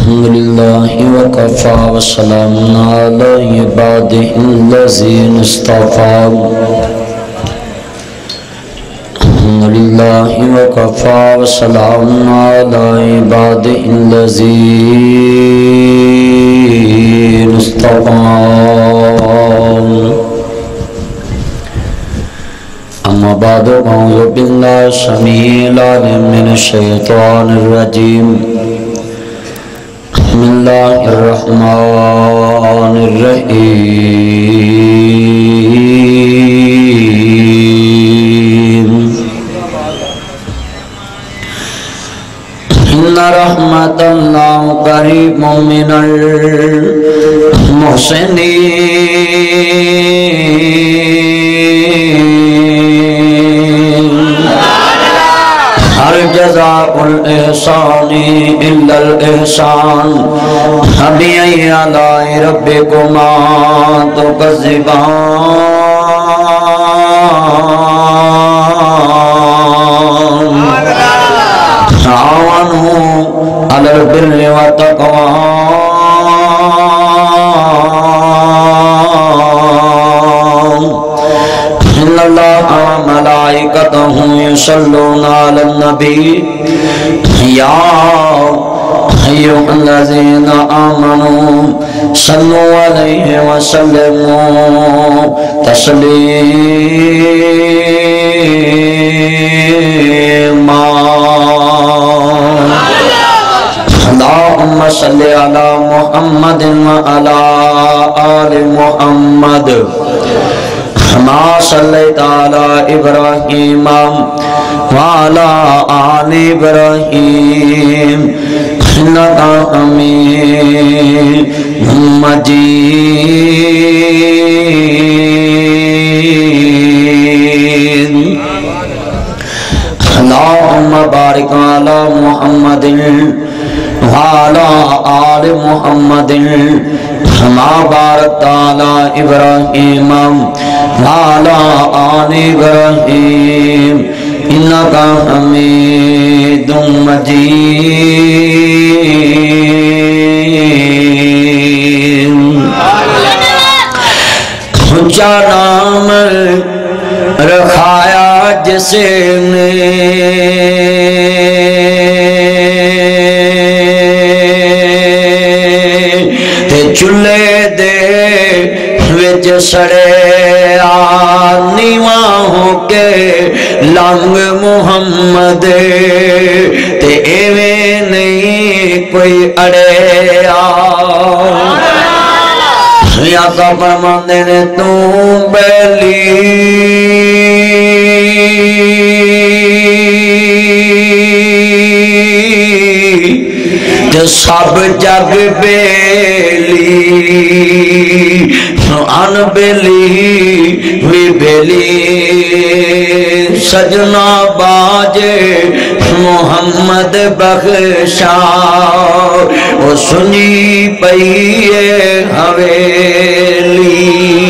الحمدللہ وکفا وسلام علی عبادہ الذین اصطفیٰ الحمدللہ وکفا وسلام علی عبادہ الذین اصطفیٰ اما بعد اعوذ باللہ السمیع العلیم من الشیطان الرجیم بسم اللہ الرحمن الرحیم ان رحمت اللہ قریب من المحسنین ہر جزاء الاحسان الا الاحسان فبأي آلاء ربكما تكذبان تعاونوا على البر والتقوى إن الله وملائكته يصلون على النبي يا أيها الذين آمنوا صلوا عليه وسلموا تسليما اللهم صل على محمد وعلى آل محمد كما صليت على إبراهيم وعلى آل إبراهيم إنك حميد مجيد اللهم بارك على محمد وعلى آل محمد كما باركت على إبراهيم وعلى آل إبراهيم إنك حميد مجيد اونچا نام رکھایا جس نے چلے دے وچ سڑے نیواں ہو کے لنگ محمد تے ایویں نہیں کوئی اڑے یا کا فرماندے نے تو بیلی سب جگ بیلی ان بیلی وی بیلی سجنا باجے محمد بخشا وہ سنی پئیے حویلی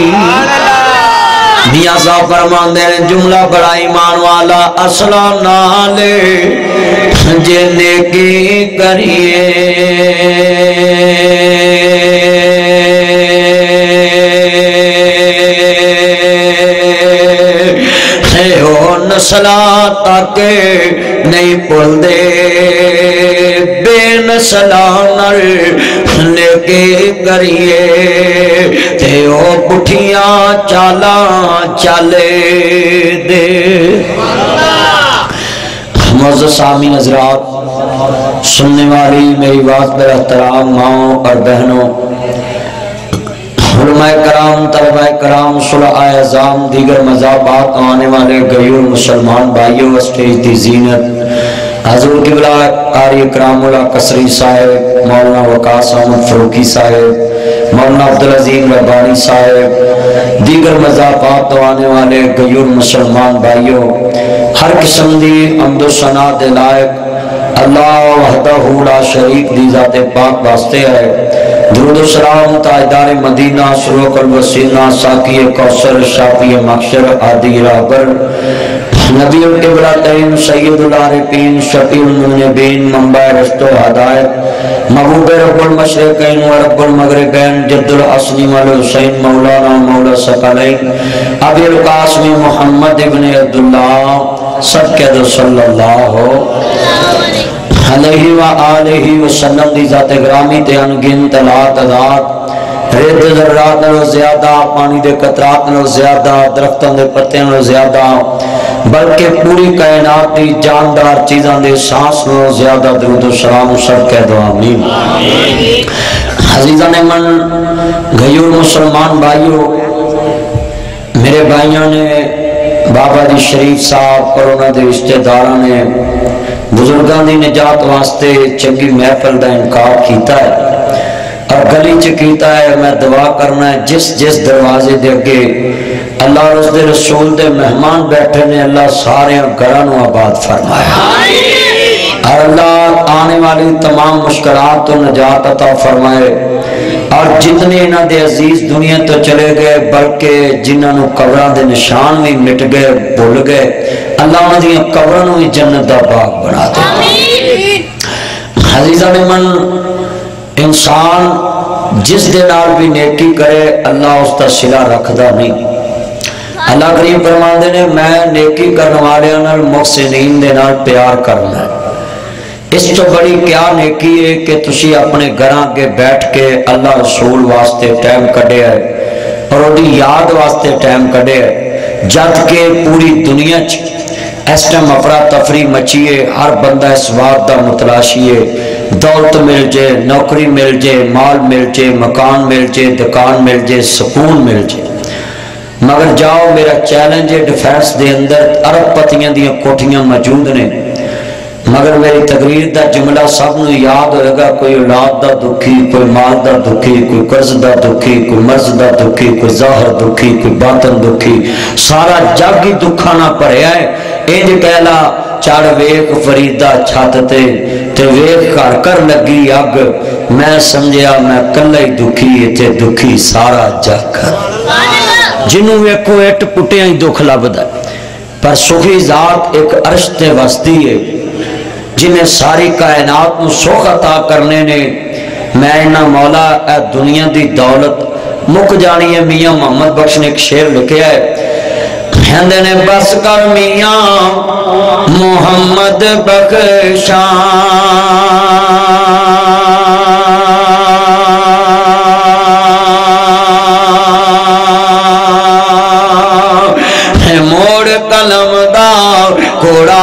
میاں صاحب فرماندے ہیں جملہ بڑا ایمان والا اصلہ نالے جنے کی کریے نسلہ تک نہیں پل دے بے نسلہ نر لے کریے تے او پٹھیاں چالا چالے دے معزز سامعین حضرات سننے والی میری بات پر احترام ماؤں اور بہنوں علماء کرام طلباء کرام صلحاء اعظام دیگر مذاہبات آنے والے غیور مسلمان بھائیوں اسٹیج دی زینت حضور قبلہ قاری اکرام اللہ قصری صاحب مولانا وقاص احمد فروقی صاحب مولانا عبدالعظیم ربانی صاحب دیگر مذاہبات آنے والے غیور مسلمان بھائیوں ہر قسم دی حمد و ثنا دے لائق اللہ وحدہ لا شریک دی ذات پاک واسطے ہے درود و سلام تاجدار مدینہ سروق الوسیلہ ساقی کوثر شافی مخشر عادی رہبر نبی القبلتین سید العارفین شفیع المذنبین منبع رشت و ہدایت محبوب رب المشرقین و رب المغربین جد الحسن والحسین مولانا مولا ثقلین ابی القاسم محمد ابن عبداللہ صدقہ صلی اللہ علیہ وآلہ وسلم دی ذات گرامی تے انگنت لا تعداد رد ذرات نالوں زیادہ، پانی دے قطرات نالوں زیادہ، درختوں دے پتیاں نالوں زیادہ، بلکہ پوری کائنات دی جاندار چیزاں دے سانس نالوں زیادہ درود و سلام سب کہہ دو آمین۔ عزیزان من گھیور مسلمان بھائیوں، میرے بھائیوں نے بابا جی شریف صاحب اور انہاں دے رشتہ داراں نے بزرگاں دی نجات واسطے چنگی محفل دا انعقاد کیتا ہے اور گلی چکیتا ہے۔ میں دعا کرنا ہے جس دروازے دے اگے اللہ اور اس دے رسول دے مہمان بیٹھے نے، اللہ سارے گھروں آباد فرمائے اور اللہ آنے والی تمام مشکلات تو نجات عطا فرمائے، اور جتنے انہاں دے عزیز دنیا تو چلے گئے بلکہ جنہاں نو قبراں دے نشان بھی مٹ گئے بھول گئے، اللہ انہاں دی قبراں نو جنت دا باغ بنا دے۔ عزیزان من انسان جس دے نال بھی نیکی کرے اللہ اس کا صلہ رکھدا نہیں۔ اللہ کریم فرماندے نے میں نیکی کرنے والے نال محسنین دے نال پیار کرنا ہے۔ اس تو بڑی کیا نیکی ہے کہ تسی اپنے گھراں کے بیٹھ کے اللہ رسول واسطے ٹائم کڈیا ہے اور اودی یاد واسطے ٹائم کڈیا ہے، جد کہ پوری دنیا چ اس ٹائم افراتفری مچیے، ہر بندہ اس بات دا متلاشی ہے، دولت مل جائے، نوکری مل جائے، مال مل جائے، مکان مل جائے، دکان مل جائے، سکون مل جائے، مگر جاؤ میرا چیلنج ہے ڈیفینس دے اندر ارب پتیاں دیاں کوٹھیاں موجود نے، مگر میری تقریر دا جملہ سب نو یاد ہوئے گا، کوئی اولاد دا دکھی، کوئی مال دا دکھی، کوئی قرض دا دکھی، کوئی مرض دا دکھی، کوئی ظاہر دکھی، کوئی باطن دکھی، سارا جگ ہی دکھا نہ پڑیا ہے۔ انج کہلا چڑھ ویکھ فریدہ چھت تے ویکھ کر کر لگی اگ، میں سمجھیا میں کلا ہی دکھی تے دکھی سارا جگ، جنوں ویکھو اٹ پٹیاں ہی دکھ لبدا، پر سخی ذات ایک عرش تے وسطی ہے جنہیں ساری کائنات نو سخ عطا کرنے نے۔ میں انہاں مولا اے دنیا دی دولت مک جانی ہے۔ میاں محمد بخش نے ایک شعر لکھیا ہے، کہندے نے بس کر میاں محمد بخشاں موڑ قلم دا کوڑا،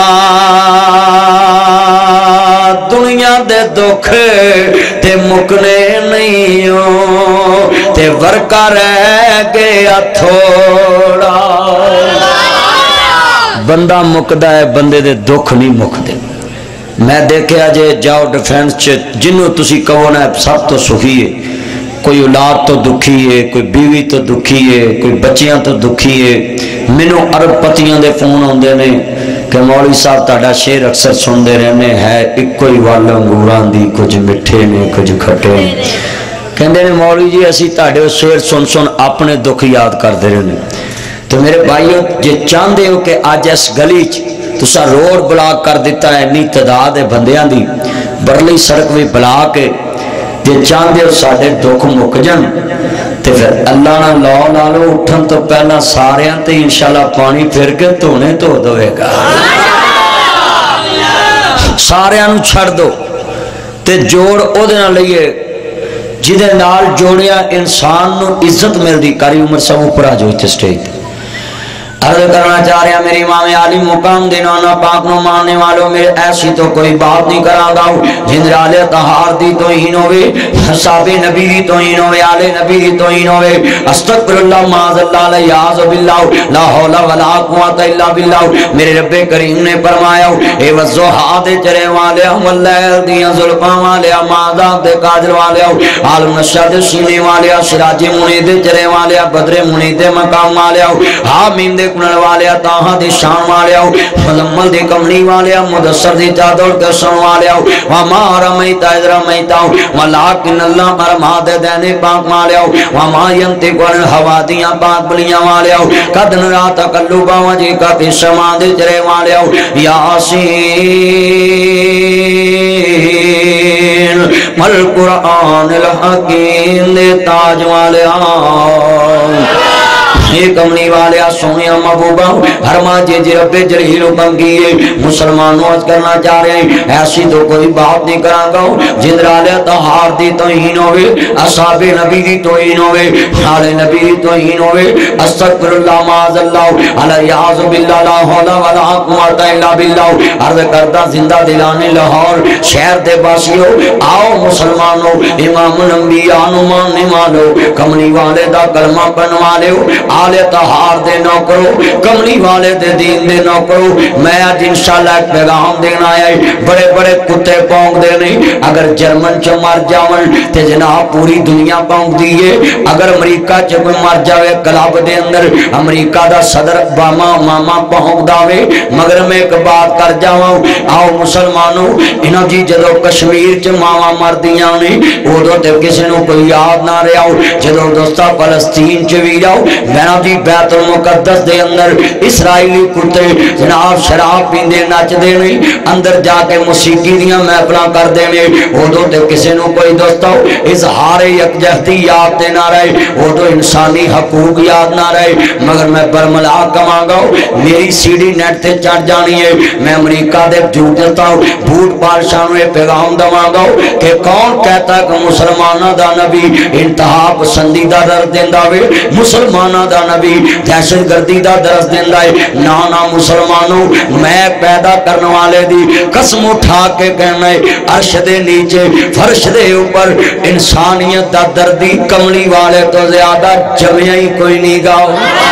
دنیا دے دکھ تے مکنے نہیں ہو تے ورکا رہ گیا تھوڑا۔ بندہ مکدا ہے، بندے دے دکھ نہیں مکدے۔ میں دیکھے آجے جاؤ ڈیفینس چ جنوں تسی کہو نا سب تو سخی ہے، کوئی اولاد تو دکھی ہے، کوئی بیوی تو دکھی ہے، کوئی بچیاں تو دکھی ہے۔ مینوں ارب پتیاں دے فون ہوندے نے کہ مولوی صاحب تہاڈا شعر اکثر سنتے رہنے ہے، اکو ہی ول انگوراں دی کچھ مٹھے نے کچھ کھٹے نے۔ کہندے نے مولوی جی اسی تہاڈے شعر سن اپنے دکھ یاد کرتے رہنے۔ تو میرے بھائیو جے چاہندے ہو کہ اج اس گلی چ تسا روڈ بلاک کر دیتا ہے، انی تعداد ہے بندیاں دی، برلی سڑک بھی بلاک ہے، جے چاہندے ہو ساڈے دکھ مک جان تے پھر اللہ نہ لو لا لو، اٹھن تو پہلا ساریاں تے انشاءاللہ پانی پھر کے دھونے دھو دوے گا، ساریاں نو چھڑ دو تے جوڑ او دے نال لئیے جدے نال جوڑیا انسان نو عزت مل دی۔ کاری عمر سب اوپر جو تے سٹیج تے عرض کرنا چاہ رہا میری امام عالی مقام دینانا پاک نو ماننے والوں میرے ایسی تو کوئی بات نہیں کرا گا، جن آل طہار دی توہین ہوئے، حساب نبی دی توہین ہوئے، آل نبی دی توہین ہوئے، استغفر اللہ معاذ اللہ لیاذ باللہ لا حول ولا قوت الا باللہ۔ میرے رب کریم نے فرمایا اے وضحا دے چرے والے واللیل دیاں زلفاں والے ماذا دے کاجل والے عالم نشاد سینے والے سراج منی دے چرے والے بدر منی دے مقام والے حامین دے کنل والے تاہاں دے شان والے مزمل دے کمنی والے مدثر دے چادر کے سن والے وما رمیتا اذ رمیتا ولیکن اللہ مرما دے دینے پاک والے وما ینطق عن الہوا دیاں پاک بلیاں والے قد نرا تقلب وجهک فی السماء دے چرے والے یاسین والقرآن الحکیم دے تاج والے یہ کملی والے سونیا محبوبہ حرما جی رب جلیل بنگیے مسلمانوں آج کرنا چاہ رہے ہیں ایسی تو کوئی بات نہیں کران گا جنرال طہار دی توہین ہوئے اصحاب نبی دی توہین ہوئے حال نبی دی توہین ہوئے استغفر اللہ معاذ اللہ علیہ باللہ لا حول ولا قوت الا باللہ عرض کرتا زندہ دلانے لاہور شہر دے باسیو آؤ مسلمانوں امام الانبیاء نمانے والو کملی والے دا کلمہ پڑھنے والے آل طہار دے نوکرو کملی والے دے دین دے نوکرو میں آج انشاءاللہ ایک پیغام دینا آیا ہے بڑے بڑے کتے پونک دینے اگر جرمن چو مر جاون تے جناب پوری دنیا پونک دیئے اگر امریکہ چو کوئی مر جاوے کلاب دے اندر امریکہ دا صدر باما ماما پونک داوے مگر میں ایک بات کر جاؤں آؤ مسلمانوں انہوں جی جدو کشمیر چو ماما مر دیاں نے وہ دو تے کسی نو کوئی یاد نہ رہا ہو جدو دوستا فلسطین چو بھی جاؤ جناب جی بیت المقدس دے اندر اسرائیلی کتے جناب شراب پیندے نچ دینے اندر جا کے موسیقی دیاں محفلاں کر دینے وہ دو تے کسی نو کوئی دوستو اظہار یکجہتی یاد دے نہ رہے وہ تو انسانی حقوق یاد نہ رہے مگر میں برملا کمانگا میری سیڈی نیٹ تے چڑھ جانی ہے میں امریکہ دے جھوٹ دیتا ہوں بھوٹ پالشانوں یہ پیغام دمانگا کہ کون کہتا ہے کہ مسلمانہ دا نبی انتہا پسندیدہ درد دیندہ ہوئے مسلمانہ دا نبی دہشت گردی دا درس دیندہ ہے نانا مسلمانوں میں پیدا کرنے والے دی قسم اٹھا کے کہنا ہے عرش دے نیچے فرش دے اوپر انسانیت دا دردی کملی والے تو زیادہ جمعی کوئی نہیں گاؤ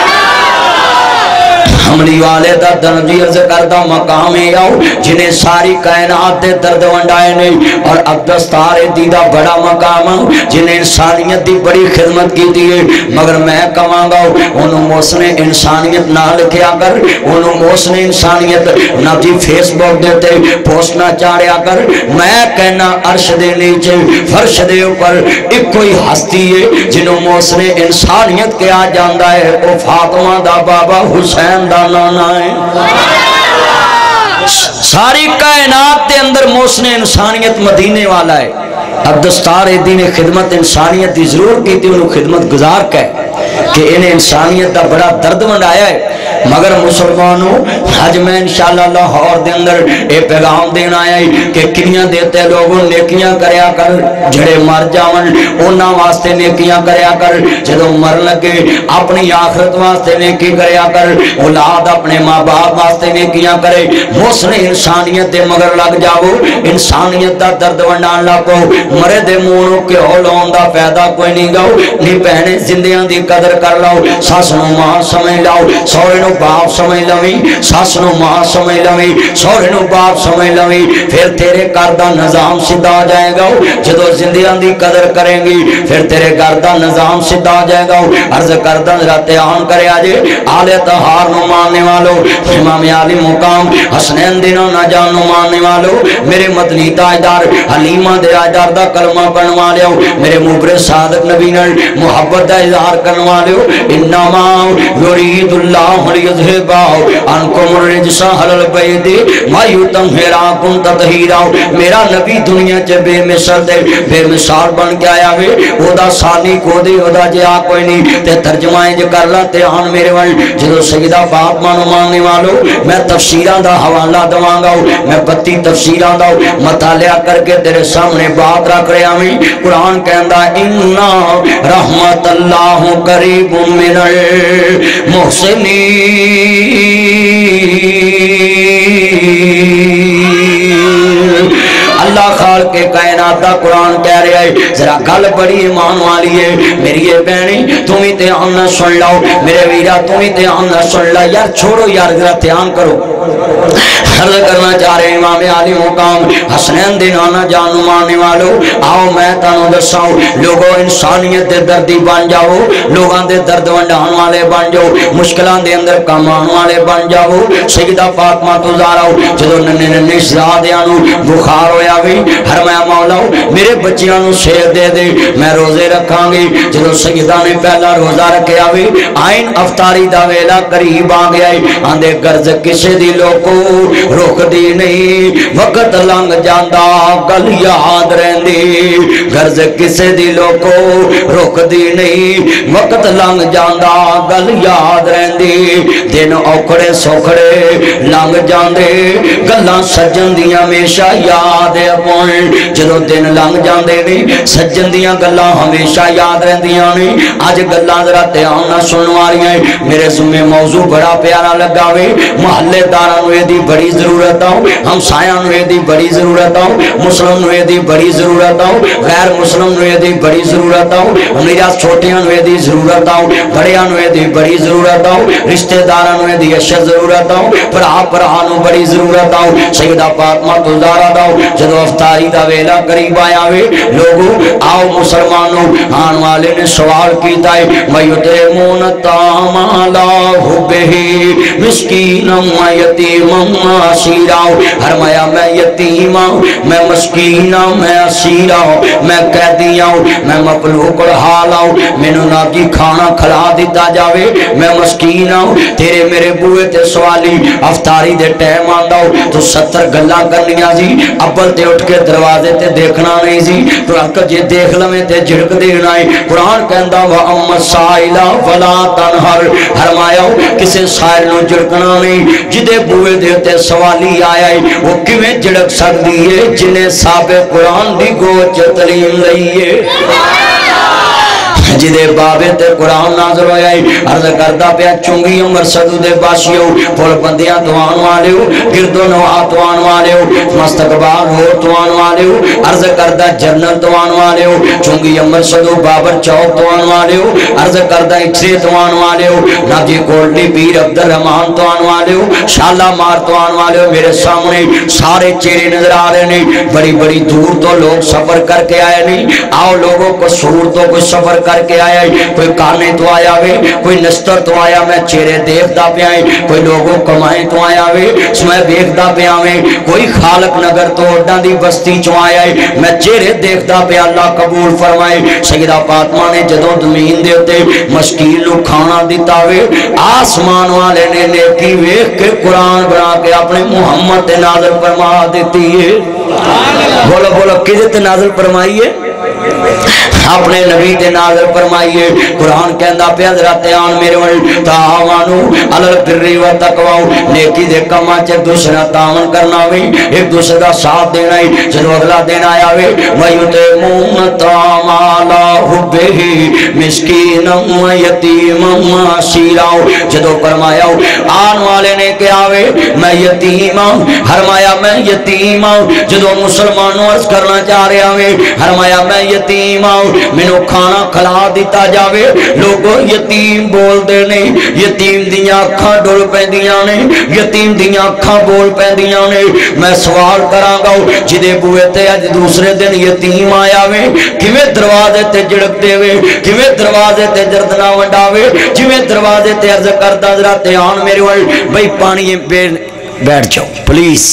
کملی والے دا دردی عرض کردہ مقام آؤ جنہیں ساری کائنات دے درد ونڈائے نہیں اور اب دستار دیدہ بڑا مقام جنہیں انسانیت دی بڑی خدمت کی دیئے مگر میں کماں گا انہوں موسن انسانیت نہ لکھیا کر انہوں موسن انسانیت نہ جی فیس بک دیتے پوسٹ نہ چاڑیا کر میں کہنا عرش دے نیچے فرش دے اوپر ایک کوئی ہستی ہے جنہوں موسن انسانیت کیا جاندہ ہے وہ فاطمہ دا بابا حسین دا نانا ہے ساری کائنات دے اندر موسن انسانیت مدینے والا ہے اب دستار دین خدمت انسانیت دی ضرور کی تھی انہوں خدمت گزار کہے کہ انہیں انسانیت دا بڑا درد منڈایا ہے مگر مسلمانوں آج میں انشاءاللہ لاہور دے اندر ایک پیغام دینا آیا ہے کہ کنیاں دیتے لوگوں نیکیاں کریا کر جڑے مر جاون اونا واسطے نیکیاں کریا کر جدو مر لگے اپنی آخرت واسطے نیکی کریا کر اولاد اپنے ماں باپ واسطے نیکیاں کرے موسن انسانیت دے مگر لگ جاؤ انسانیت دا درد ونڈان لگو مرے دے مونوں کے اولون دا پیدا کوئی نہیں گاؤ نہیں پہنے زندیاں دی قدر کر لاؤ ساسنو ماں سمجھ لاؤ سورنو باپ سمجھ لوی ساسنو ماں سمجھ لوی سورنو باپ سمجھ لوی پھر تیرے کردہ نظام سدھا جائے گا جدو زندیاں دی قدر کریں گی پھر تیرے کردہ نظام سدھا جائے گا عرض کردہ ذرات آن کرے آجے آل طہار نو ماننے والو امام علی مقام حسنین دنوں نہ جانو ماننے والو میرے مدنی تاجدار حلیمہ دے آجدار دا کلمہ پڑھنے والے ہو میرے مبر صادق نبی نے محبت دا اظہار کرنے والے ہو انما یرید اللہ لیذھباؤ انکم الرجس اہل البیت ما یطہراکم تطہیرا میرا نبی دنیا چ بے مثال دے بے مثال بن کے آیا وے او دا ثانی کو دے او دا جا کوئی نہیں تے ترجمہ جو کر لا تے آن میرے ول جدو سیدہ فاطمہ نو ماننے والو میں تفسیراں دا حوالہ دواں گا میں 32 تفسیراں دا مطالعہ کر کے تیرے سامنے بات رکھ رہا ہوں قرآن کہندا انا رحمت اللہ قریب من المحسنین اللہ خالق کائنات دا قرآن کہہ رہا ہے ذرا گل بڑی ایمان والی ہے میری یہ بہنی تمہیں دھیان نہ سن لاؤ میرے ویرا تمہیں دھیان نہ سن لا یار چھوڑو یار ذرا دھیان کرو عرض کرنا چاہ رہے امام علی مقام حسنین دے نانا جانو ماننے والو آؤ میں تانوں دساؤ لوگوں انسانیت دے دردی بن جاؤ لوگاں دے درد ونڈان والے بن جاؤ مشکلان دے اندر کامان والے بن جاؤ سیدہ فاطمہ تو زہرا جدو ننے ننے شہزادیاں نو بخار ہویا آوے فرمایا مولا میرے بچیاں نو صحت دے دے میں روزے رکھاں گی جدو سیدہ نے پہلا روزہ رکھے آوے آئین افطاری دا ویلا قریب آ گیا آندے غرض کسے دی لوکو روک دی نہیں وقت لنگ جاندا گل یاد رہندی غرض کسے دی لوکو روک دی نہیں وقت لنگ جاندا گل یاد رہندی دن اوکھڑے سوکھڑے لنگ جاندے گلاں سجن دیاں ہمیشہ یاد پوئن جدو دن لنگ جاندے نہیں سجن دیاں گلاں ہمیشہ یاد رہندیاں نہیں آج گلاں ذرا دھیان نہ سنن والیاں میرے ذمہ موضوع بڑا پیارا لگا وے محلے داراں نوں دی بڑی ضرورت آ ہمسایاں نوں دی بڑی ضرورت آ مسلم نوں دی بڑی ضرورت آ غیر مسلم نوں دی بڑی ضرورت آ میرا چھوٹیاں نوں دی ضرورت آ بڑیاں نوں دی بڑی ضرورت آ رشتہ داراں نوں دی اشد ضرورت آ بھرا نوں بڑی ضرورت آ سیدہ فاطمہ زہرا دا جدو افطاری دا ویلا قریب آیا وے لوگوں آؤ مسلمانوں آن والے نے سوال کیتا ہے وَيُطْعِمُونَ الطَّعَامَ عَلَىٰ حُبِّهِ مِسْكِينًا وَيَتِيمًا وَأَسِيرًا فرمایا میں یتیم ہوں میں مسکین ہوں میں اسیر ہوں میں قیدی ہوں میں مفلوق الحال ہوں مینوں نہ جی کھانا کھلا دیتا جاوے میں مسکین ہوں تیرے میرے بوئے تے سوالی افطاری دے ٹائم آندا ہو تو 70 گلاں کرنیاں سی ابل تے اٹھ کے دروازے تے دیکھنا نہیں سی تو اکر جے دیکھ لویں تے جھڑک دینا ہے قرآن کہندا وَأَمَّا السَّائِلَ فَلَا تَنْهَرْ فرمایا کسے سائل نو جھڑکنا نہیں جدے بوئے دے تے سوالی آیا ہے وہ کیویں جھڑک سکدی ہے جنہیں سابق قرآن دی گوچ تعلیم لئی ہے جدے بابے تے قرآن نازل ہویا ہے عرض کردہ پیا چونگی عمر صدو دے باشیو پھول بندیاں توان والے ہو گرد و نوع توان والے ہو مستقبار ہو توان والے ہو عرض کردہ جنرل توان والے ہو چونگی عمر صدو بابر چوک توان والے ہو عرض کردہ اکسے توان والے ہو ناجی گولڈی پیر عبدالرحمان توان والے ہو شالہ مار توان والے ہو میرے سامنے سارے چہرے نظر آ رہے نہیں بڑی بڑی دور تو لوگ سفر کر کے آئے نہیں آؤ لوگوں کو سور تو کوئی سفر کر کے آیا ہے کوئی کانے تو آیا وے کوئی نستر تو آیا میں چہرے دیکھتا پہ آئے کوئی لوگوں کمائیں تو آیا وے میں دیکھتا پہ آئے کوئی خالق نگر تو اڈان دی بستی چو آیا ہے میں چہرے دیکھتا پہ اللہ قبول فرمائے سیدہ فاطمہ نے جدوں زمین دیتے مشکیل نو کھانا دیتا وے آسمان والے نے نیکی ویکھ کے قرآن بنا کے اپنے محمد تے نازل فرما دیتی ہے بولو بولو کدھے نازل فرمائیے اپنے نبی دے نازل فرمائیے قرآن کہندا پیا ذرا دھیان میرے ول تعاونوا علی البر والتقوی نیکی دے کماں چ دوسرا تعاون کرنا وے ایک دوسرے دا ساتھ دینا ہے جدوں اگلا دن آیا وے وَيُطْعِمُونَ الطَّعَامَ عَلَىٰ حُبِّهِ مِسْكِینًا وَیَتِیمًا وَأَسِیرًا جدوں فرمایا آن والے نے کہا وے میں یتیم ہوں فرمایا میں یتیم ہوں جدوں مسلمانوں عرض کرنا چاہ رہا وے فرمایا میں یتیم ہوں مینوں کھانا کھلا دیتا جاوے لوگوں یتیم بول دے نہیں یتیم دیاں اکھاں ڈول پیندیاں نے یتیم دیاں اکھاں بول پیندیاں نے میں سوال کراں گا جدے بوئے تے اج دوسرے دن یتیم آیا وے کیویں دروازے تے جھڑک دے وے کیویں دروازے تے جردنا ونڈاوے جویں دروازے تے عرض کردا ذرا دھیان میرے ول بھئی پانی بیٹھ جاؤ پلیز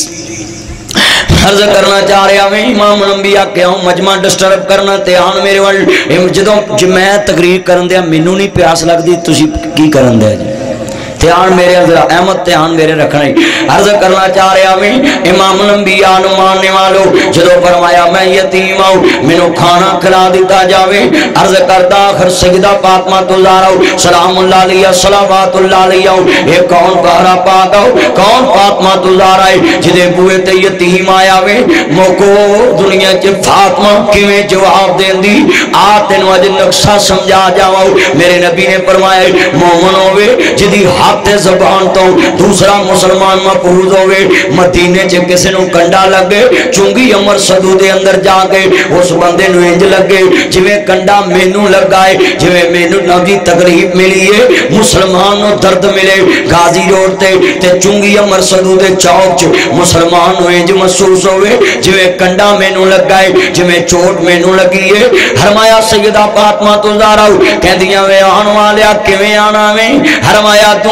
عرض کرنا چاہ رہا میں امام الانبیاء کیا ہوں مجمع ڈسٹرب کرنا دھیان میرے وال جدوں میں تقریر کرن دیا مینوں نہیں پیاس لگدی تسی کی کرن دے جی دھیان میرے احمد دھیان میرے رکھنے عرض کرنا چاہ رہا میں امام الانبیاء نو ماننے والو جدوں فرمایا میں یتیم ہوں مینوں کھانا کھلا دیتا جاوے عرض کرتا آخر سیدہ فاطمہ زہرا سلام اللہ علیہ صلوات اللہ علیہ اے کون پہرا پاک کون فاطمہ زہرا جدے بوئے تے یتیم آیا وے موکو دنیا چ فاطمہ کیویں جواب دیندی آ تینوں اج نقشہ سمجھا جاواں میرے نبی نے فرمایا مومن ہوے جدی ہاتھ زبان تو دوسرا مسلمان محفوظ ہوئے مدینے چ کسے نو کنڈا لگے چونگی عمر صدو دے اندر جا کے اس بندے نو انج لگے جویں کنڈا مینوں لگائے جویں مینوں نبی تکلیف ملی ہے مسلمان نو درد ملے غازی روڈ تے چونگی عمر صدو دے چوک چ مسلمان نو انج محسوس ہوئے جویں کنڈا مینوں لگائے جویں چوٹ مینوں لگی ہے فرمایا سیدہ فاطمہ زہرا کہندیاں وے آن والیا کیویں آنا وے فرمایا تو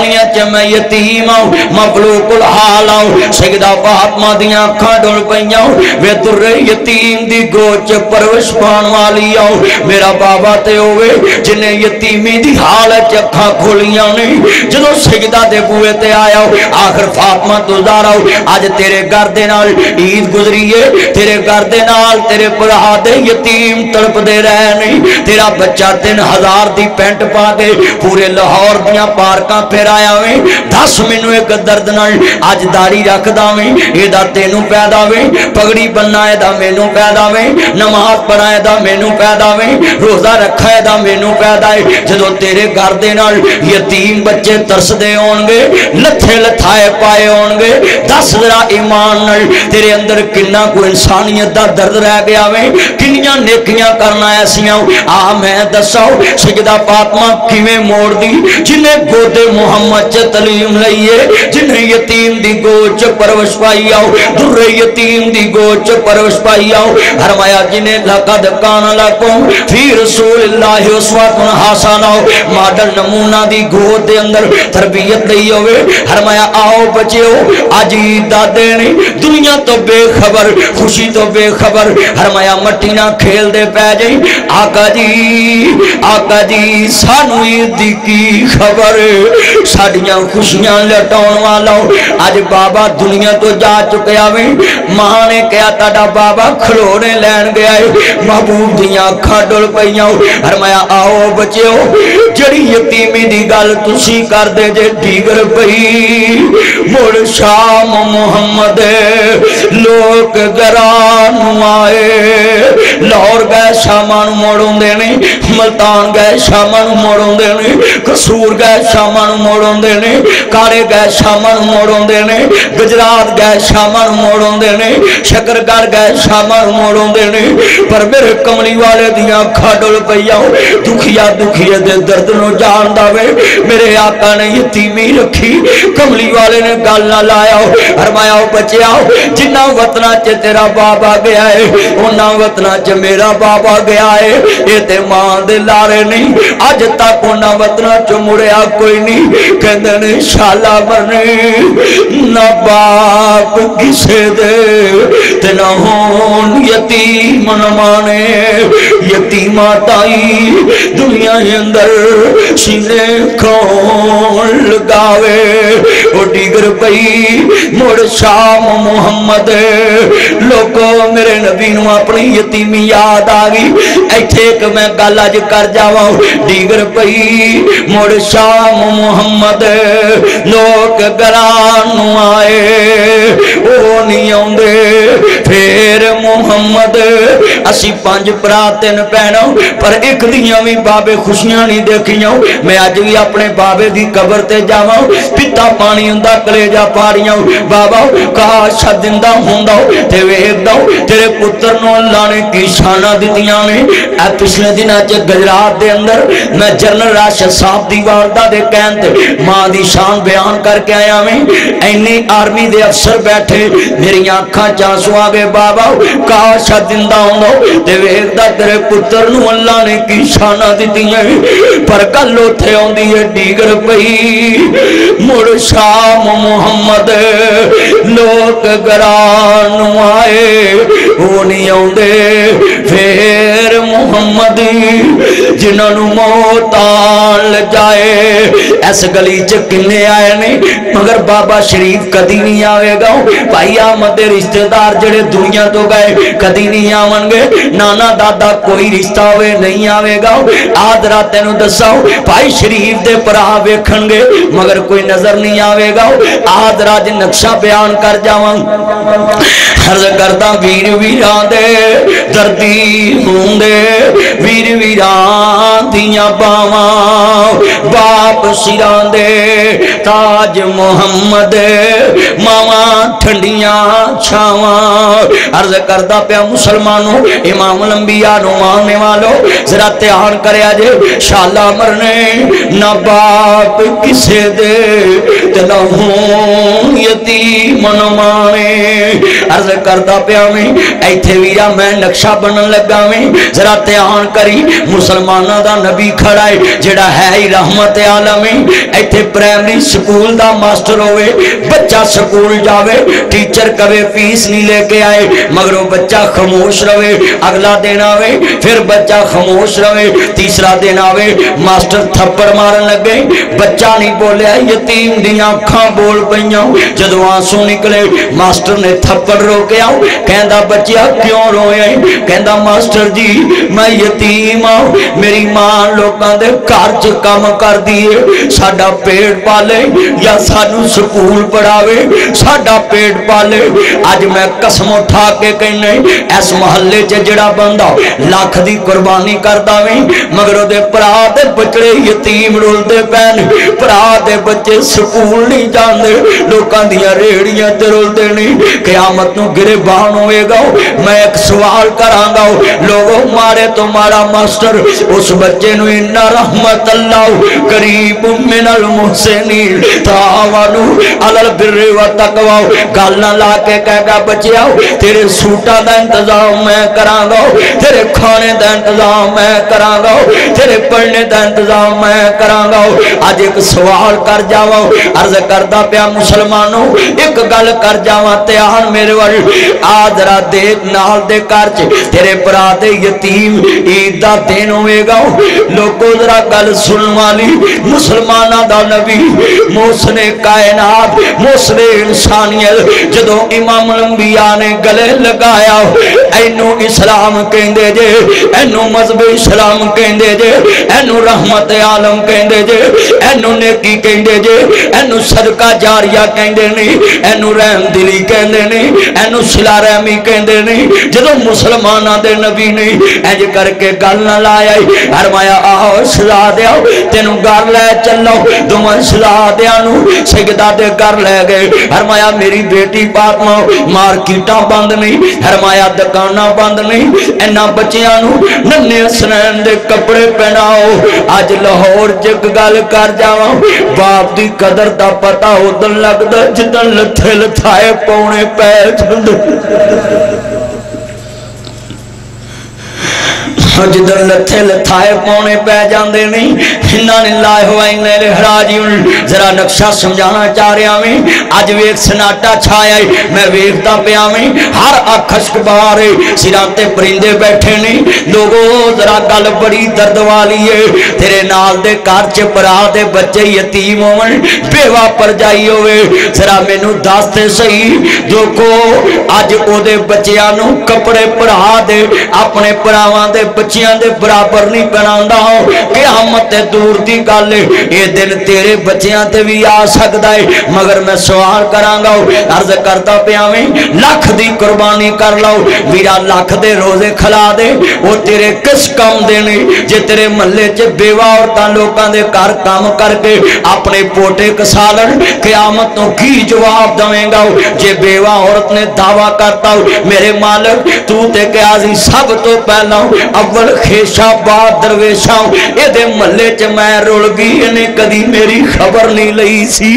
دنیا چ میں یتیم ہوں مفلوق الحال ہوں سیدہ فاطمہ دیاں اکھاں ڈول پئیاں وے در یتیم دی گوچ پرورش پان والی ہوں میرا بابا تے ہوئے جنہیں یتیمی دی حالت اکھاں کھولیاں نہیں جدو سیدہ دے بوئے تے آیا ہوں آخر فاطمہ تو دارا ہوں آج تیرے گھر دے نال عید گزریے تیرے گھر دے نال تیرے پڑھا دے یتیم تڑپ دے رہے نہیں تیرا بچہ 3000 دی پینٹ پا دے پورے لاہور دیاں پارکاں پھر آیا ہوئے دس منو ایک درد نال آج داڑھی رکھ داویں اے دا تینوں پیدا ویں پگڑی بننا ہے دا مینوں پیدا ویں نماز پڑھا ہے دا مینوں پیدا ویں روزہ رکھا ہے دا مینوں پیدا ہے جدو تیرے گھر دے نال یتیم بچے ترس دے ہون گے لتھے لتھائے پائے ہون گے دس ذرا ایمان نال تیرے اندر کنا کو انسانیت دا درد رہ گیا ویں کنیاں نیکیاں کرنا ایسیاں میں دساؤ سیدہ فاطمہ کیویں موڑ دی جنہیں گود محمد چ تعلیم لئیے جنہیں یتیم دی گوچ پرورش پائی آؤ در یتیم دی گوچ پرورش پائی آؤ فرمایا جنہیں لقد کان لکم فی رسول اللہ اسوۃ حسنہ ماڈل نمونہ دی گود دے اندر تربیت لئی ہوئے فرمایا آؤ بچیو آج دادے نے دنیا تو بے خبر خوشی تو بے خبر فرمایا مٹی نہ کھیل دے پہ جائیں آقا جی سانو عید کی خبر ساڑیاں خوشیاں لٹاؤن والا آج بابا دنیا تو جا چکے آویں ماں نے کہا تاڑا بابا کھلونے لین گیا ہے محبوب دیاں کھاڑل پہیاں فرمایا آؤ بچیو جڑی یتیمی دی گل تسی کر دے جے ڈیگر پئی مڑ شام محمد لوگ گران آئے لاہور گئے شامان موڑوں دینے ملتان گئے شامان موڑوں دینے قصور گئے شامان موڑوں دینے کارے گئے شامان موڑوں دینے گجرات گئے شامان موڑوں دینے شکرگار گئے شامان موڑوں دینے پر میرے کملی والے دیاں کھاڑل پہیاں دکھیا دکھیا دے درد نو جان داوے میرے آقا نے یتیمی رکھی کملی والے نے گال نہ لایا فرمایا بچے آؤ جنہ وطنہ چے تیرا بابا گیا ہے انہ وطنہ چے میرا بابا گیا ہے یہ تے ماں دے لارے نہیں آج تک انہ وطنہ چے مڑیا کوئی نہیں کہندے نے شالا برنے نہ باپ کسے دے تے نہ ہون یتیم نمانے یتیمہ تائی دنیا اندر سینے کھون لگاوے وہ ڈیگر پئی مڑ شام محمد لوگوں میرے نبی نو اپنی یتیمی یاد آگی ایتھے ایک میں گالا جی کر جاواں ڈیگر پئی مڑ شام محمد لوگ گران آئے وہ نہیں آن دے پھر محمد اسی 5 پراتن پہنوں پر ایک دیاں بھی بابے خوشیاں نہیں دیکھیاں میں آج بھی اپنے بابے دی قبر تے جاواں پیتا پانی ہوندا کلیجا پاڑیاں بابا کاش زندہ ہوندا تے ویکھ دا تیرے پتر نو اللہ نے کی شاناں دتیاں نے اے پچھلے دناں چ گجرات دے اندر میں جنرل راشد صاحب دی والدہ دے کہن تے ماں دی شان بیان کر کے آیا میں اینی آرمی دے افسر بیٹھے میری آنکھاں چانسو آ گئے بابا کاش زندہ ہوندا تے ویکھ دا تیرے پتر نو اللہ نے کی شاناں دتیاں پر گل اوتھے اوندی ہے ڈیگر پئی مڑ شام محمد لوگ گران آئے وہ نہیں آندے پھر محمد جنہوں موت آن جائے ایس گلی چکنے آئے نہیں مگر بابا شریف کدی نہیں آوے گا بھائی آمد رشتہ دار جڑے دنیا تو گئے کدی نہیں آون گے نانا دادا کوئی رشتہ ہوئے نہیں آوے گا آدھ رات نو دساؤ بھائی شریف دے پرا ویکھن گے مگر کوئی نظر نہیں آوے گا آدھ راج نقشہ بیان کر جاواں عرض کردہ ویر ویران دے دردی ہوں دے ویر ویران دیاں باواں باپ سران دے تاج محمد ماواں ٹھنڈیاں چھاواں عرض کردہ پہ مسلمانوں امام الانبیاء نو ماننے والوں ذرا تیان کرے آجے شالا مرنے نہ باپ کسے دے تلہوں یتیم نمانے عرض کردہ پہ ہمیں ایتھے ویرا میں نقشہ بنن لگا ہمیں ذرا تیان کری مسلمانہ دا نبی کھڑا ہے جڑا ہے ہی رحمت عالم जावें, इत्थे प्राइमरी स्कूल दा मास्टर होवे, बच्चा स्कूल जावे, टीचर कवे फीस नहीं लेके आए, मगरों बच्चा खामोश रवे, अगला दिन आवे फिर बच्चा खामोश रवे, तीसरा दिन आवे मास्टर थप्पड़ मारन लगे, बच्चा नहीं बोलिया, यतीम दियां अखां बोल पईयां, जदों आंसू निकले मास्टर ने थप्पड़ रोकिया, कहंदा बच्चिया क्यों रोया? कहंदा मास्टर जी मैं यतीम हाँ, मेरी मां लोकां दे घर च काम करदी है, साडा पेट पाले या सानू स्कूल पढ़ावे, साडा पेट पाले। अज मैं कसम उठा के कहने इस महल्ले च जिहड़ा बंदा लाख दी कुर्बानी करदा वे, मगर ओदे भरा दे बचड़े यतीम रुलदे पैन, भरा दे बच्चे स्कूल नहीं जांदे, लोकां दियां रेहड़ियां ते रुलदे नहीं, क़यामत नूं गिरबान होएगा। मैं एक सवाल करांगा, लोगों मारे तो मारा मास्टर उस बच्चे नूं इन्ना रहमत अल्लाह करीब मिनल मुहसिनीन तावानु अलल बिर्रि व तकवा, गल ना ला के कहेगा बच्चिया तेरे सूटा दा इंतजाम मैं करांगा, तेरे खाने दा इंतजाम मैं करांगा, तेरे पढ़ने दा इंतजाम मैं करांगा। अज एक सवाल कर जावा, अर्ज करदा पिया मुसलमानों, एक गल कर जावा, ध्यान मेरे वाल आ जरा देख, नाल दे घर च तेरे भरा दे यतीम ईद दा दिन होएगा, लोगों जरा गल सुन वाली, मुसलमाना दा नबी मोहसने कायनात मोहसने इंसानियत जदों इमाम अंबिया ने गले लगाया, एनू इस्लाम कहंदे जे, एनू मजहब इस्लाम कहंदे जे, एनू रहमत आलम कहंदे जे, एनू नेकी कहंदे जे, एनू सदका जारिया कहंदे ने, एनू रहम दिली कहंदे ने, एनू सिला रहमी कहंदे ने। जदों मुसलमाना दे नबी ने इंज करके गल ना लाया, फरमाया आओ शहजादिया तेनू घर लै चलो, दोवां शहजादियां नू सैयदा दे घर लै गए, फरमाया मेरी बेटी फातिमा मार्केटां बंद नहीं, फरमाया दुकानां बंद नहीं, इन्हां बच्चियां नू नन्हे हसनैन दे कपड़े पहनाओ। अज लाहौर च एक गल कर जावां, बाप दी कदर दा पता उदन लगदा जिदन लथे लथाए पौने पै जांदे, जिधर लथे लथाए पौने पै जाते नहीं, इन्होंने लाए हुआ इन्हें हराजी। जरा नक्शा समझाना चाह रहा मैं, अज वेख सनाटा छाया, मैं वेखता पिया मैं, हर अख अशकबार सिरां ते परिंदे बैठे ने। लोगों जरा गल बड़ी दर्द वाली है, तेरे नाल दे घर च भरा दे बच्चे यतीम होवन, बेवा परजाई होवे, जरा मैनू दस ते सही देखो अज ओदे बच्चियां नू कपड़े भरा दे अपने भरावां दे बच्चियां दे बराबर नहीं बनांदा, क़यामत ते दूर दी गल, ये दिन तेरे बच्चियां ते भी आ सकदा है। मगर मैं सवाल करांगा, अर्ज करदा पिया मैं, लख दी कुर्बानी कर लो वीरा, लख दे रोजे खिला दे, वो तेरे किस काम दे ने? जे तेरे महल्ले च बेवा औरतां लोकां दे घर काम करके अपने पोटे कसालन, क़यामत नूं की जवाब देवेंगा? जे बेवा औरत ने दावा करता मेरे मालिक तू ते क्या सी सब तो पहला अव्वल खेशा बाद दरवेशा, ये महल्ले च मैं रुल गई, इन्हें कदी मेरी खबर नहीं लई सी।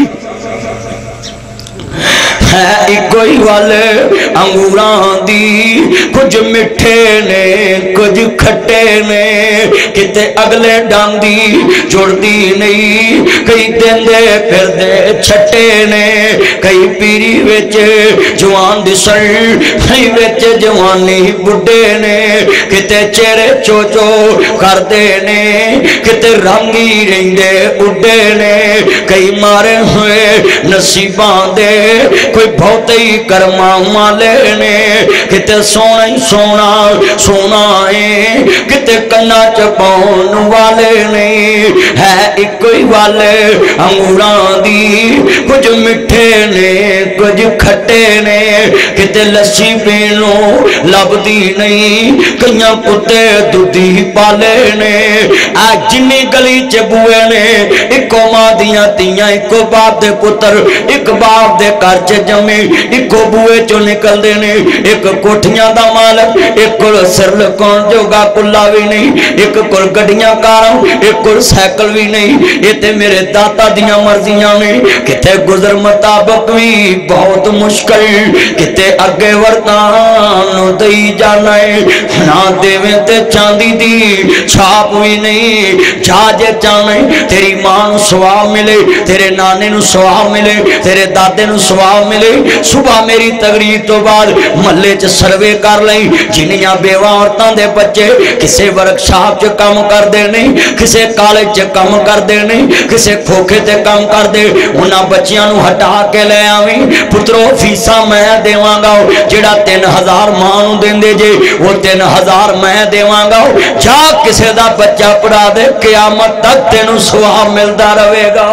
है इको ही वल अंगूरां दी, कुछ मिठे ने कुछ खट्टे ने, किते अगले डांदी जुड़दी नहीं, कई देंदे फिरदे छट्टे ने, कई पीरी विच जवान दिसन, कई विच जवानी बुढ़े ने, किते चेहरे चोचो करदे ने, किते रंगी रहिंदे उड्डे ने, कई मारे हुए नसीबां दे कोई बहुत ही कर्मा वाले ने, किते सोना ही सोना सोना है, किते कन्ना च पाउन वाले ने, है एक ही वाले अंगूरां दी, कुछ मिठे ने कुछ खट्टे ने, किते लस्सी पीनों लभदी नहीं, कईयां कुत्ते दुधी पाले ने। आ जिन्नी गली च बुए ने, इको मां दियां तियां, इको बाप दे पुत्र, एक बाप दे घर च जमे, इको बुए चो निकलते ने, एक कोठियां दा मालक, एक कोल सिर लुकाउण जोगा कुल्ला भी नहीं, एक कोल गड्डियां कारां, एक कोल साइकिल भी नहीं। ये ते मेरे दाता दियां मर्जियां ने, किते गुजर मुताबक भी बहुत मुश्किल, किते अगे वरतां दई जाना है, ना دیویں تے چاندی دی چھاپ بھی نہیں جا جے چاہنے تیری ماں نو ثواب ملے تیرے نانے نو ثواب ملے تیرے دادے نو ثواب ملے صبح میری تقریر تو بعد محلے چ سروے کر لئی جنیاں بیوہ عورتاں دے بچے کسے ورکشاپ چ کام کر دے نہیں کسے کالج چ کام کر دے نہیں کسے کھوکھے تے کام کر دے انہاں بچیاں نو ہٹا کے لے آویں پترو فیسا میں دیواں گا جڑا 3000 ماں نو دیندے جے وہ 3000 میں دیواں گا جا کسے دا بچہ پڑھا دے قیامت تک تینوں ثواب ملدا رہے گا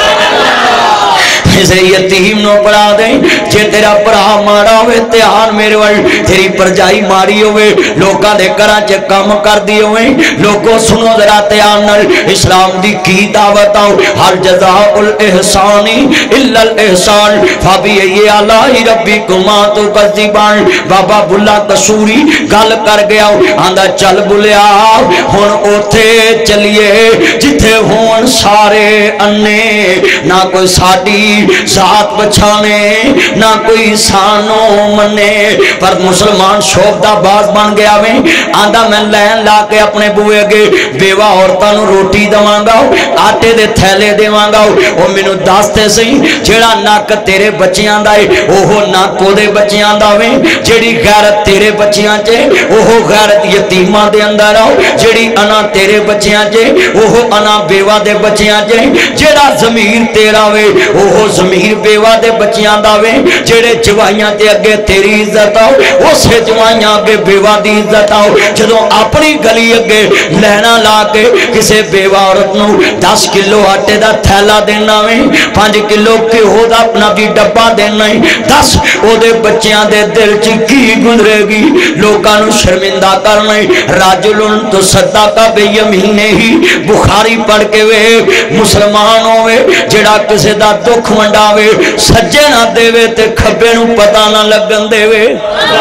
کسے یتیم نو پڑھا دیں جے تیرا پڑھا مارا ہوئے تیار میرے وال تیری پرجائی ماری ہوئے لوکاں دے گھراں چ کام کر دی ہوئے لوگوں سنو ذرا تیار نال اسلام دی کی دعوت آؤ ہر جزاء الاحسان الا الاحسان فبأي آلاء ربكما تكذبان بابا بلا قصوری گل کر گیا آندا چل بلیا ہن اوتھے چلیے جتھے ہون سارے انے نہ کوئی ساڈی ذات بچھانے نہ کوئی سانو منے پر مسلمان شوق دا باز بن گیا میں آندا میں لین لا کے اپنے بوئے گے بیوہ عورتاں نو روٹی دواں گا آٹے دے تھیلے دیواں گا او مینوں دستے سہی جیڑا نک تیرے بچیاں دا اے اوہ نک او دے بچیاں دا وے جیڑی غیرت تیرے بچیاں چے اوہ غیرت یتیماں دے اندر آؤ جیڑی انا تیرے بچیاں چے اوہ انا بیوہ دے بچیاں چے جیڑا ضمیر تیرا وے اوہ ضمیر بیوہ دے بچیاں دا وے جیڑے جوائیاں تے اگے تیری عزت آؤ اسے جوائیاں اگے بیوہ دی عزت آؤ جدوں اپنی گلی اگے لہنا لا کے کسے بیوہ عورت نو 10 کلو آٹے دا تھیلا دینا وے 5 کلو گھیو دا اپنا بھی ڈبہ دینا ہے 10 او دے بچیاں دے دل چ کی گزرے گی لوکاں نو شرمندہ کرنا ہے راجل تصدق بیمینہ ہی بخاری پڑھ کے وے مسلمان ہوئے جڑا کسے دا دکھ منڈاوے سجے نہ دے وے تے کھبے نو پتہ نہ لگن دے وے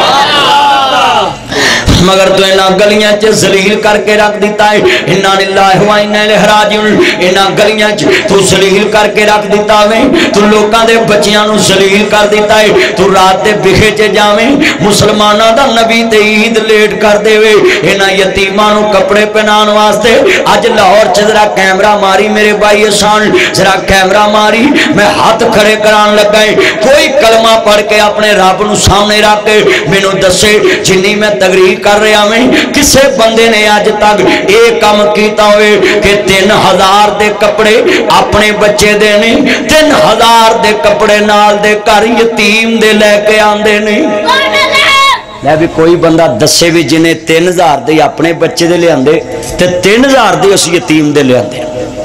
مگر تو انہاں گلیاں چ ذلیل کر کے رکھ دیتا ہے انا للہ و انا الیہ راجعون انہاں گلیاں چ تو ذلیل کر کے رکھ دیتا ہے تو لوکاں دے بچیاں نو ذلیل کر دیتا ہے تو رات دے بکھے چ جاویں مسلماناں دا نبی تے عید لیٹ کر دے وے انہاں یتیماں نو کپڑے پہنان واسطے اج لاہور چ ذرا کیمرہ ماری میرے بھائی احسان ذرا کیمرہ ماری میں ہاتھ کھڑے کران لگا ہے کوئی کلمہ پڑھ کے اپنے رب نو سامنے رکھ کے مینوں دسے جنی میں تقریر کر رہا میں کسے بندے نے آج تک ایک کام کیتا ہوئے کہ 3000 دے کپڑے اپنے بچے دینے 3000 دے کپڑے نال دے کر یتیم دے لے کے آندے نہیں میں بھی کوئی بندہ دسے بھی جنہیں 3000 دے اپنے بچے دے لے آندے تے 3000 دے اس یتیم دے لے آندے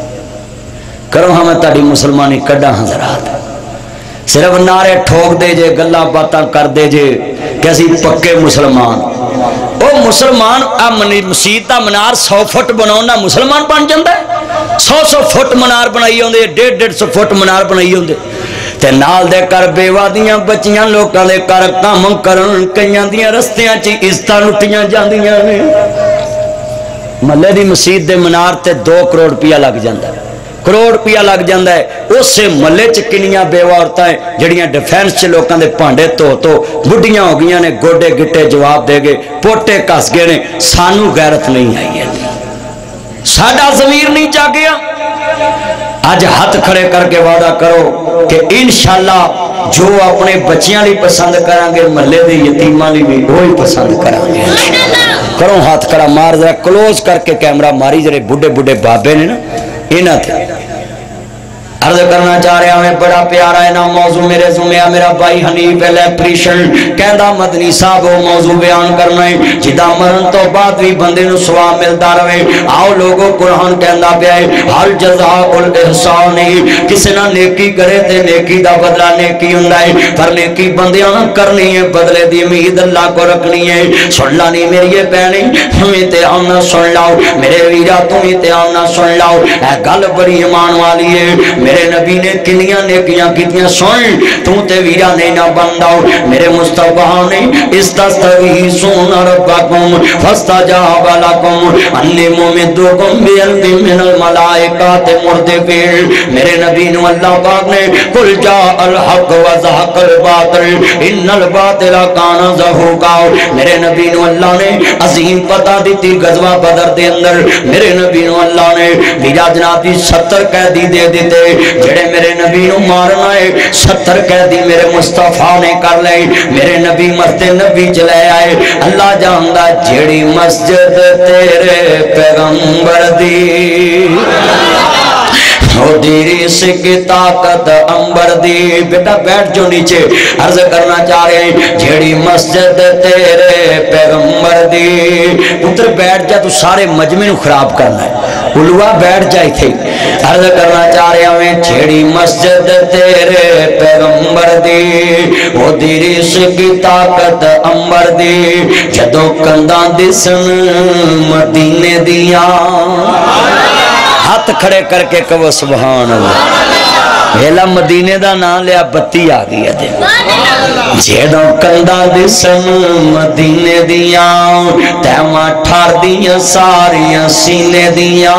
کرو ہمیں تاڑی مسلمانی کڑا حضرات صرف نعرے ٹھوک دے جے گلہ باتاں کر دے جے کیسی پکے مسلمان او مسلمان مسجد دا منار 100 فٹ بناؤنا مسلمان بن جاندہ ہے 100 فٹ منار بنائی ہوندے 150 فٹ منار بنائی ہوندے تے نال دے کر بیوہ دیاں بچیاں لوکاں دے کر کام کرن کئیاں دیاں رستیاں چی عزتاں لٹیاں جاندیاں نے محلے دی مسجد دے منار تے 2 کروڑ روپیہ لگ جاندہ ہے کروڑ روپیہ لگ جاندہ ہے اس سے ملے چکنیاں بیوہ عورتاں ہیں جڑیاں ڈیفینس چ لوکاں دے پانڈے تو بڑھیاں ہو گیاں نے گوڈے گٹے جواب دے گے پوٹے کس گئے نے سانو غیرت نہیں آئی ہے ساڈا ضمیر نہیں جاگیا آج ہاتھ کھڑے کر کے وعدہ کرو کہ انشاءاللہ جو اپنے بچیاں لی پسند کریں گے محلے دے یتیماں لی بھی وہی پسند کریں گے کرو ہاتھ کھڑا مار ذرا کلوز کر کے کیمرہ ماری جڑے بڑھے بڑھے بابے نے نا اینا تھے عرض کرنا چاہ رہا ہمیں بڑا پیارا ہے نا موضوع میرے زمیا میرا بھائی حنیف الیکٹریشن کہندہ مدنی صاحب وہ موضوع بیان کرنا ہے جدا مرن تو بعد بھی بندے نو ثواب ملتا رہے آؤ لوگوں قرآن کہندہ پیا ہے حل جزاء الاحسان کسی نہ نیکی کرے تے نیکی دا بدلہ نیکی ہوندا ہے پر نیکی بندیاں نہ کرنی ہے بدلے دی امید اللہ کو رکھنی ہے سن لانی میری بہنی تمہیں تے آنا سن لاؤ میرے ویرا تمہیں تے آنا سن لاؤ اے گل بڑی ایمان والی ہے میرے نبی نے کنیاں نیکیاں کیتیاں سن تو تے ویرا نہیں نہ بندہ میرے مصطفیٰ نے استغیثون ربکم فاستجاب لکم انی ممدکم بِأَلْفٍ من الملائکات مردفین میرے نبی نے اللہ پاک نے قل جاء الحق وزهق الباطل ان الباطل کان زہوقا میرے نبی نے اللہ نے عظیم پتہ دیتی غزوہ بدر دے اندر میرے نبی نے اللہ نے میرا جناب 70 قیدی دے دیتے جڑے میرے نبی نو مارنا ہے 70 قیدی میرے مصطفیٰ نے کر لے میرے نبی مسجد نبی چلے آئے اللہ جاندا جڑی مسجد تیرے پیغمبر دی وہ دیری سے کی طاقت امبر دی بیٹا بیٹھ جو نیچے عرض کرنا چاہ رہے ہیں جھیڑی مسجد تیرے پیغمبر دی اتر بیٹھ جا تو سارے مجمع نو خراب کرنا ہے علوہ بیٹھ جائے تھے عرض کرنا چاہ رہے ہیں جھیڑی مسجد تیرے پیغمبر دی وہ دیری سے کی طاقت امبر دی جدو کندان دسن مدینے دیاں ہاتھ کھڑے کر کے کہو سبحان اللہ ویلا مدینے دا نام لیا بتی آ گئی ہے جیڑوں کندہ دسن مدینے دیاں تیمہ ٹھار دیاں ساریاں سینے دیاں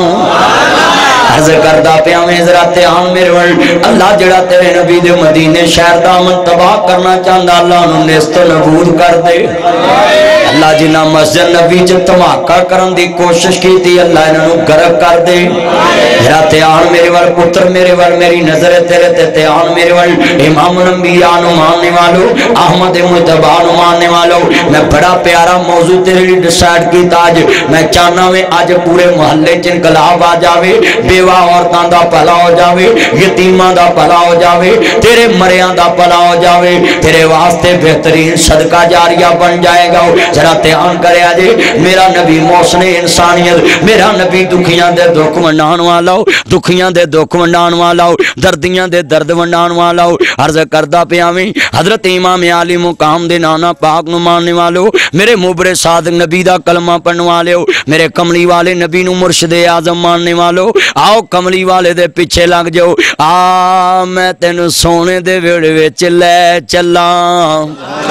عرض کردہ پیامیں ذرا تیان میرے ورد اللہ جڑا تیرے نبی دے مدینے شہر دامن تباہ کرنا چاہندہ اللہ انہوں نے است نبود کر دے اللہ جنہ مسجد نبی جب تماکہ کرن دی کوشش کی تھی اللہ انہوں گرک کر دے ذرا تیان میرے ورد پتر میرے ورد میری نظر تیرے تے تیان میرے ورد امام انبیاء ماننے والو احمد مجتبہ ماننے والو میں بڑا پیارا موضوع تیرے لیے ڈیسائیڈ کی تاج میں چاہنا میں آج پورے محلے چنقلاب آ جاوے بیوہ عورتاں دا پلا ہو جاوے یتیماں دا پلا ہو جاوے تیرے مریاں دا پلا ہو جاوے تیرے واسطے بہترین صدقہ جاریہ بن جائے گا ذرا تیان کرے آجے میرا نبی محسن انسانیت میرا نبی دکھیاں دے دکھ ونڈان والا دکھیاں دے دکھ ونڈان والا دردیاں دے درد ونڈان والا عرض کردہ پیامی حضرت امام عالی مقام دے نانا پاک نو ماننے والو میرے مبر صادق نبی دا کلمہ پڑھنے والے میرے کملی والے نبی نو مرشد اعظم ماننے والو آؤ کملی والے دے پیچھے لگ جاؤ میں تینو سونے دے ویڑے وچ لے چلاں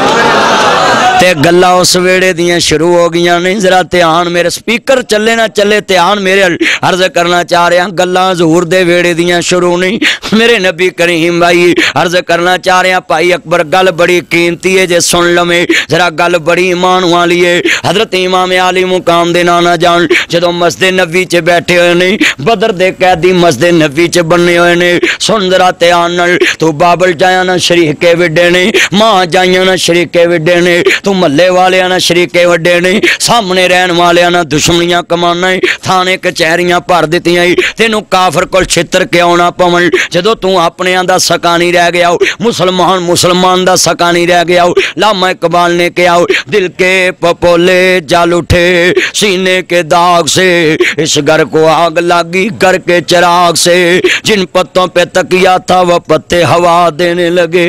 تے گلہ اس ویڑے دیاں شروع ہو گیا نہیں ذرا تیان میرے سپیکر چلے نہ چلے تیان میرے عرض کرنا چاہ رہے ہیں گلہ ظہور دے ویڑے دیاں شروع نہیں میرے نبی کریم بھائی عرض کرنا چاہ رہے ہیں پائی اکبر گل بڑی قیمتی ہے جے سن لمے ذرا گل بڑی ایمان والی ہے حضرت امام عالی مقام دے نانا جان جدو مسجد نبی چے بیٹھے ہوئے نہیں بدر دے قیدی مسجد نبی چے بننے ہوئے نہیں سن ذرا تیان تو بابل جایا نہ شریکے وڈے نہیں ماں جایا نہ شریکے وڈے نہیں تو ملے والے نہ شریکے وڈے نہیں سامنے رہن والے نہ دشمنیاں کمانا تھانے کچہریاں پار دیتی ہیں تینوں کافر کل چھتر کے آنا پون جدو تو اپنے آن دا سکانی رہ گیا ہو مسلمان دا سکانی رہ گیا ہو علامہ اقبال نے کیا ہو دل کے پپولے جال اٹھے سینے کے داغ سے اس گھر کو آگ لگی گھر کے چراغ سے جن پتوں پہ تکیا تھا وہ پتے ہوا دینے لگے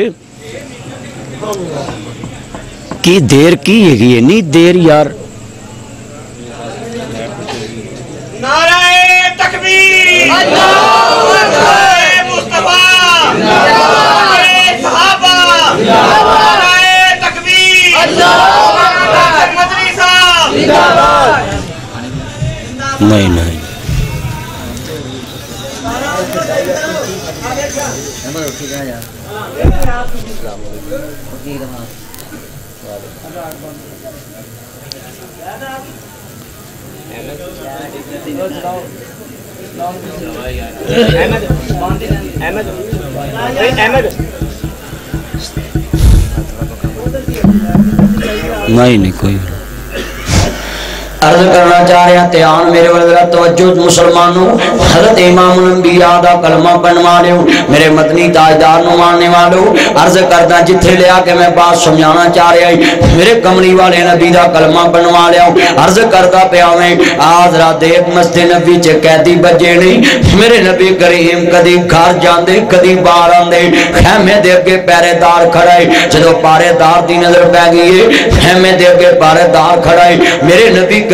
کی دیر کی ہے نہیں دیر یار نعرہ تکبیر نعرہ مصطفیٰ نعرہ صحابہ نعرہ تکبیر مدنی صاحب نہیں نہیں نہیں کوئی عرض کرنا چاہ رہے ہیں تیان میرے ورد توجہ مسلمانوں حضرت امام الانبیاء دا کلمہ بنوا لے میرے مدنی تاجدار نو ماننے والو عرض کردہ جتھے لیا کہ میں بات سمجھانا چاہ رہے ہیں میرے کملی والے نبی دا کلمہ بنوا لے عرض کردہ پہ آویں آج رات ایک مسجد نبی چے قیدی بجے نہیں میرے نبی کریم کدی گھر جاندے کدی باہر آندے خیمے دے کے پیرے دار کھڑائے جدو پارے دار دی نظر پہ گئی ہے خیمے دے کے پارے دار کھڑائے میرے نبی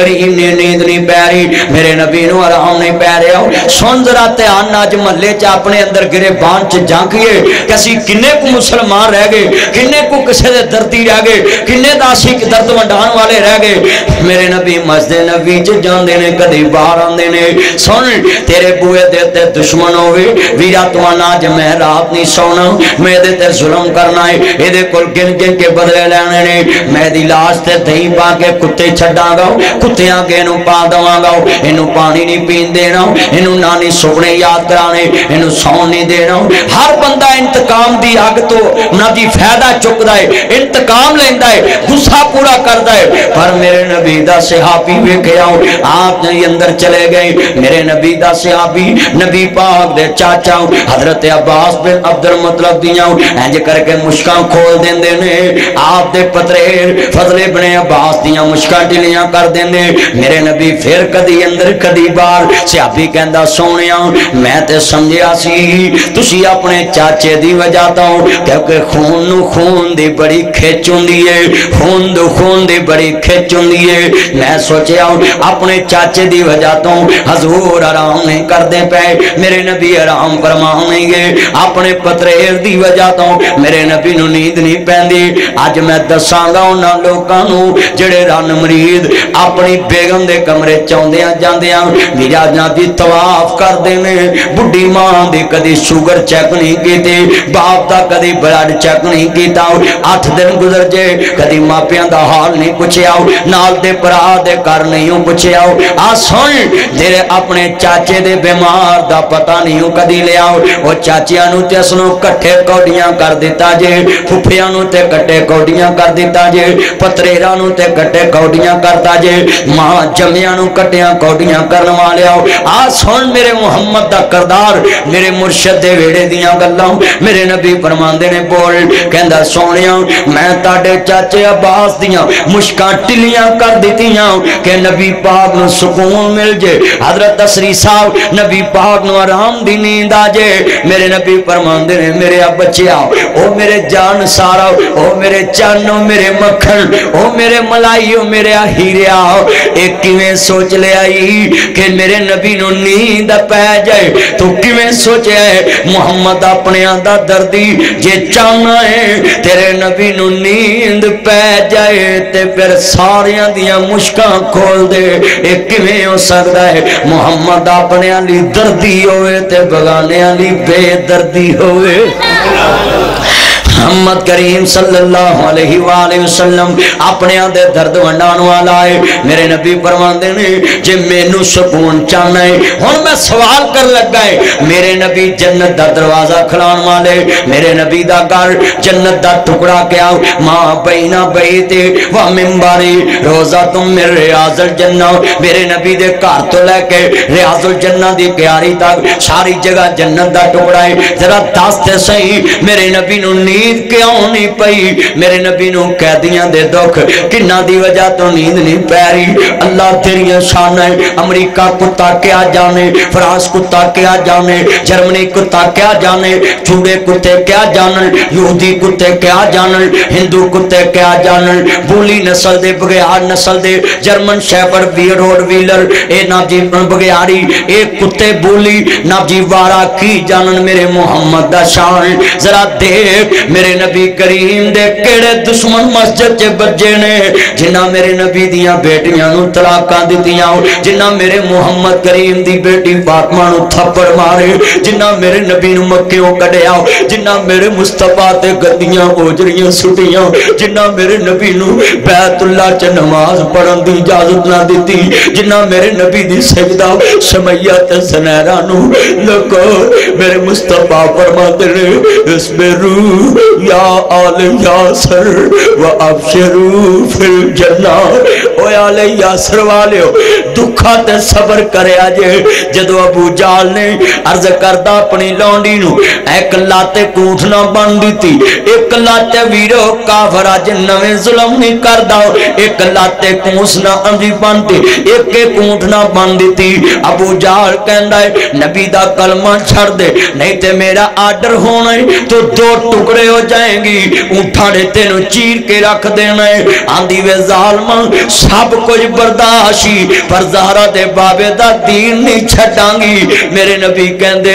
کریم نے نیند نہیں پی رہی میرے نبی نو آرام نہیں پی رہا سن ذرا دھیان اج محلے چ اپنے اندر گریبان چ جھانکیے کہ اسی کنے کو مسلمان رہ گئے کنے کو کسے دے دردی رہ گئے کنے دا اسی درد ونڈان والے رہ گئے میرے نبی مسجد نبی چ جاندے نے کدی باہر آندے نے سن تیرے بوئے دے تے دشمن ہوے ویرا تو انا ج میں رات نہیں سونا میں دے تے ظلم کرنا ہے اے دے کول گن گن کے بدلے لینے نے میں دی لاش تے دہی پا کے کتے چھڈاں گا کتےاں کے نو پا دواں گا اینو پانی نہیں پین دینا اینو نانی سپنے یاد کرانے اینو سون نہیں دینا ہر بندہ انتقام دی اگ تو نہ دی فائدہ چکدا ہے انتقام لیندا ہے غصہ پورا کردا ہے پر میرے نبی دا صحابی ویکھیا آپ نے اندر چلے گئے میرے نبی دا صحابی نبی پاک دے چاچا حضرت عباس بن عبد المطلب دیاں انج کر کے مشکاں کھول دیندے نے آپ دے پترے فضل ابن عباس دیاں مشکاں ڈلیاں کر دیندے میرے نبی پھر کدی اندر کدی باہر صحابی کہندا سونیا میں تے سمجھیا سی تسی اپنے چاچے دی وجہ تو کیونکہ خون نو خون دی بڑی کھچ ہوندی ہے خون دو خون دی بڑی کھچ ہوندی ہے میں سوچیا اپنے چاچے دی وجہ تو حضور آرام نہیں کردے پے میرے نبی آرام فرماؤں گے اپنے پتریر دی وجہ تو میرے نبی نو نیند نہیں پیندی اج میں دساں گا انہاں لوکاں نو جڑے رن مرید اپنی بیگم دے کمرے چوندیاں جاندیاں میرا جنابی طواف کردے نے بڈھی ماں دی کدی شوگر چیک نہیں کیتے باپ دا کدی بلڈ چیک نہیں کیتا 8 دن گزر جے کدی ماپیاں دا حال نہیں پوچھیا نال دے پرا دے کر نہیں پوچھیا آ سن تیرے اپنے چاچے دے بیمار دا پتہ نہیں کدی لیا او چاچیاں نو تے اس نو کٹھے کوڈیاں کر دیتا جے پھپھیاں نو تے کٹھے کوڈیاں کر دیتا جے پتریراں نو تے کٹھے کوڈیاں کرتا جے ماں جمیاں نو کٹیاں کوڈیاں کرن والیا آ سن میرے محمد دا کردار میرے مرشد دے ویڑے دیاں گلاں میرے نبی فرماندے نے بول کہندا سونیا میں تاڈے چاچے عباس دیاں مشکاں ٹلیاں کر دتیاں کہ نبی پاک نو سکون مل جے حضرت اسری صاحب نبی پاک نو آرام دی نیند آ جے میرے نبی فرماندے نے میرے بچیا او میرے جان سارا او میرے چن او میرے مکھن او میرے ملائی او میرے ہیریا ایک کیویں سوچ لے آئی کہ میرے نبی نو نیند پے جائے تو کیویں سوچے محمد اپنے آندا دردی جے چاہنا ہے تیرے نبی نو نیند پے جائے تے پھر ساریاں دیاں مشکاں کھول دے ایک کیویں ہو سکدا ہے محمد اپنے علی دردی ہوئے تے بگانے علی بے دردی ہوئے محمد کریم صلی اللہ علیہ وآلہ وسلم اپنے آدھے درد ونڈان والا ہے میرے نبی فرماندے نے جے مینوں سکون چاہنا ہے ہن میں سوال کر لگا ہے میرے نبی جنت دا دروازہ کھلان والے میرے نبی دا گھر جنت دا ٹکڑا کیا ماں بینا بیتے و منبری روزہ تم من ریاض الجنہ میرے نبی دے گھر تو لے کے ریاض الجنہ دی کیاری تک ساری جگہ جنت دا ٹکڑا ہے ذرا دستے صحیح میرے نبی نو نیند کیوں نہیں پئی میرے نبی نو قیدیاں دے دکھ کنہ دی وجہ تو نیند نہیں پیری اللہ تیری شان ہے امریکہ کتا کیا جانے فرانس کتا کیا جانے جرمنی کتا کیا جانے چوڑے کتے کیا جانن یہودی کتے کیا جانن ہندو کتے کیا جانن بولی نسل دے بگیار نسل دے جرمن شیپر روڈ ویلر اے نابجی بگیاری اے کتے بولی نابجی وارا کی جانن میرے محمد دا شان ذرا دیکھ میرے نبی کریم دے کیڑے دشمن مسجد چے بجے نے جنہ میرے نبی دیاں بیٹیاں نو طلاقاں دتیاں جنہ میرے محمد کریم دی بیٹی فاطمہ نو تھپڑ مارے جنہ میرے نبی نو مکیوں کڈیا جنہ میرے مصطفیٰ تے گدیاں اوجڑیاں سٹیاں جنہ میرے نبی نو بیت اللہ چ نماز پڑھن دی اجازت نہ دتی جنہ میرے نبی دی سجدہ سمیہ تے زنیرہ نو لکو میرے مصطفیٰ فرماتے نے اسبرو یا آل یاسر و ابشرو فی الجنہ او آل یاسر والے ہو دکھ दुखा ते सबर करे अजे। जदों अबू जाल ने अर्ज करदा अपनी लौंडी नू एक लाते कूठ ना बन दी, एक लाते वीरो काफर अज नवे जुल्म नहीं करदा, एक लाते कूस ना अंधी बनती, एक कूठ ना बन दी। अबू जाल कहंदा है नबी दा कलमा छड़ दे नहीं ते मेरा आर्डर होना है तो दो टुकड़े हो जाएंगी, ऊंठा ने तेनू चीर के रख देना है। आंदी वे जालमा सब कुछ बर्दाशी पर ज़हरा दे बाबे दा दीन नहीं छड़ांगी। मेरे नबी कहंदे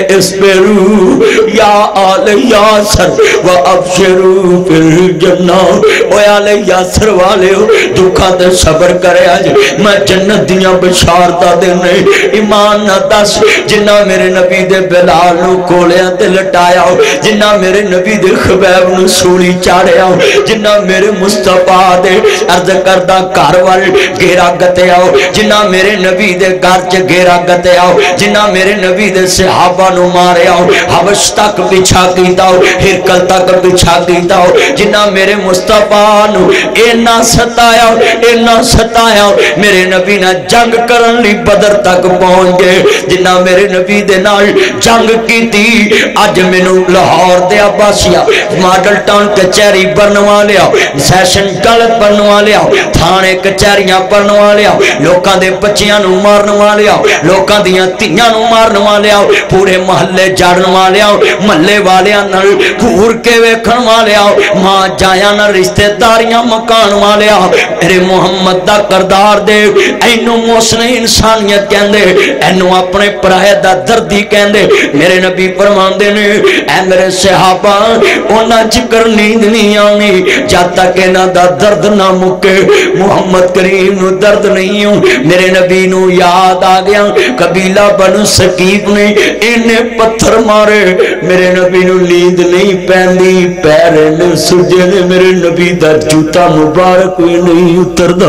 इस्बिरू या आल यासर व अबशिरू फिल जन्ना। ओ आल यासर वालेओ दुखा ते सबर करे अज मैं जन्नत दियां बशारतां देने। ईमान ना दस जिन्ना मेरे नबी दे बिलाल नू कोलियां ते लटाया, जिन्ना मेरे नबी दे खबैब नू सूली चाड़िया, जिन्ना मेरे मुस्तफा दे अर्ज करदा घर वाल घेरा गतिया, जिन्ना मेरे नबी दे घर च घेरा गतिया, जिन्ना मेरे नबी दे सहाबा नू मारिया, हबश तक पिछा कीता, हिरकल तक पिछा कीता, जिन्ना मेरे मुस्तफा नू इन्ना सताया, इन्ना सताया। मेरे नबी ने जंग करन लई बदर तक पहुंच गए, जिन्ना मेरे नबी दे नाल जंग कीती। अज मैनू लाहौर दे अब्बासिया मॉडल टाउन कचहरी बनवा लिया, सैशन गलत बनवा लिया, थाने कचहरियां बनवा लिया, लोकां दे बच्चियां नू मारनवा लिया, लोकां दियां धीआं नू मारनवा लिया, पूरे महल्ले जाड़नवा लिया, महल्ले वालियां नाल घूर के वेखण वालिया, मां जाया नाल रिश्तेदारियां मकान वालिया। मेरे मुहम्मद दा करदार दे इनू मोहसिन इंसानियत कहंदे, इनू अपने पराए दा दर्दी कहंदे। मेरे नबी फरमांदे ने ऐ मेरे सहाबा उन्हां जिक्र नींद नहीं आनी जद तक इन्हां दा दर्द ना मुके। मुहम्मद करीम नू दर्द नहीं हो। मेरे नबी नू याद आ गया कबीला बनु सकीफ ने इन्ने पत्थर मारे, मेरे नबी नू नींद नहीं पैंदी, पैर ने सुजे ने, मेरे नबी दा जूता मुबारक भी नहीं उतरदा।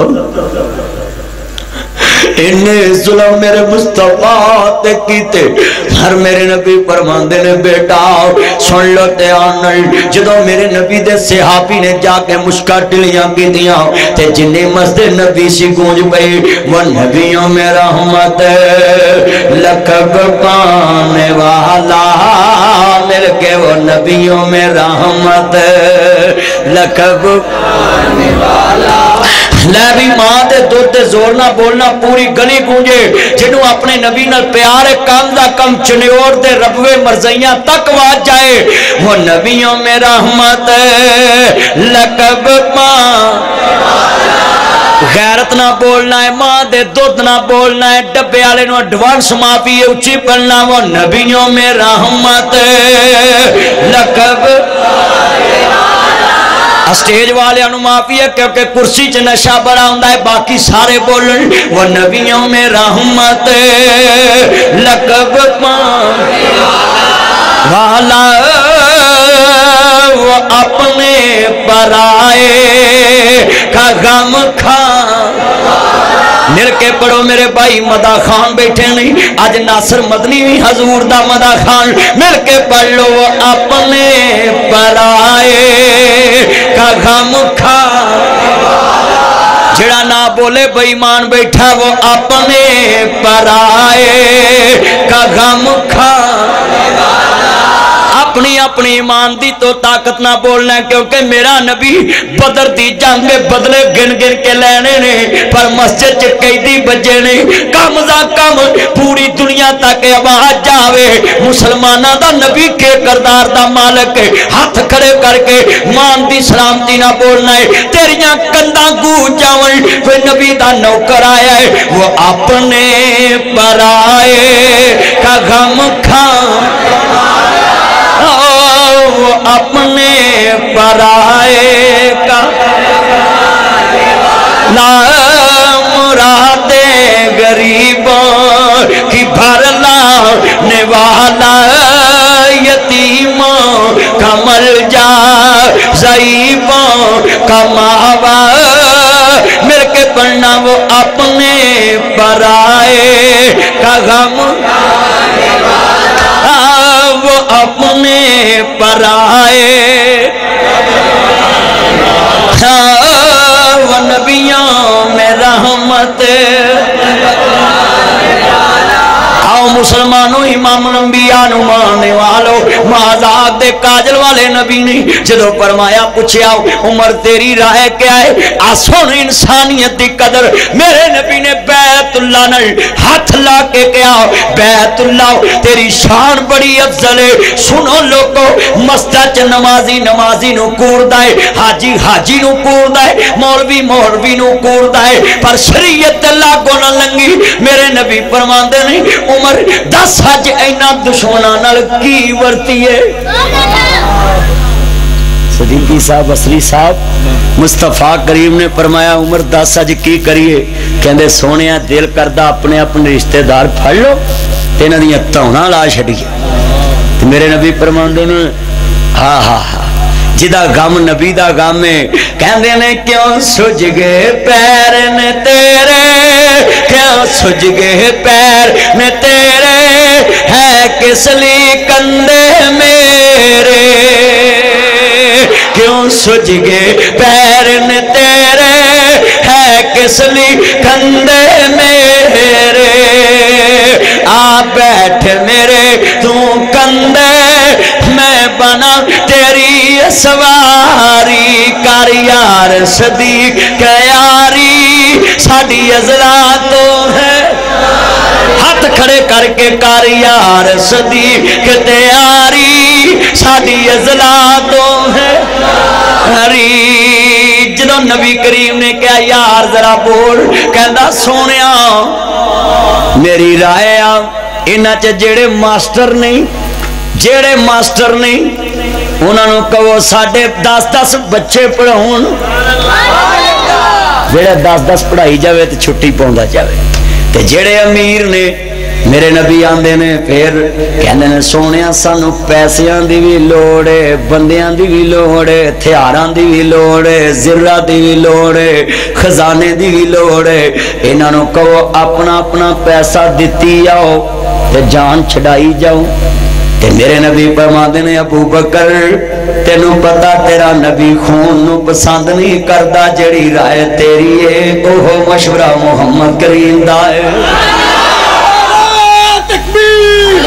इन्ने जुल्म मेरे मुस्तफा ते कीते। हर मेरे नबी फरमांदे ने बेटा सुन लो ध्यान नाल, जदों मेरे नबी दे सहाबी ने जाके मुश्का टिलियां कीतियां ते जिन्ने मस्जिद नबी सी गूंज पई, वो नबियों में रहमत लकब पाने वाला मिल के, वो नबियों में रहमत लकब पाने वाला। लै भी मां दे दुध दे जोर ना बोलना पूरी गली गूंजे, जिन्हों अपने नबी नाल प्यार कम दा कम चन्योर दे रबवे मरज़इयां तक वाज जाए, वो नबियों में रहमत लकब मां। गैरत ना बोलना है, मां दे दुध ना बोलना है, डब्बे वाले नूं एडवांस माफी उच्ची पढ़ना, वो नबियों में रहमत लकब। स्टेज वाले माफी है क्योंकि कुर्सी च नशा बड़ा होंदा है, बाकी सारे बोलन वो नबियों में रहमत लकब वाला। वो अपने पराए का गम खा। मिल के पढ़ो मेरे भाई मदा खान बैठे नहीं, अज नासर मदनी भी हजूर दा मदा खान, मिल के पढ़ लो वो अपने पराए का गम खा। जड़ा ना बोले बेईमान बैठा वो अपने पराए का गम खा। अपनी अपनी ईमान दी तो ताकत ना बोलना, क्योंकि मेरा नबी बदर दी जंग में बदले गिन गिन के लेने ने, पर मस्जिद च कैदी बजे ने। कम दा कम पूरी दुनिया तक आवाज जावे मुसलमाना दा नबी के करदार दा मालिक, हाथ खड़े करके मान दी सलामती ना बोलना है। तेरियां कंधा गूंज जावन कोई नबी दा नौकर आया है, वो अपने पराए का गम खा। वो अपने पराए का ला मुरादे गरीबों की भरला निवाला, यतीमों का मल जा ज़ईबों का मावा। मिल के पढ़ना वो अपने पराए का गम, वो अपने पराए वो नबियों में रहमत मुसलमानों इमाम अंबिया नु मानने वालो महाजाद दे काजल वाले नबी ने जदों फरमाया पूछया उमर तेरी राय क्या है आसो इंसानियत दी कदर मेरे नबी ने बैतुल्लाह नाल हाथ ला के कहा बैतुल्लाह तेरी शान बड़ी अफजल है सुनो लोगो मस्जिद च नमाजी नमाजी नु कूरदा है हाजी हाजी नु कूरदा है मौलवी मौलवी नु कूरदा है पर शरीयत लागो ना लंगी मेरे नबी फरमांदे ने उमर दस अज इन्हां दुश्मनां नाल की वर्ती है सदीकी साहब असली साहब मुस्तफा करीम ने फरमाया उमर दस अज की करिए कहंदे सोने दिल करदा अपने अपने रिश्तेदार फड़ लो ते इन्हां दियां धौणां ला छड़िए मेरे नबी फरमांदे ने हाँ हाँ हाँ जिदा गम नबी दा गम है कहंदे ने क्यों सुज गए पैर ने तेरे क्यों सुज गए पैर ने तेरे है किस लिए कंधे मेरे क्यों सुज गए पैर ने तेरे है किस लिए कंधे मेरे आ बैठ मेरे तू कंधे मैं बना तेरी सवारी कर यार सदीक यारी साडी अज़ला तो है हाथ खड़े करके कर यार सदीक तैयारी साडी अज़ला तो है हरी जदों नबी करीम ने कहा यार जरा बोल कहंदा सोनिया मेरी राय आ इन्हां च जेड़े मास्टर नहीं उन्होंने कहो साढ़े 10-10 बच्चे पढ़ाउण जेड़ा 10-10 पढ़ाई जाए तो छुट्टी पाउंदा जाए ते जेड़े अमीर ने मेरे नबी आंदे ने फिर कहंदे ने सोनिया सानू पैसियां दी भी लोड़ है बंदियां दी भी लोड़ है हथियारां दी भी लोड़ है जिर्रा दी भी लोड़ है खजाने दी भी लोड़ है इन्हां नू कहो अपना अपना पैसा दित्ती जाओ ते जान छड़ाई जाओ ते मेरे नबी फरमाते ने अबू बकर तेनू पता तेरा नबी खून नू पसंद नहीं करता जेड़ी राय तेरी है ओह मशवरा मुहम्मद करीम दा है तकबीर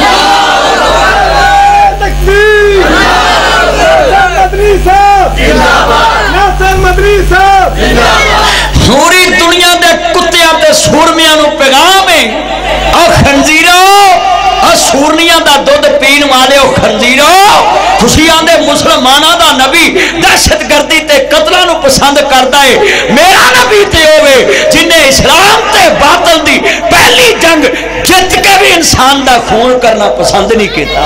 तकबीर मदनी साहब जिंदाबाद नासिर मदनी साहब जिंदाबाद पूरी दुनिया दे कुत्तियां ते सूरमियां नू पैगाम है आ खंजीरो सूरनिया का दुध पीन वाले खंजीरो तुसी आंदे मुसलमाना दा नबी दहशतगर्दी ते कतलों नू पसंद करता है मेरा नबी ते होवे जिन्हें इस्लाम ते बातिल दी पहली जंग जित के भी इंसान दा खून करना पसंद नहीं किया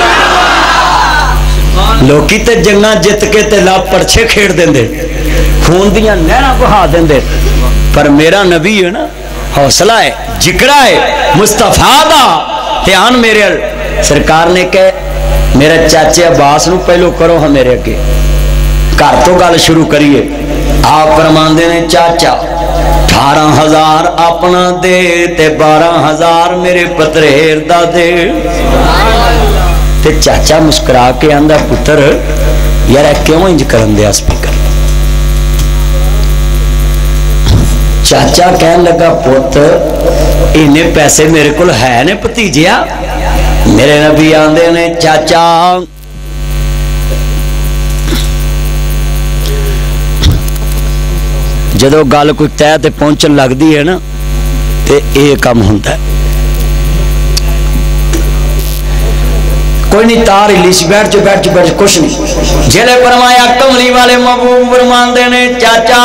लोकी ते जंगा जित के ते लाभ परछे खेड़ देंदे खून दियां नहरां बहा देंदे पर मेरा नबी है ना हौसला है जिकरा है मुस्तफा दा ध्यान मेरे सरकार ने कह मेरे चाचे अब्बास नू पहलो करो हाँ मेरे अगे घर तो गल शुरू करिए आप फरमांदे ने चाचा 18,000 अपना दे ते 12,000 मेरे पतरेर दा दे ते चाचा मुस्कुरा के आंदा पुत्र यार क्यों इंज करन दिया स्पीकर चाचा कहन लगा पुत इन्ने पैसे मेरे को है ने भतीजिया मेरे नबी आंदे ने चाचा जदों गल कोई तय ते पहुंचन लगती है ना ते ये काम होता है कोई नहीं तार हिली सी बैठ कुछ नहीं जेले फरमाया कमली वाले महबूब फरमांदे ने चाचा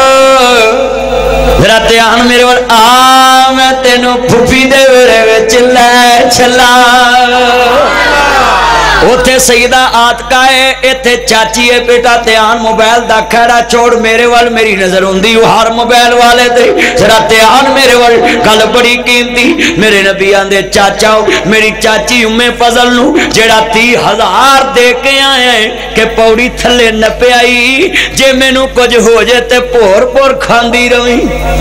मेरा ध्यान मेरे वाल आ मैं तेनू फुफी दे वेरे विच लै चला उथे सईदा आतका है इथे चाची है बेटा ध्यान मोबाइल दा खैरा छोड़ मेरे वाल मेरी नजर हुंदी हर मोबाइल वाले ते जरा ध्यान मेरे वाल गल बड़ी कीमती मेरे नबी आंदे चाचा मेरी चाची उम्मे फजल नू जेड़ा 30,000 दे के आए कि पौड़ी थले नपे आई जे मैनू कुछ हो जाए ते भोर भोर खांदी रही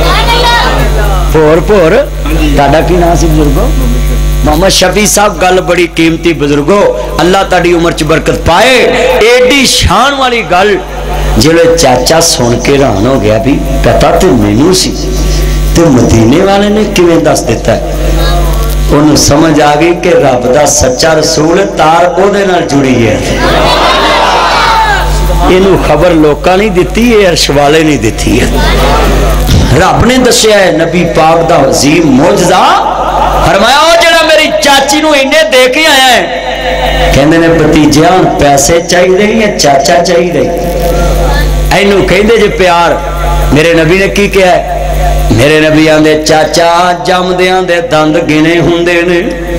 भोर भोर ताड़ा की नाम सी बुजुर्गो मोहम्मद शफी साहब गल बड़ी कीमती बुजुर्गो अल्लाह ताड़ी उम्र च बरकत पाए एडी शान वाली गल जिले चाचा सुन के हैरान हो गया भी पता तो मैनू सी ते मदीने वाले ने किवें दस दिता है انہوں سمجھ آ گئی کہ رب دا سچا رسول تار او دے نال جڑی ہے انہوں خبر لوکاں نہیں دیتی ہے عرش والے نہیں دیتی ہے رب نے دسیا ہے نبی پاک دا عظیم معجزہ فرمایا او جڑا میری چاچی نو انہیں دیکھ ہی آیا ہے کہندے نے بھتیجیاں پیسے چاہیے یا چاچا چاہیے اینو کہندے جے پیار میرے نبی نے کی کیا ہے میرے نبی آندے چاچا جمدیاں دے دند گنے ہوندے نے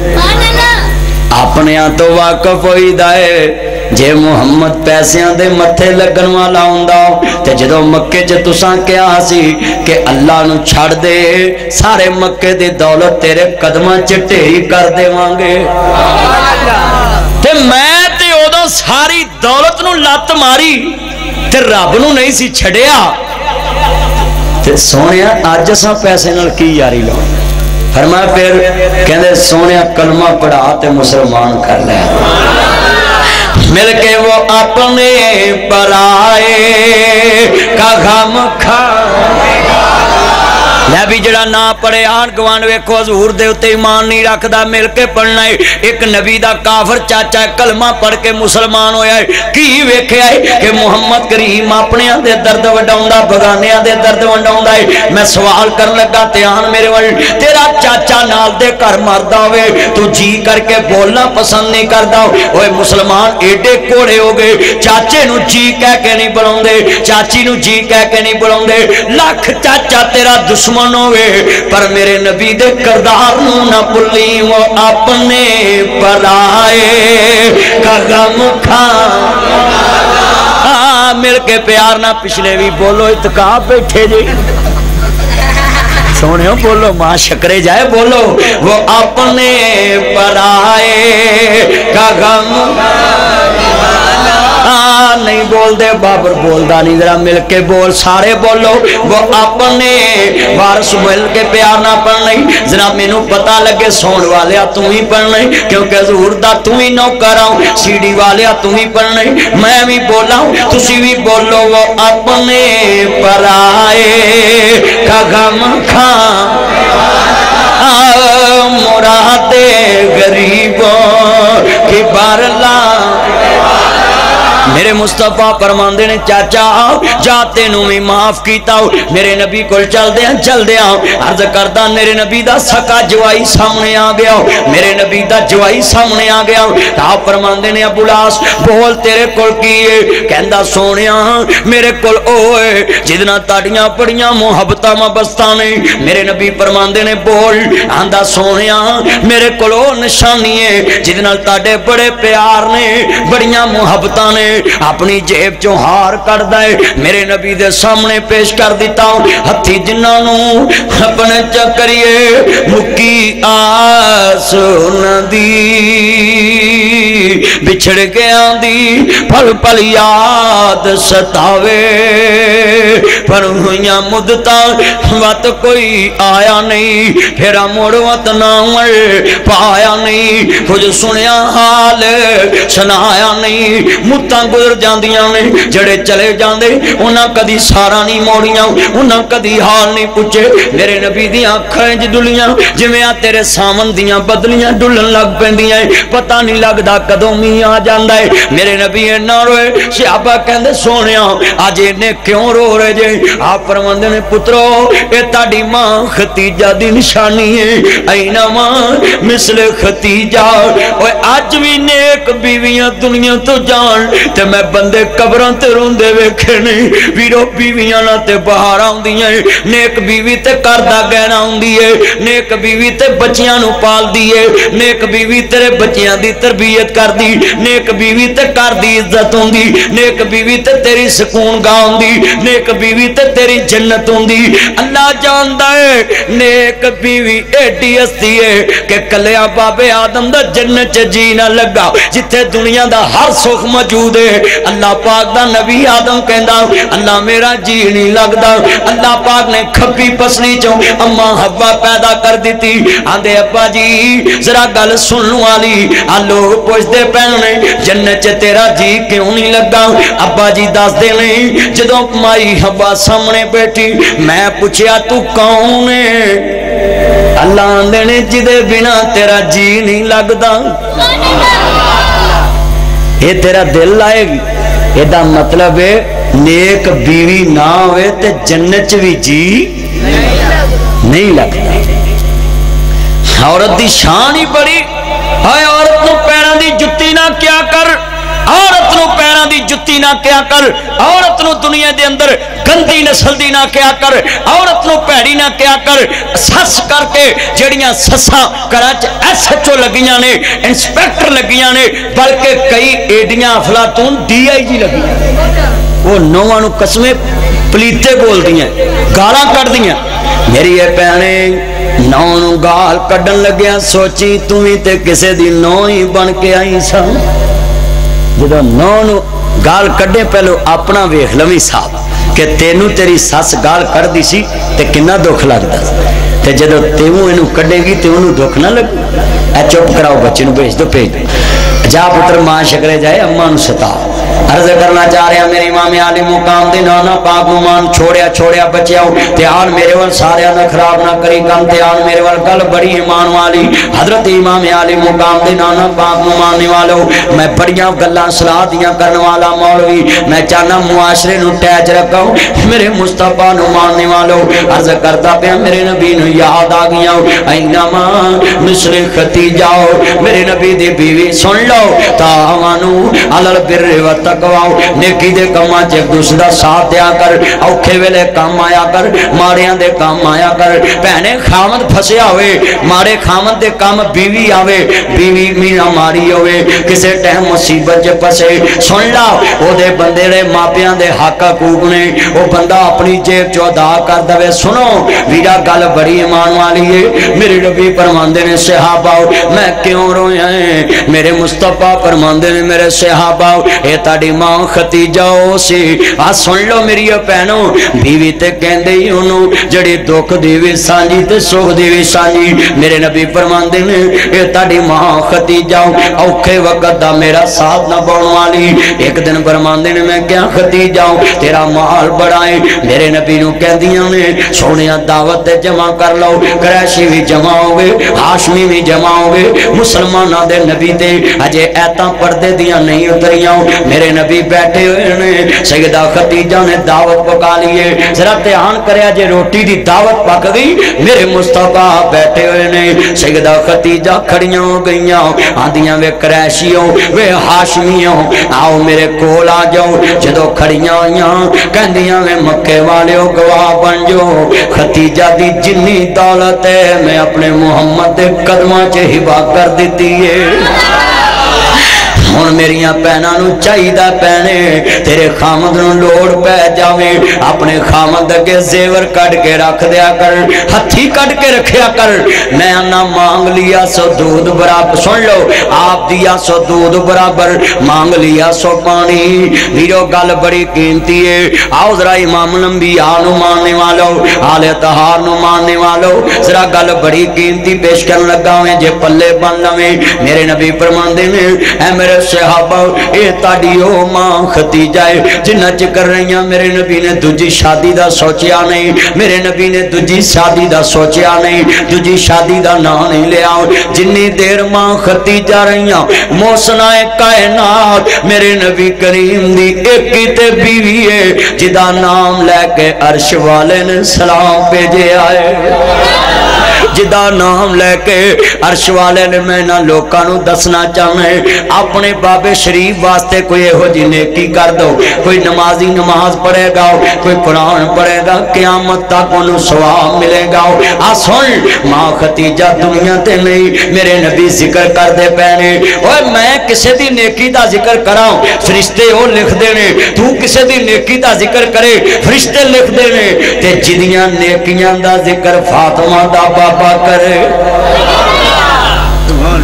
اپنیاں تو واقف ہوئی دائے جے محمد پیسیاں دے متھے لگن والا ہوندا تے جدوں مکے چ تساں کیا سی کہ اللہ نو چھڑ دے سارے مکے دی دولت تیرے قدماں چ ڈھیری کر دیواں گے تے میں تے اودوں ساری دولت نو لت ماری تے رب نو نہیں سی چھڑیا تے سونیا اج اساں پیسے نال کی یاری لاؤ فرمایا پھر کہندے سونیا کلمہ پڑھا تے مسلمان کر لے مل کے وہ اپنے پرائے کا غم کھائے نبی جڑا نہ پڑھے آن گوان ویکھو حضور دے اتے ایمان نہیں رکھ دا مل کے پڑھنا ہے ایک نبی دا کافر چاچا ہے کلمہ پڑھ کے مسلمان ہویا ہے کی ویکھے آئے کہ محمد کریم اپنے دے درد وڈاؤں دا بگانے دے درد وڈاؤں دا ہے میں سوال کر لگا تیان میرے وال تیرا چاچا نال دے کر مردہ ہوئے تو جی کر کے بولنا پسند نہیں کر دا ہوئے مسلمان ایڈے کوڑے ہو گئے چاچے نو جی کہہ کے نہیں بلاؤں دے چاچی نو جی کہہ کے نہیں بلاؤں دے لاکھ چاچا تیرا دشمن ہوئے پر میرے نبی دے کردار نو نہ بھلی وہ اپنے پرائے کا غم کھا مل کے پیار نہ پچھلے بھی بولو اتقاب بیٹھے جی سونے ہو بولو ماں شکرے جائے بولو وہ اپنے پرائے کا غم نہیں بول دے بابر بول دا نہیں ذرا مل کے بول سارے بولو وہ اپنے وارث مل کے پیار نہ پڑھنے ذرا میں نو پتا لگے سون والیا تم ہی پڑھنے کیونکہ حضور دا تم ہی نوکر آؤں سی ڈی والیا تم ہی پڑھنے میں بھی بولا ہوں تسی بھی بولو وہ اپنے پرائے کا غم کھا مراد غریبوں کی بارلا میرے مصطفیٰ فرماندے نے چاچا جاتے نو میں معاف کیتا ہو میرے نبی کو چل دیا عرض کردہ میرے نبی دا سکا جوائی سامنے آ گیا میرے نبی دا جوائی سامنے آ گیا آپ فرماندے نے ابو لاس بول تیرے کل کیے کہندہ سونیا میرے کل اوئے جدنا تاڑیاں پڑیاں محبتہ مبستانے میرے نبی فرماندے نے بول آندہ سونیا میرے کل او نشانیے جدنا تاڑے بڑے پیار نے بڑیاں محبتانے اپنی جیب چو ہار کر دائے میرے نبی دے سامنے پیش کر دیتا ہوں ہتھی جنانو اپنے چکریے مکی آس ندی بچھڑ گیا دی پل پل یاد ستاوے پر ہویاں مدتا وقت کوئی آیا نہیں پھرا موڑ وقت نامر پایا نہیں کچھ سنیا حال سنایا نہیں مدتا گزر جاندیاں نے جڑے چلے جاندے انہاں کدی سارا نہیں موڑیاں انہاں کدی حال نہیں پوچھے میرے نبی دیاں کھنج ڈلیاں جویاں تیرے سامن دیاں بدلیاں ڈلن لگ پیندیاں پتہ نہیں لگدا کدوں می آ جاندا ہے میرے نبی نہ روئے صحابہ کہندے سونیا اج نے کیوں رو رہے جے آپ فرماندے نے پترو اے تاڈی ماں ختیجہ دی نشانی ہے اینا ماں مثل ختیجہ اوے اج بھی نیک بیویاں دنیا تو جان تے میں بندے قبران تے روندے ویکھے نہیں ویرو بیویاں نہ تے باہر آندیاں نیک بیوی تے کردہ گہنا ہوندی ہے نیک بیوی تے بچیاں نو پال دیئے نیک بیوی تیرے بچیاں دی تربیت کر دی نیک بیوی تے کر دی عزت ہوندی نیک بیوی تے تیری سکون گاہ ہوندی نیک بیوی تے تیری جنت ہوندی اللہ جاندا ہے نیک بیوی ایڈی ہستی ہے کہ کلیاں بابے آدم دا جنت جی نہ لگا جتھے دنیا دا ہر سکھ موجود ہے اللہ پاک دا نبی آدم کہندا اللہ میرا جی نہیں لگدا اللہ پاک نے کھپی پسلی چوں اما حوا پیدا کر دیتی آندے ابا جی ذرا گل سنن والی آ لوگ پوچھدے پہنے جنت چ تیرا جی کیوں نہیں لگا ابا جی دس دے نہیں جدوں مائی حوا سامنے بیٹھی میں پوچھیا تو کون ہے اللہ آندے نے جدے بنا تیرا جی نہیں لگدا یہ تیرا دل لائے گی. یہ دا مطلب ہے نیک بیوی نہ ہوئے تے جنت بھی جی نہیں لگتا. عورت دی شان ہی بڑی ہے. عورت نو پیران دی جتی نہ کیا کر, عورت نو پیران دی جتی نہ کیا کر, عورت نو دنیا دے اندر گندی نسل دی نہ کیا کر, عورت نو پیڑی نہ کیا کر. سس کر کے جڑیاں سساں کراچ ایس ایچ او لگیاں نے, انسپیکٹر لگیاں نے, بلکہ کئی ایڈیاں افلاطون ڈی آئی جی لگیاں. وہ نوانو قسمیں پلیتے بول دیاں, گالاں کر دیاں. میری یہ پہنے نو گال کڈن لگیا سوچی تمہیں تے کسے دی نو ہی بن کے آئی سا. جدو نو گال کڈے پہلو اپنا ویکھ لویں صاحب کہ تینوں تیری سس گال کر دی سی تے کنا دکھ لگدا تے جدو تینوں اینو کڈے گی تے انہوں دکھ نہ لگ. اے چپ کراؤ بچے نو بھیج دو جا پتر ماں شکرے جائے اماں نو ستا. عرض کرنا چاہ رہا میرے امام عالی مقام دے نانا پاک ممان چھوڑیا بچیاؤ تیان میرے وال سارے نہ خراب نہ کری کم تیان میرے وال گل بڑی ایمان والی حضرت امام عالی مقام دے نانا پاک ماننے والو. میں بڑیاں گلاں صلاح دیاں کرنے والا مولوی, میں چاہنا معاشرے نو ٹیچ رکھاؤں میرے مصطفیٰ نو ماننے والو. عرض کرتا پیا میرے نبی نو یاد آ گیا اینما مثل ختیجاؤ میرے نبی دی بیوی سن لو تاوانو علل بر و تقواؤ نیکی دے کاماں چ ایک دوسرے دا ساتھ دیا کر, اوکھے ویلے کام آیا کر, ماڑیاں دے کام آیا کر. بہنے خامد پھسیا ہوئے ماڑے خامد دے کام بیوی آوے, بیوی میرا ماری ہوئے کسے ٹائم مصیبت چ پھسے سن لا او دے بندے دے ماپیاں دے حق حقوق نے او بندہ اپنی جیب چ ادا کر دے. سنو ویرا گل بڑی ایمان والی ہے. میرے نبی فرماندے نے صحابہ میں کیوں رویا ہے, میرے مصطفیٰ فرماندے نے میرے صحابہ اے تاڑی ماں ختیجہ ہو سی. آ سن لو میری پہنو بیوی تے کہندے ہی انہوں جڑی دکھ دیوی سانجی تے سکھ دیوی سانجی. میرے نبی فرماندے نے اے تاڑی ماں ختیجہ اوکھے وقت دا میرا ساتھ نہ بون والی. ایک دن فرماندے نے میں کیا ختیجہ تیرا مال بڑھائے. میرے نبی نو کہندیاں نے سونیا دعوت تے جمع کر لو, قریشی بھی جمع ہو گئے, ہاشمی بھی جمع ہو گئے, مسلمانہ دے نبی تے اجے ایتاں پردے دیاں نہیں اتریاں. میرے نبی بیٹھے ہوئے نے, سیدہ ختیجہ نے دعوت پکا لیے. ذرا دھیان کریا جے روٹی دی دعوت پک گئی میرے مصطفیٰ بیٹھے ہوئے نے. سیدہ ختیجہ کھڑیاں ہو گئیاں آندیاں وے قریشیوں وے ہاشمیوں آؤ میرے کول آ جاؤ. جدو کھڑیاں ہوئیاں کہندیاں وے مکے والےو گواہ بن جو ختیجہ دی جنی دولت ہے میں اپنے محمد دے قدماں چ ہبا کر دیتی ہے. ہن میریاں پہناں نو چاہیدا پہنے تیرے خامد نو لوڑ پہ جاوے اپنے خامد اگے زیور کٹ کے رکھ دیا کر, ہتھی کٹ کے رکھیا کر. میں نہ مانگ لیا سو دودھ برابر, سن لو آپ دیا سو دودھ برابر مانگ لیا سو پانی. میرو گل بڑی قیمتی ہے. آؤ ذرا امام الانبیاء نو ماننے والو آل طہار نو ماننے والو ذرا گل بڑی قیمتی پیش کرن لگا میں جے پلے بن لویں. میرے نبی فرماندے نے اے میرے صحابہ اے تاڑی او ماں ختیجہ ہے جنہ چکر رہیاں. میرے نبی نے دوجی شادی دا سوچیا نہیں, میرے نبی نے دوجی شادی دا سوچیا نہیں, دوجی شادی دا نا نہیں لیا. جنی دیر ماں ختیجہ رہیاں موسنہ کائنات میرے نبی کریم دی ایک ہی تے بیوی ہے جدا نام لے کے عرش والے نے سلام بھیجے آئے, جدا نام لے کے عرش والے نے. میں نہ لوکانو دسنا چاہنا ہے اپنے باب شریف واسطے کوئی ہو جی نیکی کر دو. کوئی نمازی نماز پڑھے گا, کوئی قرآن پڑھے گا, قیامت تک انہوں ثواب ملے گا. سن ماں ختیجہ دنیا تے نہیں میرے نبی ذکر کر دے پہنے. اوے میں کسے دی نیکی دا ذکر کراؤں فرشتے ہو لکھ دینے, تو کسے دی نیکی دا ذکر کرے فرشتے لکھ دینے. تے جدیاں نیکیاں دا ذکر فاطمہ دا بابا کرے,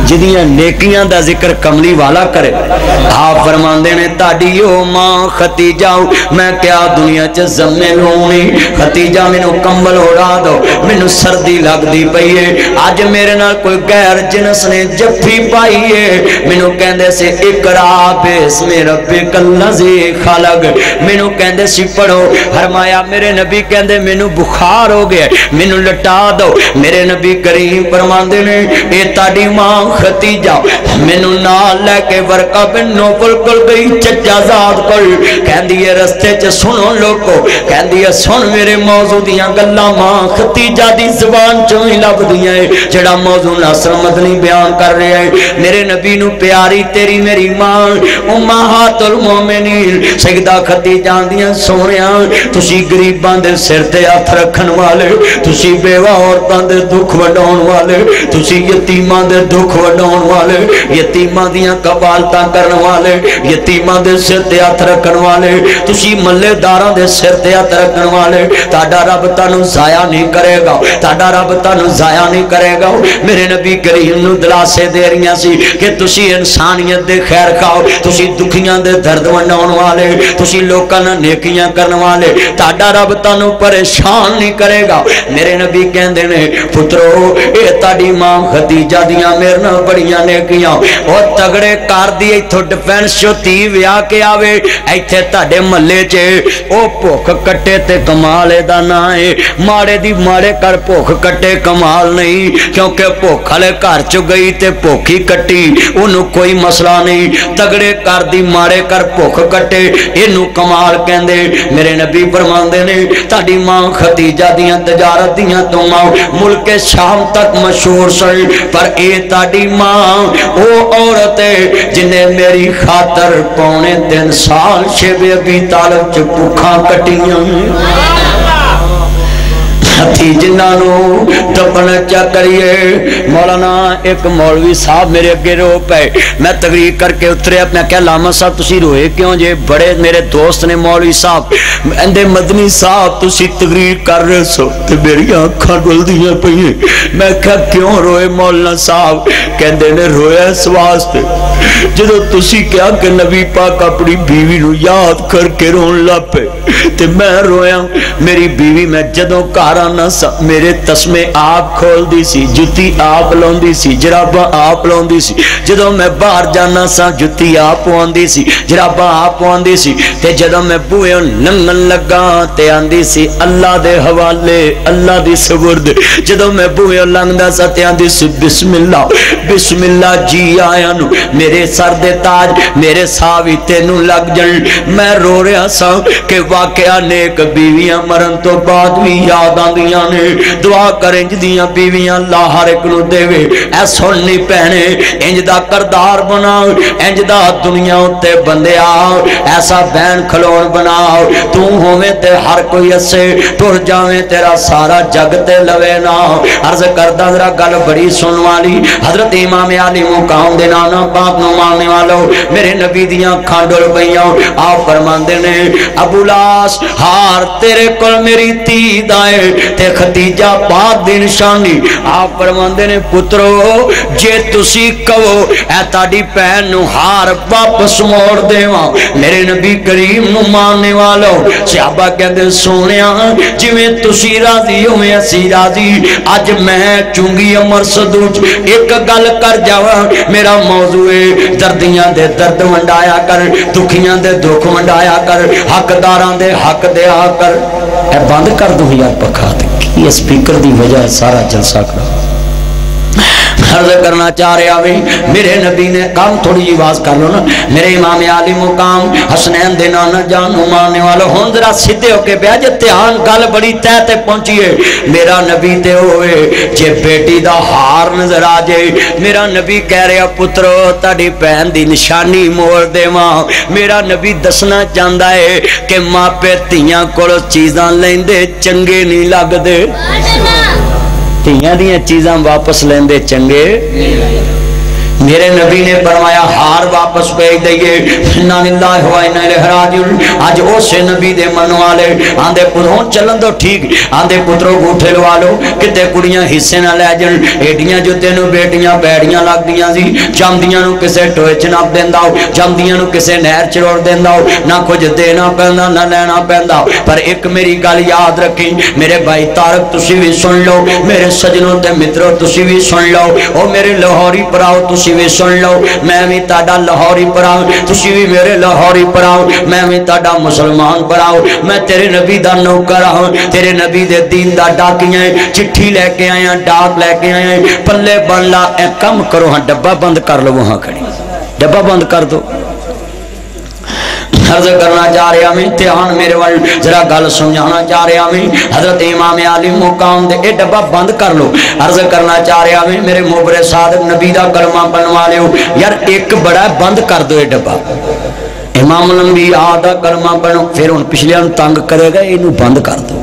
जिदियां नेकियां दा जिक्र कमली वाला करे। आप फरमांदे ने ताड़ी ओ मां खतीजा, मैं क्या दुनिया च जम्मे लूनी। खतीजा मैनू कंबल उड़ा दो, मैनू सर्दी लगदी पई है। अज मेरे नाल कोई गैर जिनस ने जफ्फी पाई है, मैनू कहंदे से इकरा बिस्मि रब्बिकल लज़ी खलक, मैनू कहंदे सी पढ़ो। फरमाया मेरे नबी कहंदे मैनू बुखार हो गया, मैनू लटा दो। मेरे नबी करीम फरमांदे ने ए ताड़ी मां खतीजा मैनू नाल लेके वर्का बिन नौफल कोल गई, चचा ज़ाद कोल। कहंदी है रस्ते च सुनो लोगो, कहंदी है सुन मेरे मौजू दियां गल्लां मां खतीजा दी ज़ुबान चों ही लभदियां है जेड़ा मौजू नासर मदनी बयान कर रहा है। मेरे नबी नू प्यारी तेरी मेरी मां उम्महातुल मोमिनीन सैयदा खतीजा दियां सोहणिया, तुसी गरीबां दे सिर ते हथ रखन वाले, तुसी बेवा औरतां दे दुख वंडाउण वाले, तुसी यतीमां दे दुख वंडाउण वाले, यतीमां दियां कफालतां करन वाले, यतीमां दे सिर ते हथ रखन वाले, तुसी मल्लेदारां दे सिर ते हथ रखन वाले। ताड़ा रब तानू जाया नहीं करेगा, ताड़ा रब तानू जाया नहीं करेगा। मेरे नबी करीम नू दिलासे दे रही सी कि तुसी इंसानियत दे खैर खाओ, तुसी दुखियां दे दर्द वंडाउण वाले, तुसी लोकां नाल नेकियां करन वाले, ताड़ा रब तानू परेशान नहीं करेगा। मेरे नबी कहंदे ने पुत्रो ए ताड़ी मां खदीजा दियां मेरे नाल बड़ियां नेकियां, ओ तगड़े कर दी इथों डिफेंस चो धी विआह के आवे, इत्थे ताड़े महल्ले च ओ भुख कट्टे ते कमाल दा ना है। माड़े दी माड़े कर भुख कट्टे कमाल नहीं, क्योंकि भुख वाले घर च गई ते भुख ही कट्टी, उन्होंने कोई मसला नहीं। तगड़े कर दी माड़े कर भुख कट्टे इनू कमाल कहंदे। मेरे नबी फरमांदे ने ताड़ी मां खदीजा दियां तजारत दियां तुमां मुल्क शाम तक मशहूर सन, पर ए ताड़ी मां ओ औरत है जिन्हें मेरी खातर पौने 3 साल शेबे अबी तालिब च भुखा कट्टियां। हथी जिन्हों दबन चा करिए। मौलाना एक मौलवी साहब मेरे अगे रो पे, मैं तकरीर करके उतरिया, मैं क्या लामा साहब तुसी रोए क्यों जे? बड़े मेरे दोस्त ने मौलवी साहब कहंदे मदनी साहब तुसी तकरीर कर रहे सो ते मेरी अखां डुलदियां पईयां। मैं क्या क्यों रोए मौलाना साहब? कहंदे ने रोया इस वास्ते जदों तुसी क्या कि नबी पाक अपनी बीवी नू याद करके रोन लग पे ते मैं रोया। मेरी बीवी मैं जदों घर मेरे तस्मे आप खोलती सी, जुत्ती आप लाउंदी सी, जराबा आप लाउंदी सी। जदों मैं बाहर जाना सा जुत्ती आप पवांदी सी, जराबा आप पवांदी सी। ते जदों मैं बूहे लंघन लगा ते आंदी सी अल्लाह दे हवाले, अल्लाह दी सुपुर्द। जदों मैं बूहे लंघदा सा ते आंदी सी बिस्मिल्लाह बिस्मिल्लाह जी आया नू, मेरे सर दे ताज मेरे साह भी तेनू लग जान। मैं रो रहा सा कि वाकया नेक बीवियां मरन तो बाद भी याद आंदियां ने। दुआ कर इंज दियां बीवियां अल्लाह हर एक नू देवे। ऐ सुननी भैणे इंज दा करदार बनाओ, इंज दा दुनिया उत्ते बंदिया ऐसा बहन खलोन बनाओ, तू होवे ते हर कोई हसे, टुर जावे तेरा सारा जग ते लवे ना। अर्ज करदा जरा गल बड़ी सुन वाली, हजरत इमाम अली मुकाम दे नाना पाक नू मानने वालों, मेरे नबी दियां अखां डुल पईयां। आप फरमांदे ने अबू लास हार तेरे कोल मेरी धी दा ते खदीजा पाक दी निशानी। आप फरमांदे ने पुत्रो जे तुसी कहो ऐ ताड़ी भैन नू हार वापस मोड़ देवां, मेरे नबी करीम नू मानने वालों सहाबा कहंदे सोहणिया जिवें तुसी राजी होवे असी राजी। अज मैं चुंगी अमर सदूच एक गल कर जावां, मेरा मौजू है दर्दियां दे दर्द वंडाया कर, दुखियां दे दुख वंडाया कर, हकदारां दे हक दिया कर। ए बंद कर दूं यार पखा ये स्पीकर दी वजह सारा जलसा खड़ा अर्ज करना चाह रहा वे। मेरे नबी ने काम थोड़ी जी आवाज कर लो ना। मेरे इमाम आली मुकाम हसनैन दे नाना जान मानने वालों हुण जरा सीधे होके बैठ जे, ध्यान गल बड़ी तह ते पहुंची है। मेरा नबी ते होवे जे बेटी दा हार नजर आ जाए, मेरा नबी कह रहा पुत्रो ताड़ी भैन दी निशानी मोड़ देवां। मेरा नबी दसना चाहता है कि मापे धीयां कोलों चीज़ां लैंदे चंगे नहीं लगदे, धीयां दियां चीज़ां वापस लेंदे चंगे। میرے نبی نے فرمایا ہار واپس بھیج دئیے. انا للہ و انا الیہ راجعون. اج اسے نبی دے من والے آندے پتروں چلن دو ٹھیک, آندے پتروں گوٹھے لوا لو کتے کڑیاں حصے نہ لے جن. ایڈیاں جو تینوں بیٹیاں بیڑیاں لگ دیاں سی, جمدیاں نو کسے ٹوئے چناب دیندا ہو, جمدیاں نو کسے نہر چروڑ دیندا ہو, نہ کچھ دینا پیندا نہ لینا پیندا. پر ایک میری گل یاد رکھی میرے بھائی طارق, تسی بھی سن لو, میرے سجنوں تے متروں تسی بھی سن لو, او میرے لاہوری پراؤ تسی بھی سن لو. میں بھی تاڈا لاہوری پراؤ, تسی بھی میرے لاہوری پراؤ, میں بھی تاڈا مسلمان پراؤ. میں تیرے نبی دا نوکر ہوں, تیرے نبی دے دین دا ڈاکیاں, چٹھی لے کے آیا, ڈاک لے کے آیا, پلے بن لا. اے کم کرو, ہاں ڈبہ بند کر لو, وہاں کھڑی ڈبہ بند کر دو. عرض کرنا چاہ رہا میں امتحان میرے وال ذرا گل سمجھانا چاہ رہا میں. حضرت امام علی مقام دے اے ڈبہ بند کر لو. عرض کرنا چاہ رہا میں میرے مبر صادق نبی دا کلمہ بنوا لے ہو یار, ایک بڑا بند کر دو اے ڈبہ. امام الانبیاء دا کلمہ بنو, پھر ان پچھلے ان تنگ کرے گا, اینو بند کر دو.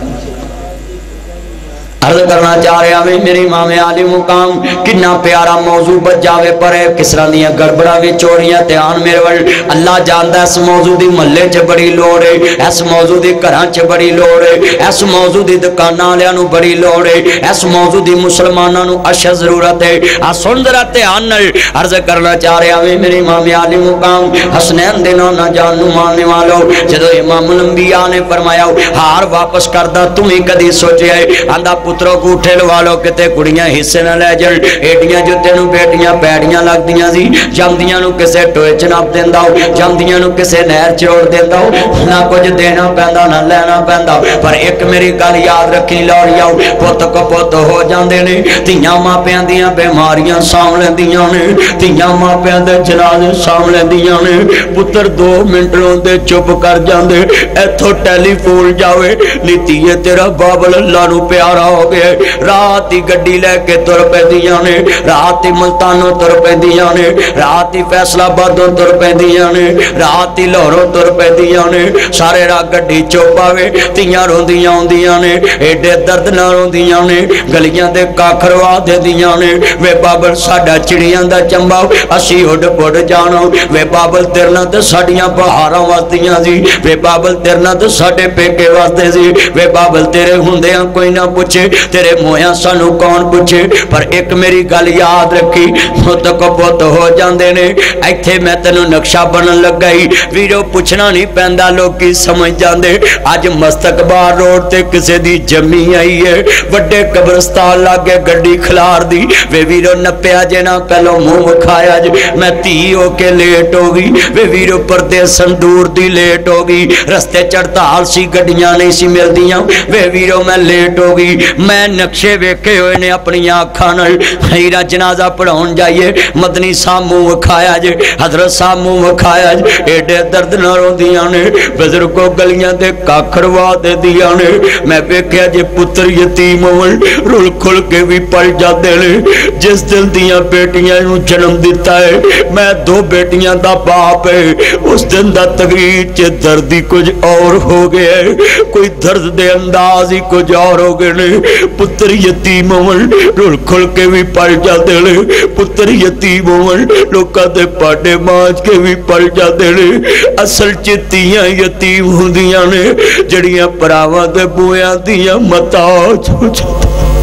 عرض کرنا چاہ رہا میں میرے امام علی مقام کنا پیارا موضوع بچ جاوے پر ہے, کس طرح دیا گڑبڑا بھی چوڑیاں دھیان میرے وال. اللہ جاندا اس موضوع دی محلے چ بڑی لوڑ ہے, اس موضوع دی گھراں چ بڑی لوڑ ہے, اس موضوع دی دکاناں والےاں نوں بڑی لوڑ ہے, اس موضوع دی مسلماناں نوں اشد ضرورت ہے. آ سن ذرا دھیان نال. عرض کرنا چاہ رہا میں میرے امام علی مقام حسنین دے نانا جان نوں ماننے والو, جدوں امام الانبیاء نے فرمایا ہار واپس کردا تمہیں کدی سوچیا ہے, آندا پتروں کو اٹھے لوالو کتے کڑیاں حصے نہ لے جن. ایڈیاں جو تینوں بیٹیاں پیڑیاں لگ دیاں سی, جمدیاں نو کسے ٹوئے چناب دیندہ ہو, جمدیاں نو کسے نہر چروڑ دیندہ ہو, نہ کچھ دینا پیندا نہ لینا پیندا. پر ایک میری گل یاد رکھی لوڑیاں, پت کو پت ہو جاندے نے, تیاں ماں پیاں دیاں بیماریاں سام لیندیاں نے, تیاں ماں پیاں دے جنازے سام لیندیاں نے. پتر 2 منٹوں دے چپ کر جاندے, ایتھوں ٹیلی فون جاوے نیتی ہے تیرا بابل اللہ نو پیارا ہو گئے. رات ہی گڈی لے کے تر پہ دیاں نے, رات ہی ملتانوں تر پہ دیاں نے, رات ہی فیصلہ بادوں تر پہ دیاں نے, رات ہی لاہوروں تر پہ دیاں نے. سارے راہ گڈی چوپاوے تیاں روندیاں ہوندیاں نے, ایڈے درد نہ روندیاں نے, گلیاں دے کاکھروا دے دیاں نے. وے بابل ساڈا چڑیاں دا چمبا اسی اڈ پڑ جانو, وے بابل تیرنا تے ساڈیاں بہاراں واسطیاں سی, وے بابل تیرنا تے ساڈے پیکے واسطے سی, وے بابل تیرے ہوندیاں کوئی نہ پوچھے, تیرے مویاں سانو کون پوچھے. پر ایک میری گل یاد رکھی, پت کو پت ہو جاندے نے. ایتھے میں تینوں نقشہ بنن لگائی ویڈیو پوچھنا نہیں پیندا, لوکی سمجھ جاندے. اج مستقبار روڈ تے کسے دی جمی آئی ہے, وڈے قبرستان لاگے گڈی کھلار دی, وے ویرو نپیا جے نہ پہلو منہ کھایا جے, میں تی ہو کے لیٹ ہو گئی, وے ویرو پردے سندور دی لیٹ ہو گئی, رستے چڑھتال سی گڈیاں نہیں سی مل دیاں, وے ویرو میں لیٹ ہو گئی. میں نقشے ویکھے ہوئے نے اپنی آنکھاں نال, ہیرا جنازہ پڑھاون جائیے مدنی صاحب منہ کھایا جے, حضرت صاحب منہ کھایا جے, ایڈے درد نہ روندیاں نے, بزرگوں گلیاں دے کاکھروا دے دیاں نے. میں ویکھیا جے پتر یتیم ہون رل کھل کے بھی پل جاندے نے. جس دل دیاں بیٹیاں نوں جنم دتا ہے, میں 2 بیٹیاں دا باپ ہے, اس دن دا تقریر چ درد ہی کچھ اور ہو گیا ہے, کوئی درد دے انداز ہی کچھ اور ہو گئے نے. پتر یتیم ہون رل کھل کے بھی پل جاندے نے, پتر یتیم ہون لوکاں دے پاڈے مانج کے بھی پل جاندے نے. اصل چتیاں یتیم ہوندیاں نے جڑیاں پراواں دے بویاں دیاں محتاج ہو جاندیاں,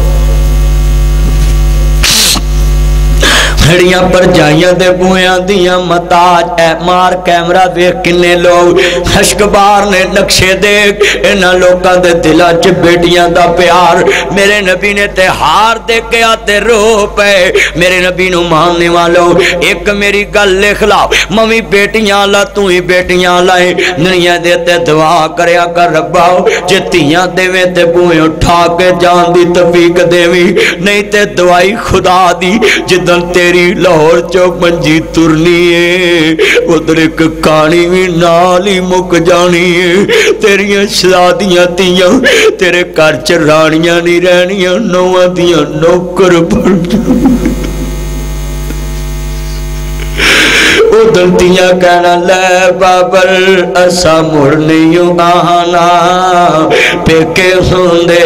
ہڑیاں پر جائیاں دے بویاں دیاں محتاج. اے مار کیمرہ دیکھ کنے لوگ خشکبار نے نقشے دیکھ, انہاں لوکاں دے دلاں چ بیٹیاں دا پیار. میرے نبی نے تے ہار دے کے آتے رو پے, میرے نبی نو ماننے والو ایک میری گل لکھ لاؤ, ممی بیٹیاں لا تو ہی بیٹیاں لائے, دنیا دے تے دعا کریا کر ربا, جے تیاں دے وے تے بوئے اٹھا کے جان دی توفیق دے وی, نہیں تے دعائی خدا دی جدن تیری لاہور چوک منجی ترنی ہے, ادھر ایک کہانی بھی نال ہی مک جانی ہے. تیریاں شادیاں تیاں تیرے گھر چ رانیاں نہیں رہنیاں, نواں دیاں نوکر بن جانی. او دلتیاں کہنا لے بابل اسا مڑ نہیں آنا پیکے ہوندے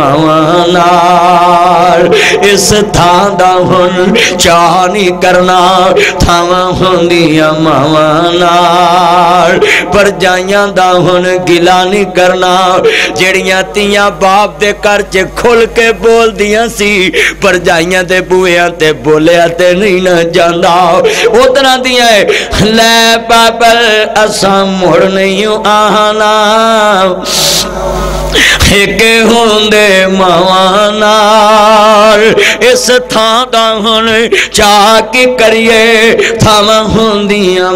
ماوانار اس تھان دا ہن چاہ نہیں کرنا تھاواں ہوندیاں ماوانار پر جائیاں دا ہن گلا نہیں کرنا جڑیاں تیاں باپ دے کر چے کھل کے بول دیاں سی پر جائیاں دے بویاں تے بولیا تے نہیں نہ جاندہ اتنا دیا ہے لے بابل اساں مڑ نہیں آنا ایکے ہوندے ماوانار اس تھان دا ہن چاہ کی کریے تھاواں ہوندیاں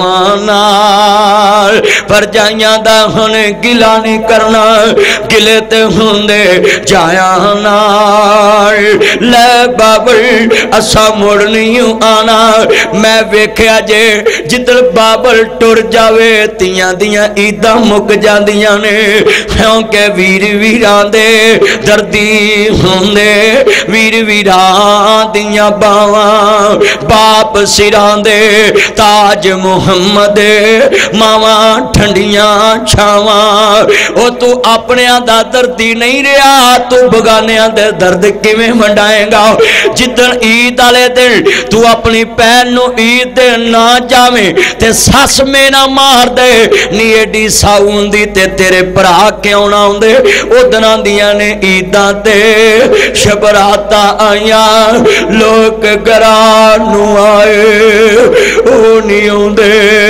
ماوانار پر جائیاں دا ہن گلا نہیں کرنا گلے تے ہوندے جایاں نار لے بابل اسا مڑ نہیں آنا میں ویکھیا جے جدل بابل ٹر جاوے تیاں دیاں عیداں مک جاندیاں نے کیونکہ ویر ویران دے دردی ہوندے ویر ویران دیاں باواں باپ سران دے تاج محمد ماواں ٹھنڈیاں چھاواں او تو اپنے دا دردی نہیں رہا تو بگانیاں دے درد کیویں منڈائیں گا جدن عید والے دن تو اپنی پہن نو عید دے نہ جاویں تے سس میں نہ مار دے نی ایڈی ساؤندی تے تیرے پرا کیوں نہ ہوندے او دناں دیاں نے عیداں تے شبراتا آیاں لوگ گرانو آئے او نہیں ہوندے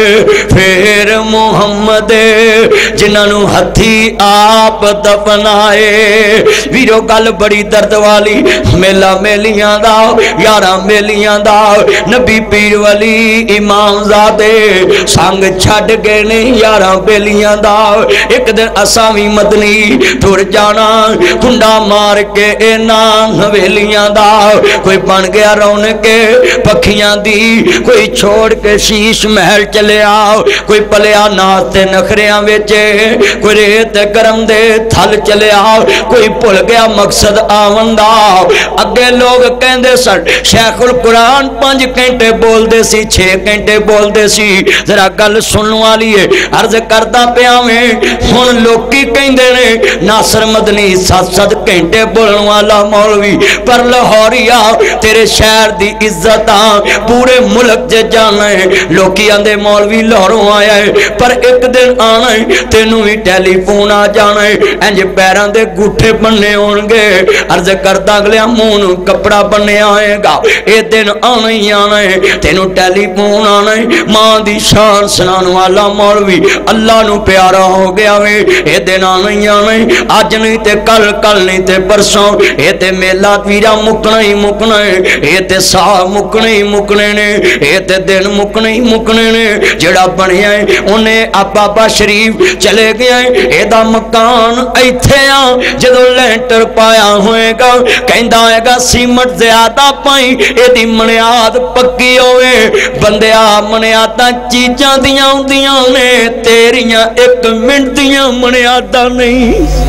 پھر محمد جنہاں نو ہتھی آپ دفنائے ویرو گل بڑی درد والی میلا میلیاں دا یارہ میلیاں دا نبی پیر ولی امام زادے سانگ چھڑ گئے نے یارہ بیلیاں دا ایک دن اسامی مدنی ٹر جانا کنڈا مار کے اینا حویلیاں دا کوئی بن گیا رون کے پکھیاں دی کوئی چھوڑ کے شیش محل چلے آؤ کوئی پلیا ناستے نخریاں ویچے کوئی ریت گرم دے تھل چلے آؤ کوئی پل گیا مقصد آوندہ اگے لوگ کہندے سن شیخ القرآن 5 گھنٹے بول دے سی 6 گھنٹے بول دے سی ذرا گل سنن والی ہے عرض کردہ پیاویں ہن لوکی کہندے نے ناصر مدنی 7 گھنٹے بولن والا مولوی پر لاہوریا تیرے شہر دی عزتاں پورے ملک جے جانا ہے لوکی آندے مولوی لاہوروں آیا ہے پر ایک دن آنا ہے تینوں ہی ٹیلی فون آ جانا ہے انج پیران دے گھٹے بننے ہونگے عرض کردہ اگلے مون کپڑا بننے آئے گا اے دن آنا ہی آنا ہے تینوں ٹیلی فون آنا ہے ماں دی شان سنان والا مولوی اللہ نو پیارا ہو گیا وے اے دن آنا ہی آنا ہے آج نہیں تے کل نہیں تے پرسوں اے تے میلا ویرا مکنا ہی مکنا ہے اے تے سا مکنے ہی مکنے نے اے تے دن مکنے ہی مکنے نے جڑا بنیا ہے انہیں بابا شریف چلے گیا ہے اے دا مکان ایتھے جدو لینٹر پایا ہوئے گا کہندہ آئے گا سیمٹ زیادہ پائیں اے دی منیاد پکی ہوئے بندیا منیادہ چیچاں دیاں نے تیریاں 1 منٹ دیاں منیادہ نہیں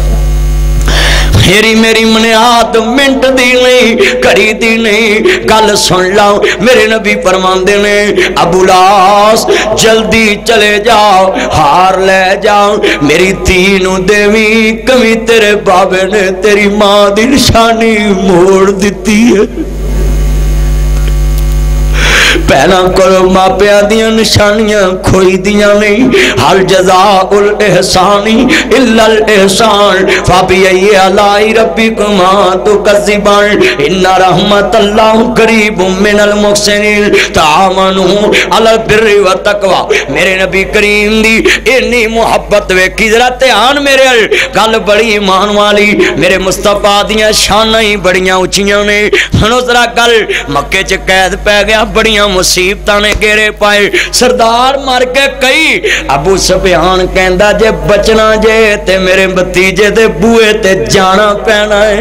میری منیاد منٹ دی نہیں کڑی دی نہیں گل سن لاؤ میرے نبی فرماندے نے ابو لاس جلدی چلے جاؤ ہار لے جاؤ میری تینوں دیوی کمی تیرے بابے نے تیری ماں دی نشانی موڑ دیتی ہے پہلا کرو ماپیا دیاں نشانیاں کھوئی دیاں نہیں حل جزاء الاحسانی الا الاحسان فابی علی ربکما تکذبان ان رحمت اللہ قریب من المحسنین تعاونوا علی البر والتقوی میرے نبی کریم دی اتنی محبت ویکھی ذرا دھیان میرے گل بڑی ایمان والی میرے مصطفیٰ دیاں شاناں ہی بڑیاں اونچیاں نے ہنو ذرا گل مکے چ قید پہ گیا بڑیاں مصیبتاں نے گھیرے پائے سردار مر کے کئی ابو سفیان کہندا جے بچنا جے تے میرے بتیجے دے بوئے تے جانا پینا ہے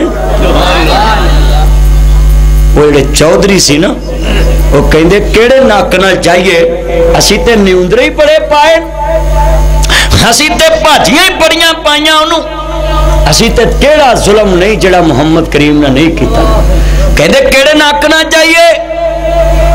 وہ جڑے چودھری سی نا وہ کہندے کیڑے ناک نال جائیے اسی تے نیوندرے ہی پڑے پائے اسی تے بھاجیاں ہی بڑیاں پائیاں انہوں اسی تے کیڑا ظلم نہیں جڑا محمد کریم نے نہیں کیتا کہندے کیڑے ناک نال جائیے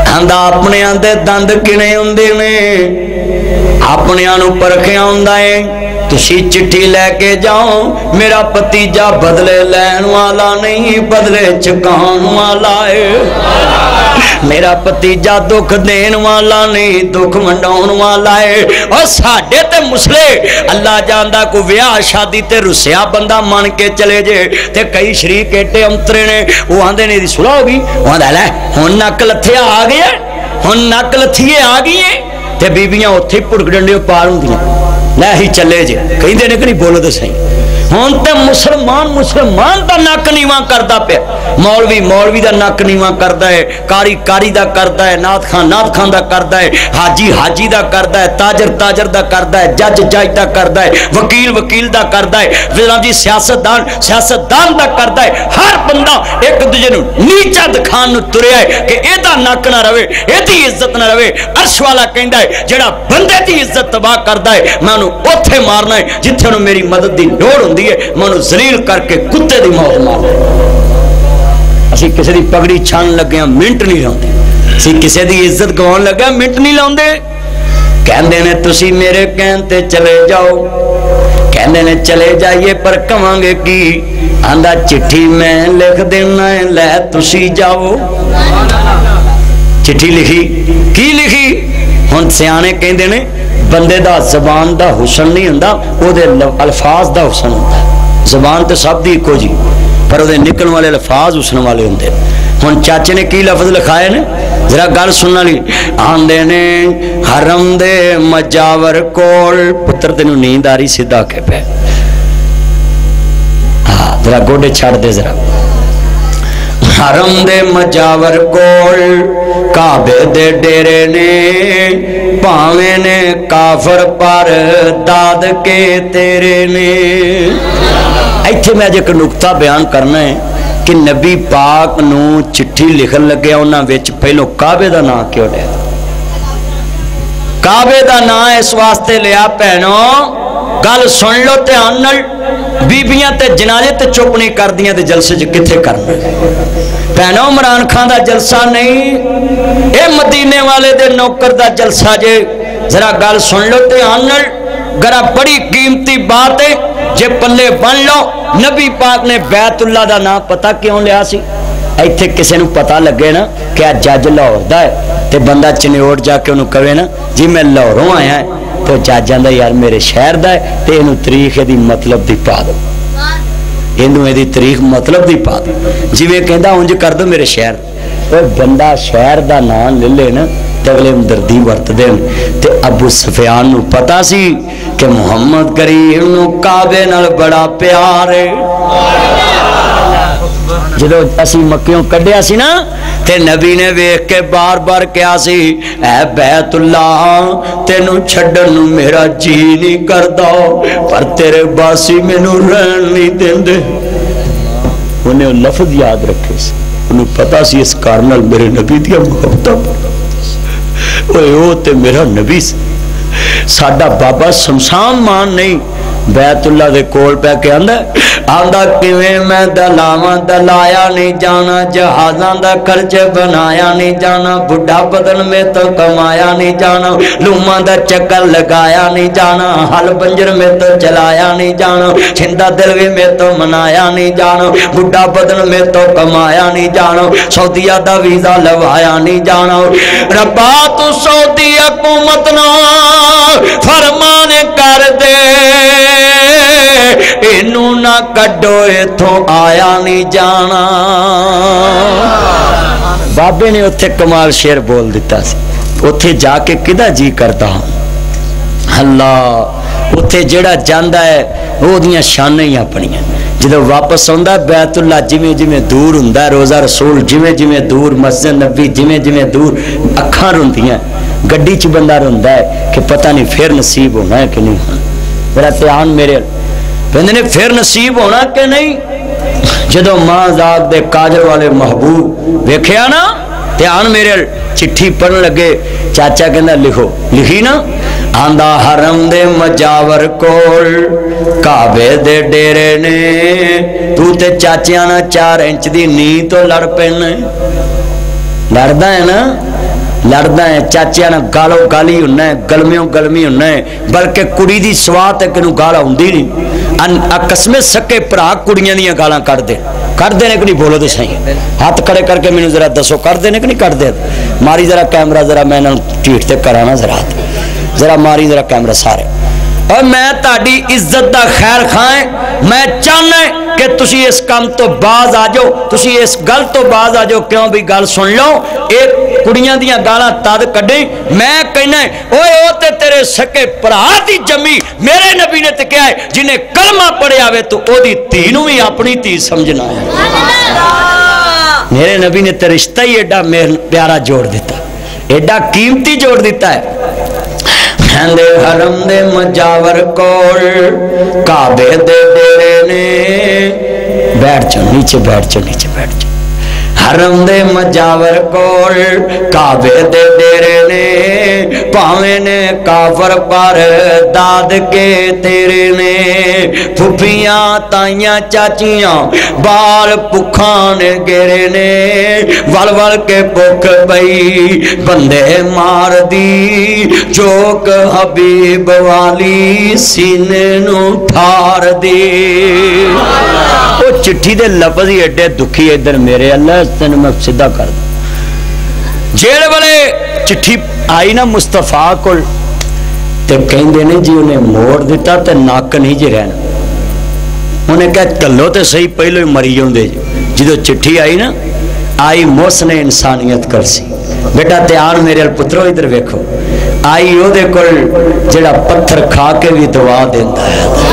आंदा अपने दे दंद किने हुंदे ने, अपने परखिया हुंदा है। तुसी चिट्ठी लैके जाओ, मेरा भतीजा बदले लैन वाला नहीं, बदले चुकाउण वाला है। मेरा भतीजा दुख देन वाला नहीं, दुख वंडाउण वाला है। और साडे ते मुसले अल्लाह जानदा को विआह शादी ते रुसिया बंदा मन के चले जे ते कई शरीक एटे अंतरे ने, वो आंदे ने दी सुलह हो गई, वो आंदा लै हुण नक लथिया आ गया, हुण नक लथिए आ गई है। ते बीबियां उत्थे भुड़क डंडे पार हुंदियां, लै ही चले जे कहिंदे ने कि नहीं बोलो तो सही। हुण ते मुसलमान दा नक नीवा करदा पिया, मौलवी दा नक नीवा करदा है, कारी दा करदा है, नाथ खान दा करदा है, हाजी दा करदा है, ताजर दा करदा है, जज दा करदा है, वकील दा करदा है, जनाब जी सियासतदान दा करदा है। हर बंदा एक दूजे नूं नीचा दिखाण नूं तुरिया है कि एदा नक ना रवे, एदी इज्जत ना रवे। अर्श वाला कहंदा है जेड़ा बंदे दी इज्जत तबाह करदा है, मैं उहनूं उत्थे मारना है जिथे उहनूं मेरी मदद दी लोड़ हुंदी है, मैं उहनूं जलील करके कुत्ते दी मौत मारना। असी किसी दी पगड़ी छान लगे मिंट नहीं लाउंदे, असी किसी दी इज्जत गवाउण लगे मिंट नहीं लाउंदे। कहंदे ने तुसी मेरे कहण ते चले जाओ, कहंदे ने चले जाइए पर कवांगे की, आंदा चिट्ठी मैं लिख देना है, लै तुसी जाओ। चिट्ठी लिखी की लिखी? हुण सियाणे कहंदे ने बंदे दा जबान दा हुसन नहीं हुंदा, ओदे अल्फाज दा हुसन हुंदा। जबान तो सब दी इको जी, पर ओदे निकलण वाले अल्फाज हुसन वाले हुंदे। हुण चाचे ने की लफ्ज लिखाए ने, जरा गल सुनने वाली। आंदे ने हरम दे मजावर कोल, पुत्र तेनू नींद आ रही, सीधा के पे हाँ जरा गोडे छड़ दे जरा। हरम दे मजावर कोल काबे दे डेरे ने, भावे ने काफर पर दाद के तेरे ने। इत्थे मैं एक नुकता बयान करना है कि नबी पाक नू चिट्ठी लिखन लगे उन्हां विच पहलों काबे दा नाम क्यों लिया? काबे दा नाम इस वास्ते लिया भैनों, गल सुन लो ध्यान नाल। बीबियां ते जनाजे ते चुप नहीं करदियां ते जलसे च किथे करना? भैनों इमरान खान दा जलसा नहीं, ये मदीने वाले दे नौकर दा जलसा जे। जरा गल सुन लो ध्यान नाल, गरा बड़ी कीमती बात है जे पल्ले बन लो। नबी पाक ने बैतुल्ला दा नाम पता क्यों लिया सी? इत्थे किसी नूं पता लगे ना कि आ जज लाहौर दा है ते बंदा चनियोट जाके उन्होंने कहे ना जी मैं लाहौरों आया है, तो जज आंदा यार मेरे शहर दा है ते इहनूं तरीख इहदी मतलब दी पा दो, इहनूं इहदी तरीख मतलब दी पा दो। जिवें कहंदा उंज कर दो मेरे शहर। ओए बंदा शहर दा नाम ले ले ना ते अगले हमदर्दी वरतदे ते अबू सुफियान नूं पता सी कि मुहम्मद करीम नूं काबे नाल बड़ा प्यार है। जदों असी मक्कियों कढ़िया सी ना ते नबी ने वेख के बार बार कहा सी, ऐ बैतुल्ला तेनू छड्डण नूं मेरा जी नहीं करदा, पर तेरे बासी मैनू रहन नहीं देंदे। उन्हें लफ्ज याद रखे सी, उन्हें पता सी इस कारण नाल मेरे नबी दी मुहब्बत। ओए ओ ते मेरा नबी साडा बाबा शमशान मान नहीं, बैतुल्ला दे कोल पै के आंदा किवें मैं दलावां दलाया नहीं जाना, जहाज़ां दा खर्चे बनाया नहीं जाना, बुढ़ा बदन में तो कमाया नहीं जाना, लूमां दा चक्कर लगाया नहीं जाना, हल बंजर में तो चलाया नहीं जाना, छिंदा दिल भी में तो मनाया नहीं जाना, बुढ़ा बदन में तो कमाया नहीं जाना, सऊदिया दा वीजा लवाया नहीं जाना। रब्बा तू सऊदी हुकूमत ना फरमान कर दे, इनू ना कड्डो इथों आया नहीं जाना। बाबे ने उत्थे कमाल शेर बोल दिता सी, उत्थे जाके किदा जी करता अल्लाह, उत्थे जेड़ा जांदा है ओदियां शानां ही अपनियां। जदों वापस आउंदा बैतुल्ला जिवें जिवें दूर हुंदा, रोज़ा रसूल जिवें जिवें दूर, मस्जिद नबी जिवें जिवें दूर, अखां रोंदियां, गड्डी च बंदा रोंदा है कि पता नहीं फिर नसीब होना है कि नहीं होना। मेरा ध्यान मेरे कहते ने फिर नसीब होना कि नहीं। जदों मां जाग दे काजल वाले महबूब वेख्या ना, ध्यान मेरे चिट्ठी पढ़न लगे, चाचा कहंदा लिखो, लिखी ना, आंदा हरम दे मजावर कोल काबे दे डेरे ने, तू ते चाचियां ना 4 इंच दी नी तो लड़ पैना, लड़दा है ना, لڑدا ہے چاچیاں نال گالو گالی ہونا ہے گلمیوں گلمی ہونا ہے بلکہ کڑی دی سوات ہے کہ گال آتی نہیں قسمے سکے بھرا کڑیاں دیاں گالاں کر دے کہ نہیں بولو تو صحیح ہاتھ کھڑے کر کے مینوں ذرا دسو کر دے کہ نہیں کر دے ماری ذرا کیمرہ ذرا میں ٹھیک تے کرانا ذرا ماری ذرا کیمرہ سارے اور میں تہاڈی عزت دا خیر خواہ میں چاہنا کہ تسی اس کام تو باز آ جاؤ تسی اس گل تو باز آ جاؤ کیوں بھی گل سن لو ایک کڑیاں دیاں گالاں تد کڈیں میں کہنا اوئے او تے تیرے سکے بھرا دی جمی میرے نبی نے تے کہا ہے جنہیں کلمہ پڑھیا ہوئے تو او دی دھی نوں بھی اپنی دھی سمجھنا ہے میرے نبی نے تے رشتہ ہی ایڈا پیارا جوڑ دیتا ایڈا قیمتی جوڑ دیتا ہے دے حرم دے مجاور کول کعبے دے ڈیرے نے بیٹھ جاؤ نیچے بیٹھ جاؤ حرم دے مجاور کول کعبے دے ڈیرے نے پاویں نے کافر پر داد کے تیرے نے پھپھیاں تائیاں چاچیاں بال پکھان گرے نے ول ول کے پک بئی بندے مار دی چوک حبیب والی سینے نو ٹھار دی وہ چٹھی دے لفظ ہی ایڈے دکھی ادھر میرے اللہ تین میں سیدھا کر دوں جیڑ والے چٹھی آئی نا مصطفیٰ کو تے کہندے نے جی انہیں موڑ دیتا تے ناک نہیں جی رہنا انہیں کہا چلو تے صحیح پہلو ہی مری جاؤں دے جدو چٹھی آئی نا آئی محسن انسانیت کر سی بیٹا تیار میرے پترو ادھر ویکھو آئی او دے کول جڑا پتھر کھا کے بھی دعا دیندا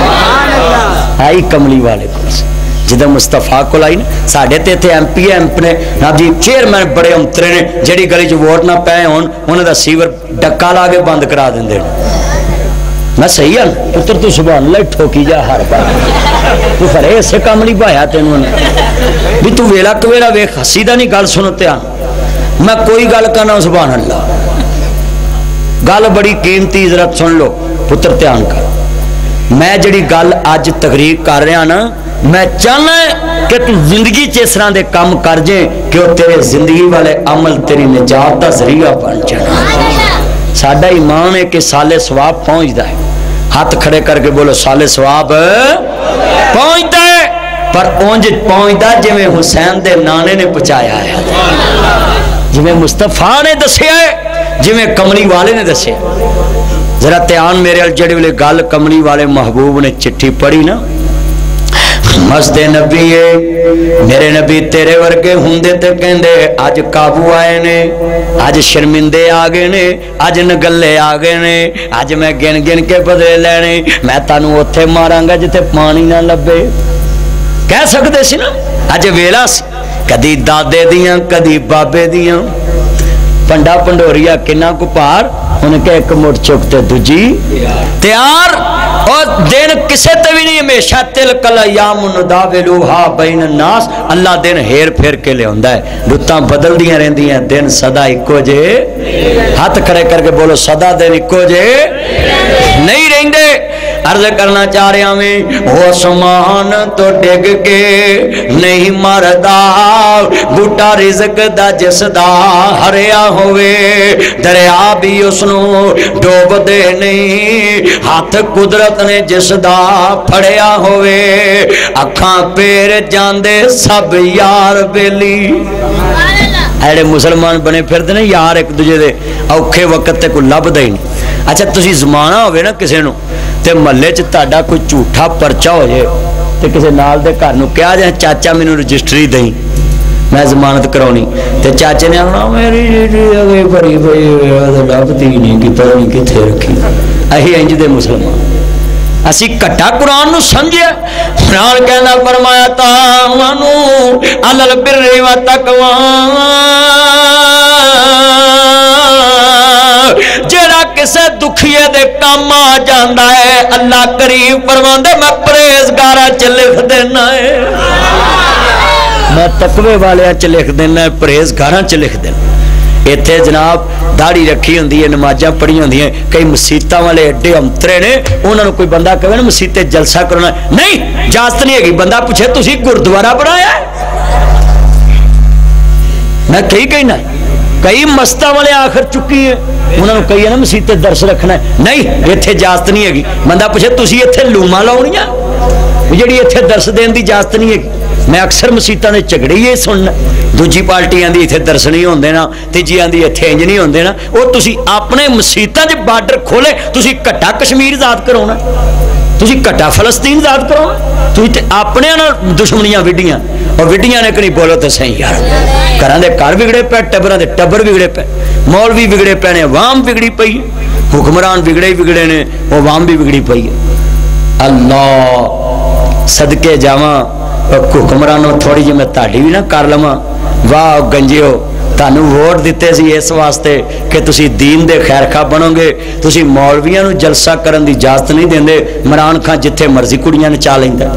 ہے آئی کملی والے کو جدہ مصطفیٰ کو لائی نا ساڑھے تے ایم پی نے جی چیئرمین بڑے امترے نے جڑی گلی جو ووٹ نہ پائے ہون انہیں دا سیور ڈکا لا کے بند کرا دیں دے میں صحیح ہوں پتر تو سبحان اللہ ٹھوکی جا ہر بار تو فرے اسے کام نہیں پایا تینوں نے بھی تو ویلا کویلا ویک سیدھا نہیں گل سنتے آن میں کوئی گل کرنا سبحان اللہ گل بڑی قیمتی عزت سن لو پتر دھیان کر میں جڑی گل آج تقریر کر رہا نا میں چاہنا ہے کہ تو زندگی چیسران دے کام کر جائیں کہ وہ تیرے زندگی والے عمل تیری نجات دا ذریعہ بن جانا ساڈا ایمان ہے کہ سالے ثواب پہنچتا ہے ہاتھ کھڑے کر کے بولو سالے ثواب پہنچتا ہے پر اونج پہنچتا جی میں حسین دے نانے نے پہنچایا ہے جی میں مصطفیٰ نے دسیا ہے جی میں کملی والے نے دسیا ذرا دھیان میرے جڑے والے گل کملی والے محبوب نے چٹھی پڑھی نا مسجد نبی ہے میرے نبی تیرے ورگے ہوندے تے کہندے آج قابو آئے نے آج شرمندے آگے نے آج نگلے آگے نے آج میں گن گن کے بدلے لینے میں تانوں اوتھے ماراں گا جتے پانی نہ لبے کہہ سکتے سی نا آج ویلا سی کدی دادے دیاں کدی بابے دیاں پنڈا پنڈوریا کنا کو پار انہیں کہ ایک مٹ چکتے دجی تیار اور دن کسے تے بھی نہیں ہمیشہ تلکل ایام نداولوہا بین الناس اللہ دن ہیر پھر کے لے ہوندہ ہے لطاں بدل دیاں رہن دیاں دن صدا اکو جے ہاتھ کھڑے کر کے بولو صدا دن اکو جے نہیں رہن دے عرض کرنا چاہ رہے ہمیں وہ سمان تو ڈگ کے نہیں مردہ بوٹا رزق دا جس دا ہریا ہوئے دریا بھی اس نو ڈوب دے نہیں ہاتھ قدرت نے جس دا پھڑیا ہوئے اکھاں پیر جاندے سب یار بیلی ایڑے مسلمان بنے پھر دے نہیں یار ایک دوجہ دے اوکھے وقت تے کوئی لب دے نہیں اچھا تسی زمانہ ہوئے نا کسے نو تے محلے چ تہاڈا کوئی جھوٹا پرچہ ہو جائے تے کسے نال دے گھر نو کہا جائے چاچا مینوں رجسٹری دیں میں ضمانت کرونی تے چاچے نے آنا میری بڑی لبتی نہیں کہ پتہ نہیں کتنے رکھی اہی انج دے مسلمان اسی کٹا قرآن نو سمجھیا قرآن کہنا فرمایا تعاونو علی البر والتقوی جڑا کسے دکھیے دے کام آ جاندا ہے اللہ کریم فرماندے میں پرہیزگاراں چ لکھ دینا ہے میں تقوی والے چ لکھ دینا ہے پرہیزگاراں چ لکھ دینا ایتھے جناب داڑھی رکھی ہوندی ہے نمازاں پڑھی ہوندی ہیں کئی مسیتاں والے ایڈے امترے نے انہاں نوں کوئی بندہ کہے نا مسیتے جلسہ کرنا نہیں اجازت نہیں ہے بندہ پوچھے تسی گردوارہ بنایا ہے میں کہی کہنا کئی مستہ والے آخر چکی ہیں انہوں نے کہی ہے نا مسیح درس رکھنا ہے نہیں اتنے اجازت نہیں ہے بندہ پوچھے تسی اتنے لوما لاؤنیاں جی اتنے درس دین کی اجازت نہیں ہے میں اکثر مسیتوں نے جھگڑے ہی سننا دوجی پارٹی آدھی اتنے درس نہیں ہوندے نا تیجی آدھی اتنے انج نہیں ہوندے نا وہ تسی اپنے مسیتوں کے بارڈر کھولے تسی کٹا کشمیر آزاد کرونا تسی کٹا فلسطین آزاد کرونا تسی اپنے دشمنیاں وڈیاں اور وڈیاں نے کہیں بولو تو صحیح یار گھراں دے گھر بگڑے پے ٹبراں دے ٹبر بگڑے پے مولوی بگڑے پے نے عوام بگڑی پئی حکمران بگڑے ہی بگڑے نے وہ عوام بھی بگڑی پئی ہے اللہ صدقے جاواں حکمرانوں تھوڑی جی میں تاڑی بھی نہ کر لواں واہ گنجیو تانوں ووٹ دیتے سی اس واسطے کہ تسی دین دے خیر خواہ بنو گے تسی مولویاں نو جلسہ کرن دی اجازت نہیں دیندے عمران خان جتھے مرضی کڑیاں نے چا لیندا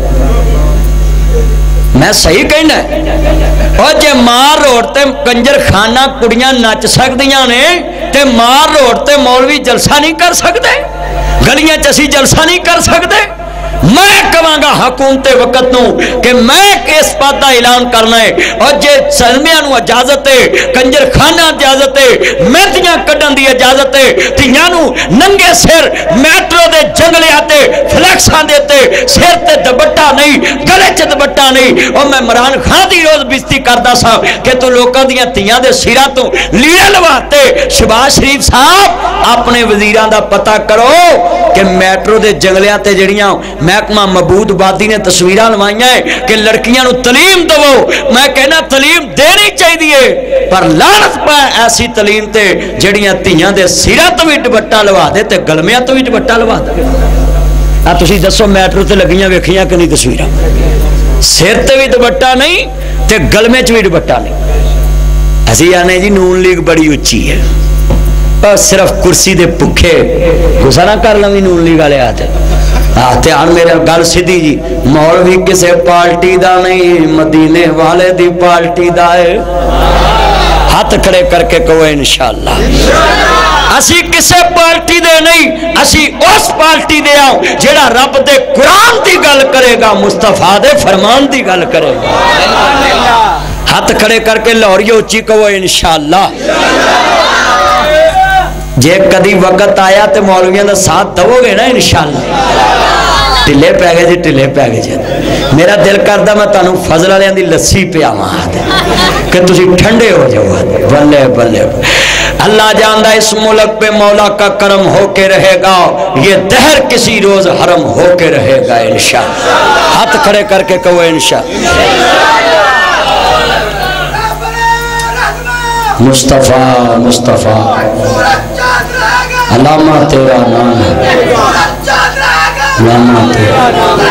میں صحیح کہنا ہے اور جے مار روڈ تے کنجر خانہ کڑیاں نچ سکدیاں نے تے مار روڈ تے مولوی جلسہ نہیں کر سکتے گلیاں چسی جلسہ نہیں کر سکتے میں کہاں گا حکومت وقت نو کہ میں اس بات کا اعلان کرنا ہے اور جے سلمیاں نو اجازت ہے کنجر خانہ اجازت ہے مہدیاں کڈن دی اجازت ہے تیاں نو ننگے سر میٹرو دے جنگلے آتے فلیکساں دیتے سر تے دبٹا نہیں گلے چ دبٹا نہیں اور میں عمران خان دی روز بیزتی کردا سا کہ تو لوکاں دیاں تیاں دے سراں تو لیڑے لواتے شہباز شریف صاحب اپنے وزیراں دا پتہ کرو کہ میٹرو دے جنگلیاں تے جڑیاں محکمہ مبود بادی نے تصویرہ لوائیاں ہیں کہ لڑکیاں نو تعلیم دو میں کہنا تعلیم دینی چاہیے پر لعنت پائے ایسی تعلیم تے جڑیاں تیاں دے سیرہ تو بھی دوپٹہ لوا دے تے گلمیاں تو بھی دوپٹہ لوا دے تسی دسو میٹرو تے لگیاں ویکھیاں کہ نہیں تصویرہ سر تے بھی دوپٹہ نہیں تے گلمے چ بھی دوپٹہ نہیں اسی آنے جی نون لیگ بڑی اچھی ہے اور صرف کرسی دے پکھے گزارا کر لویں نون لیگ والے آتے دھیان میرے گل سیدھی جی مولوی کسے پارٹی دا نہیں مدینے والے دی پارٹی دا ہے ہاتھ کھڑے کر کے کہو انشاءاللہ اسی کسے پارٹی دے نہیں اسی اس پارٹی دے آؤں جیڑا رب دے قرآن دی گل کرے گا مصطفیٰ دے فرمان دی گل کرے گا ہاتھ کھڑے کر کے لاہوریو اچھی کہو انشاءاللہ جے کدی وقت آیا تے مولویاں دا ساتھ دو گے نا انشاءاللہ ٹلے پہ گئے جی ٹلے پہ گئے جی میرا دل کردہ میں تانوں فضل علیہ دی لسی پہ آماد کہ تسی ٹھنڈے ہو جاؤ بلے بلے اللہ جاندہ اس ملک پہ مولا کا کرم ہو کے رہے گا یہ دہر کسی روز حرم ہو کے رہے گا انشاءاللہ ہاتھ کھڑے کر کے کہو انشاءاللہ مصطفیٰ مصطفیٰ علامہ تیرا نام ہے علامہ تیرا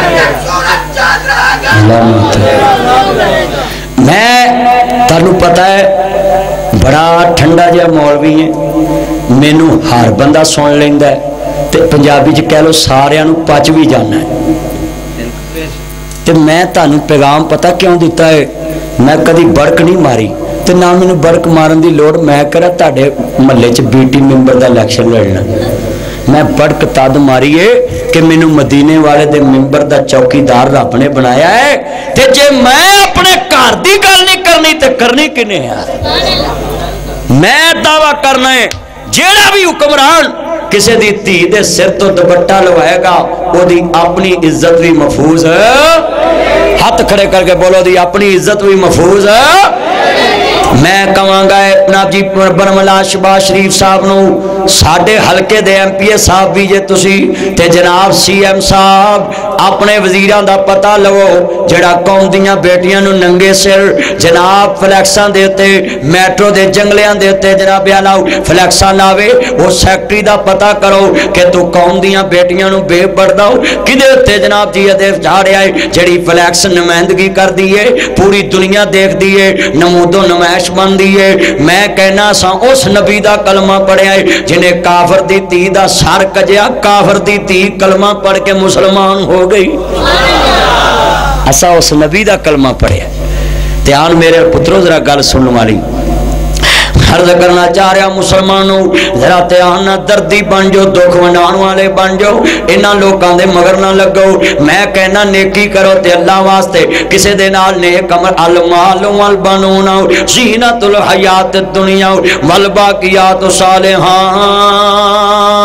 علامہ تیرا میں تانوں پتہ ہے بڑا ٹھنڈا جہا مولوی ہے مینوں ہر بندہ سن لیندا ہے تے پنجابی چ کہہ لو سارے نوں پچ بھی جانا ہے تے میں تانوں پیغام پتہ کیوں دیتا ہے میں کدی بڑک نہیں ماری تے نہ مینوں بڑک مارن دی لوڑ میں کرا تہاڈے محلے چ بیٹی ممبر دا الیکشن لڑنا میں بڑک تد ماری ہے کہ مینوں مدینے والے دے ممبر دا چوکیدار رب نے بنایا ہے تے جے میں اپنے گھر دی گل نہیں کرنی تے کرنی کنے ہے میں دعویٰ کرنا ہے جیڑا بھی حکمران کسی دی تھی دے سر تو دوپٹہ لوائے گا وہ دی اپنی عزت بھی محفوظ ہے ہاتھ کھڑے کر کے بولو دی اپنی عزت بھی محفوظ ہے میں کہاں گا جناب جی برملا شہباز شریف صاحب نو ساڈے حلقے دے ایم پی اے صاحب بھی جے تسی تے جناب سی ایم صاحب اپنے وزیراں دا پتہ لو جڑا قوم دیاں بیٹیاں نو ننگے سر جناب فلیکساں دیتے میٹرو دے جنگلیاں دیتے جناب بیالاؤ فلیکساں لاوے وہ سیکٹری دا پتہ کرو کہ تو قوم دیاں بیٹیاں نو بے بڑھداؤ کدے تے جناب جی ادیف جا رہے آئے جڑی فلیکس نمائندگی کر دیئے پوری دنیا دیکھ دیئے نمود و نمائش بن دیئے میں کہنا سا اس نبی دا کلمہ پڑھے آئے جنہیں کافر دی تی دا سار کجیا کافر دی تی کلمہ پڑھ کے مسلمان ہو گئی ایسا اس نبی دا کلمہ پڑھے آئے دھیان میرے پتروں ذرا گل سننے والی عرض کرنا چاہ رہا مسلمانوں ذرا دھیان نہ دردی بن جو دکھ ونڈان والے بن جو انہاں لوکاں دے مگر نہ لگو میں کہنا نیکی کرو تے اللہ واسطے کسے دے نال نیک عمل المال والبنون زینت الحیات الدنیا والباقیات الصالحات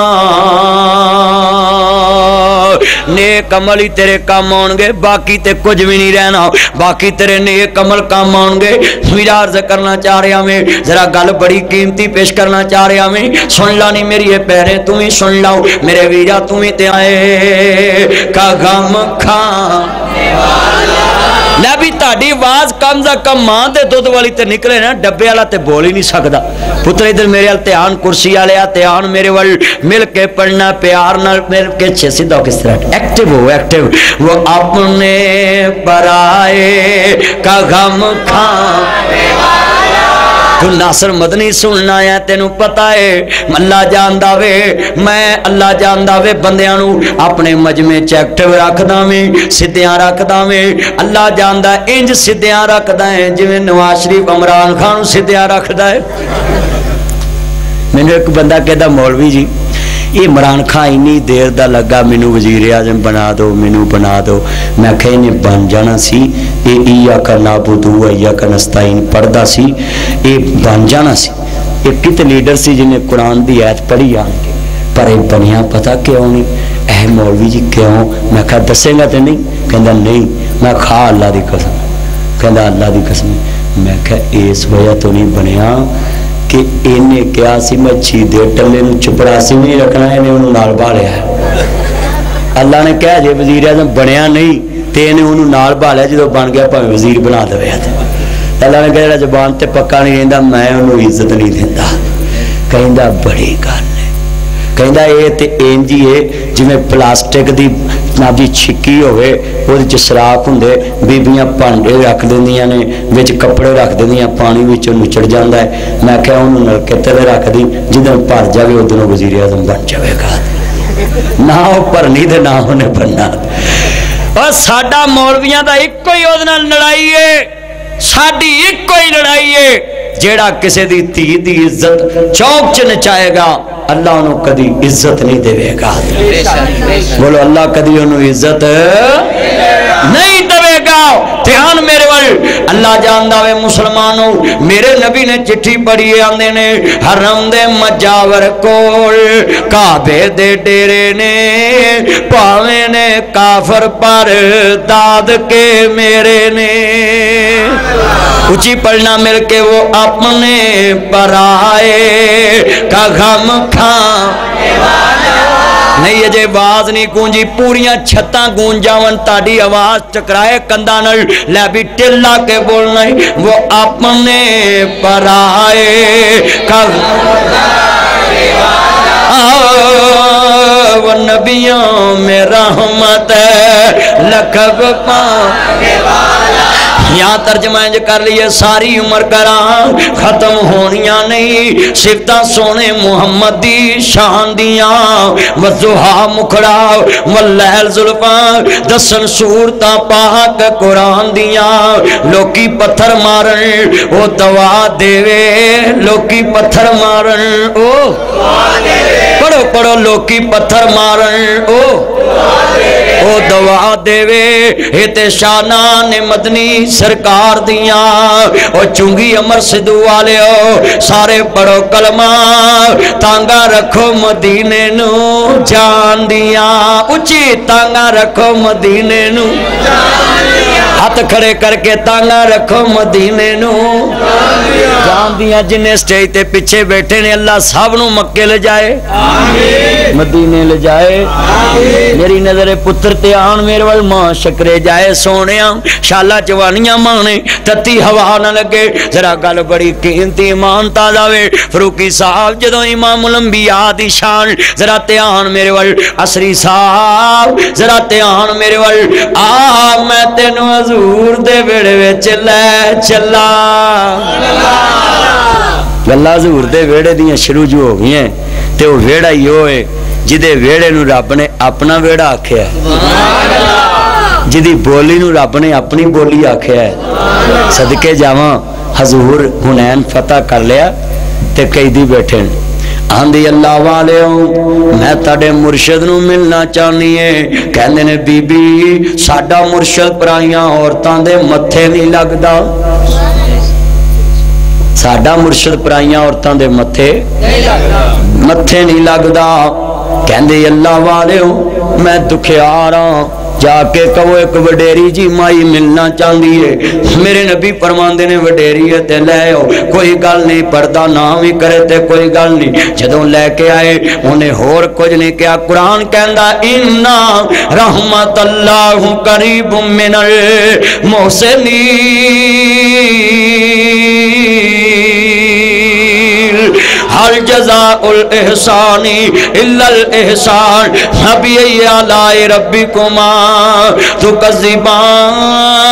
نیک عمل ہی تیرے کام آن گے باقی تے کچھ بھی نہیں رہنا باقی تیرے نیک عمل کام آن گے میرا عرض کرنا چاہ رہا میں ذرا گل بڑی قیمتی پیش کرنا چاہ رہا میں سن لا نہیں میری یہ پیریں تمہیں سن لاؤ میرے ویرا تمہیں تے آئے کا غم کھان نبی تاڑی آواز کم دا کم ماں دے دودھ والی تے نکلے نا ڈبے والا تے بول ہی نہیں سکدا پتر ادھر میرے التحان کرسی والے التحان میرے وال مل کے پڑھنا پیار نال مل کے چھ سیدھا کس طرح ایکٹیو ہو ایکٹیو وہ اپنے برائے کا غم کھانے تو ناصر مدنی سننا ہے تینوں پتہ ہے اللہ جاندا وے میں اللہ جاندا وے بندیاں نو اپنے مجمع چیکٹو رکھدا میں سدھیاں رکھدا میں اللہ جاندا انج سدھیاں رکھدا ہے جویں نواز شریف عمران خان سدھیاں رکھدا ہے مینوں ایک بندہ کہدا مولوی جی یہ عمران خان اینی دیر دا لگا مینوں وزیر اعظم بنا دو مینوں بنا دو میں کہ انہیں بن جانا سی یہ ایاک نعبد و ایاک نستعین پڑھدا سی یہ بن جانا سی یہ کت لیڈر سی جنہیں قرآن دی آیت پڑھی آن کے پر یہ بنیا پتہ کیوں نہیں اے مولوی جی کیوں میں کہا دسے گا تے نہیں کہندا نہیں میں کھا اللہ دی قسم کہندا اللہ دی قسم میں کہا اس وجہ تو نہیں بنیا کہ انہیں کیا سی مچھی دے ٹلے نو چپڑا سی نہیں رکھنا ہے انہیں انہوں نال بالیا ہے اللہ نے کہا جے وزیر اعظم بنیا نہیں تے انہیں انہوں نال بالیا جدو بن گیا پاویں وزیر بنا دے اللہ نے کہا زبان تے پکا نہیں رہندا میں انہوں عزت نہیں دیندا کہندا بڑی گل ہے کہندا اے تے انجی ہے جویں پلاسٹک دی نابی چھکی ہوئے وہ سراخ ہوندے بیبیاں پانڈے رکھ دیندیاں نے وچ کپڑے رکھ دیندیاں پانی وچ نچڑ جاندا ہے میں کہا انہوں نلکے تلے رکھ دی جدن بھر جاوے ادھروں وزیر اعظم بن جاوے گا نہ وہ بھرنی تے نہ انہیں بننا اور ساڈا مولویاں دا ایک کوئی اودے نال لڑائی ہے ساڈی ایک کوئی لڑائی ہے جیڑا کسے دی تھی دی عزت چوک چ نچائے گا اللہ انہوں کدی عزت نہیں دے گا بولو اللہ کدی انہوں عزت نہیں دے گا دھیان میرے وال اللہ جاندہ وے مسلمانوں میرے نبی نے چٹھی پڑھی آندے نے حرم دے مجاور کول کعبے دے ڈیرے نے پاویں نے کافر پر داد کے میرے نے اچھی پڑھنا مل کے وہ اپنے برائے کا غم کھانے والا نہیں یہ جے آواز نہیں گونجی پوریاں چھتاں گونجاون تاڑی آواز چکرائے کندہ نل لے بھی ٹلہ کے بولنا وہ اپنے برائے کا وہ نبیوں میں رحمت لقب پانے والا یہاں ترجمہ انج کر لیے ساری عمر کرام ختم ہونیاں نہیں صفتہ سونے محمد دی شان دیاں وضحا مکھڑا واللیل زلفان دسن صورتاں پاک قرآن دیاں لوکی پتھر مارن او دوا دیوے لوکی پتھر مارن او پڑھو پڑھو لوکی پتھر مارن او دوا دیوے ایتے شانان مدنی سرکار دیاں او چونگی عمر صدو والے ہو سارے پڑھو کلمہ تانگا رکھو مدینے نو جان دیاں اچھی تانگا رکھو مدینے نو ہاتھ کھڑے کر کے تانگا رکھو مدینے نو جان دیاں جنہیں سٹیج تے پیچھے بیٹھے نے اللہ صاحب نو مکے لے جائے مدینے لے جائے میری نظر پتر تے آن میرے وال ماں شکرے جائے سونیاں شالہ جوانیاں مانے تتی ہوا نہ لگے ذرا گل بڑی قیمتی ایمان تازہ وے فروقی صاحب جدو امام الانبیاء دی شان ذرا تیان میرے وال عصری صاحب ذرا تیان میرے وال میں تینو حضور دے ویڑے وچ لے چلا اللہ حضور دے ویڑے دیاں شروع جو ہو گئی ہیں تے وہ ویڑا ہی ہوئے جدے ویڑے نو رب نے اپنا ویڑا آکھیا ہے جدی بولی نو رب نے اپنی بولی آکھیا ہے صدقے جاواں حضور حنین فتح کر لیا تے قیدی بیٹھے ہیں. آندھی اللہ والے میں تاڑے مرشد نو ملنا چاہنی ہے. کہندے نے بی بی ساڈا مرشد پرائیاں عورتاں دے متھے نہیں لگدا. ساڈا مرشد پرائیاں عورتاں دے متھے نہیں لگدا. کہندے اللہ والے میں دکھیاراں جا کے کہو ایک وڈیری جی مائی ملنا چاہندی ہے. میرے نبی فرماندے نے وڈیری ہے تے لے آؤ, کوئی گل نہیں, پردہ نہ بھی کرے تے کوئی گل نہیں. جدوں لے کے آئے انہیں ہور کچھ نہیں کیا. قرآن کہندا اِنَّا رحمت اللہ قریب من المحسنین حل جزاء الاحسان الا الاحسان فبأي آلاء ربكما تكذبان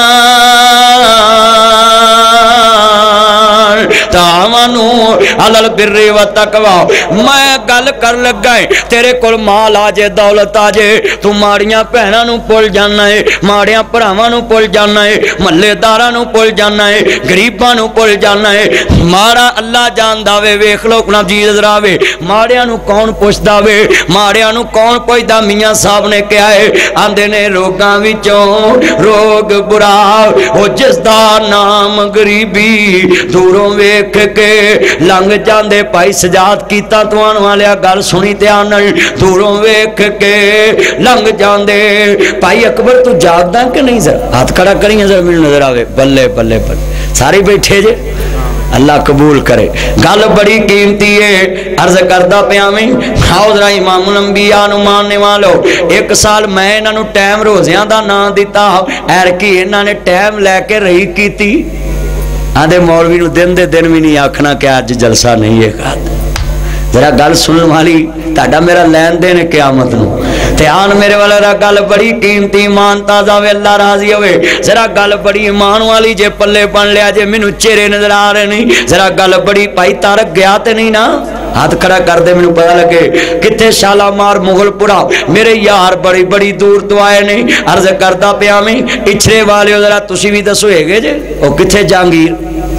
تعاونوا علی البر والتقوی. میں گل کر لگا ہے تیرے کول مال آ جے, دولت آ جے, تو ماڑیاں بہناں نو بھول جانا ہے, ماڑیاں بھراواں نو بھول جانا ہے, محلے داراں نو بھول جانا ہے, غریباں نو بھول جانا ہے. ماڑا اللہ جاندا وے. ویکھ لو اپنا جی ذرا وے ماڑیاں نو کون پوچھدا وے, ماڑیاں نو کون پوچھدا. میاں صاحب نے کہا ہے آندے نے روگاں وچوں روگ برا او جس دا نام غریبی دوروں ویکھ کے لنگ جاندے. پائی سجاد کیتا توان والیا گل سنی دھیان نال, دوروں ویکھ کے لنگ جاندے. پائی اکبر تو جاگدا کہ نہیں؟ ذرا ہاتھ کھڑا کریے ذرا مینوں نظر آوے. بلے بلے بلے سارے بیٹھے جے, اللہ قبول کرے. گل بڑی قیمتی ہے. عرض کردہ پیا میں آؤ ذرا امام الانبیاء نو ماننے والو. ایک سال میں انہاں نو ٹائم روزیاں دا نام دیتا, ایرکی انہاں نے ٹائم لے کے رہی کیتی. آدھے مولوی نو دن دے دن بھی نہیں آکھنا کہ آج جلسہ نہیں ہے. ذرا گل سنن والی تہاڈا میرا لین دین ہے قیامت نو. تے آن میرے والا را گل بڑی قیمتی, ایمان تازہ وے اللہ راضی ہوئے. ذرا گل بڑی ایمان والی جے پلے بن لیا جے مینوں چہرے نظر آ رہے نہیں. ذرا گل بڑی پائی تارک گیا تے نہیں نا, ہاتھ کھڑا کر دے مینوں پتہ لگے. کتھے شالامار مغل پورا میرے یار بڑی بڑی دور تو آئے نہیں. عرض کردہ پیا میں اچھرے والے ذرا تسی بھی دسو ہے جے او کتھے جہانگیر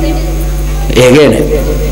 ہے نے.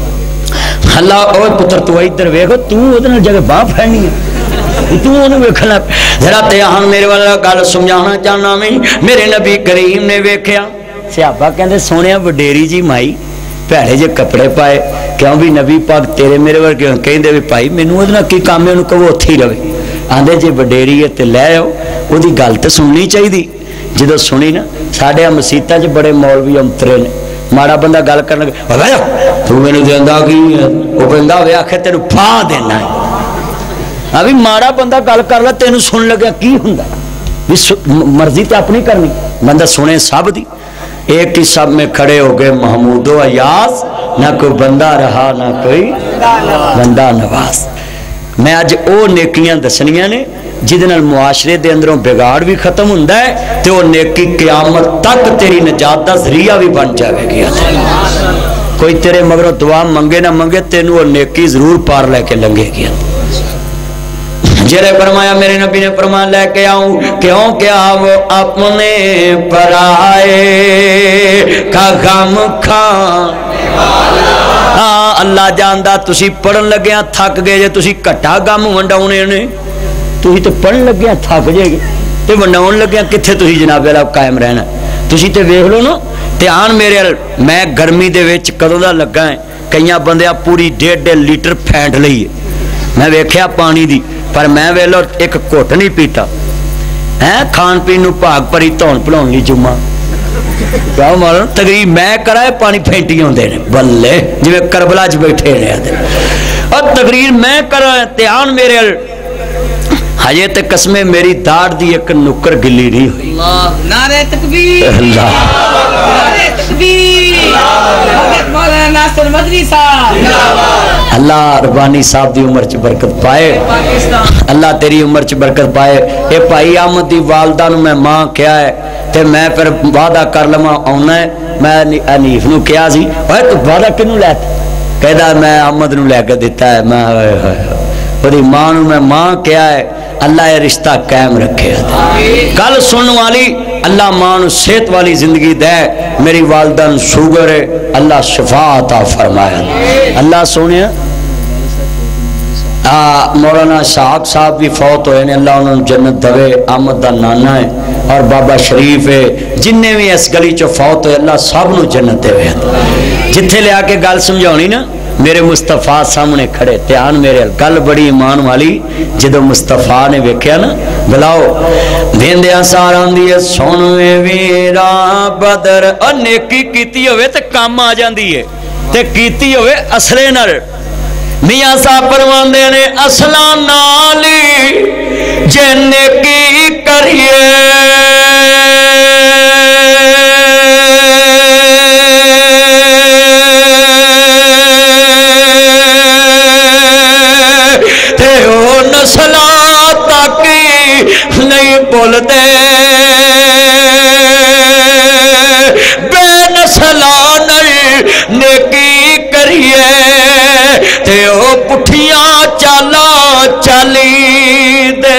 اللہ اوے پتر تو ادھر ویکھو, تو اودے نال جگہ باہ پھڑنی ہے, تو انہوں ویکھنا. ذرا تیان میرے والا گل سمجھانا چاہنا میں. میرے نبی کریم نے ویکھیا صحابہ کہندے سونیا وڈیری جی مائی پیڑے جے کپڑے پائے, کیوں بھی نبی پاک تیرے میرے ورگے کہندے بھی بھائی مینوں اودے نال کی کام ہے, انہوں کہو اوتھے ہی رہے. آندے جے وڈیری ہے تے لے آؤ, اودی گل تے سننی چاہیے. جدوں سنی نا ساڈے مسیتاں چ بڑے مولوی انترے نے, ماڑا بندہ گل کرن لگا تو مینوں دیندا کی ہے, او بندہ وے آکھے تینوں پھا دینا ہے. ابھی ماڑا بندہ گل کر لا تینوں سن لگا کی ہوندا بھی مرضی تے اپنی کرنی. بندہ سنے سب دی. ایک ہی سب میں کھڑے ہو گئے محمود و ایاز, نہ کوئی بندہ رہا نہ کوئی بندہ نواز. میں اج او نیکیاں دسنیاں نے جہد نال معاشرے دے اندروں بگاڑ بھی ختم ہوندا ہے تے وہ نیکی قیامت تک تیری نجات دا ذریعہ بھی بن جاوے گی. کوئی تیرے مگروں دعا منگے نہ منگے تینوں وہ نیکی ضرور پار لے کے لنگے گی. جرے فرمایا میرے نبی نے فرمایا لے کے آؤں, کیوں کیا وہ اپنے پرائے کا غم کھانے والا. اللہ جاندا تسی پڑھن لگیاں تھک گئے جے, تسی کٹا غم ونڈاونے نے, تسی تے پڑھن لگیاں تھک جے تے ونڈاون لگیاں کتھے تسی جناب والا قائم رہنا. تسی تے ویکھ لو نا دھیان میرے. میں گرمی دے وچ کدوں دا لگا ہے, کئیاں بندیاں پوری 1.5 لیٹر پھینٹ لئی ہے. میں ویکھیا پانی دی, پر میں ویلو ایک گھٹ نہیں پیتا ہے. کھان پین نو بھاگ پری دھون بھلاؤن لئی جمعہ کیا مارو تقریب میں کرا ہے, پانی پھینٹی ہوندے نے بلے جویں کربلا چ بیٹھے نے. اور تقریر میں کرا دھیان میرے. ہجے تے قسمیں میری داڑ دی ایک نکر گلی نہیں ہوئی. نعرہ تکبیر, اللہ نعرہ تکبیر, حضرت مولانا ناصر مدنی صاحب, اللہ ربانی صاحب دی عمر چ برکت پائے, اللہ تیری عمر چ برکت پائے. اے بھائی احمد دی والدہ نو میں ماں کیا ہے تے میں پھر وعدہ کر لواں آنا ہے. میں انیف نو کیا سی اوے تو وعدہ کینوں لے تے, کہدا میں احمد نو لے کے دتا ہے. میں وہی ماں نو میں ماں کیا ہے. اللہ یہ رشتہ قائم رکھے. گل سنن والی اللہ ماں صحت والی زندگی دے، میری والدہ شوگر ہے، اللہ شفا عطا فرمایا۔ اللہ سونے مولانا صاحب صاحب بھی فوت ہوئے نے، اللہ انہوں نے جنت دے، احمد دا نانا ہے اور بابا شریف ہے، جننے بھی اس گلی چو فوت ہوئے اللہ سب نو جنت دے۔ جتھے لے آکے گل سمجھاؤنی نا، میرے مصطفیٰ سامنے کھڑے، دھیان میرے گل بڑی ایمان والی، جدو مصطفیٰ نے ویکھیا نا، بلاؤ ویندیاں ساراں دی سونوے ویرا بدر، اور نیکی کیتی ہوئے تے کام آ جاندی ہے، تے کیتی ہوئے اصلے نال۔ میاں صاحب فرماندے نے اصلاں نالی جے نیکی کریے تے او نسلاں تک نہیں بھولدے، بے نسلاں نال نیکی کریے تے او پٹھیاں چالا چالی دے۔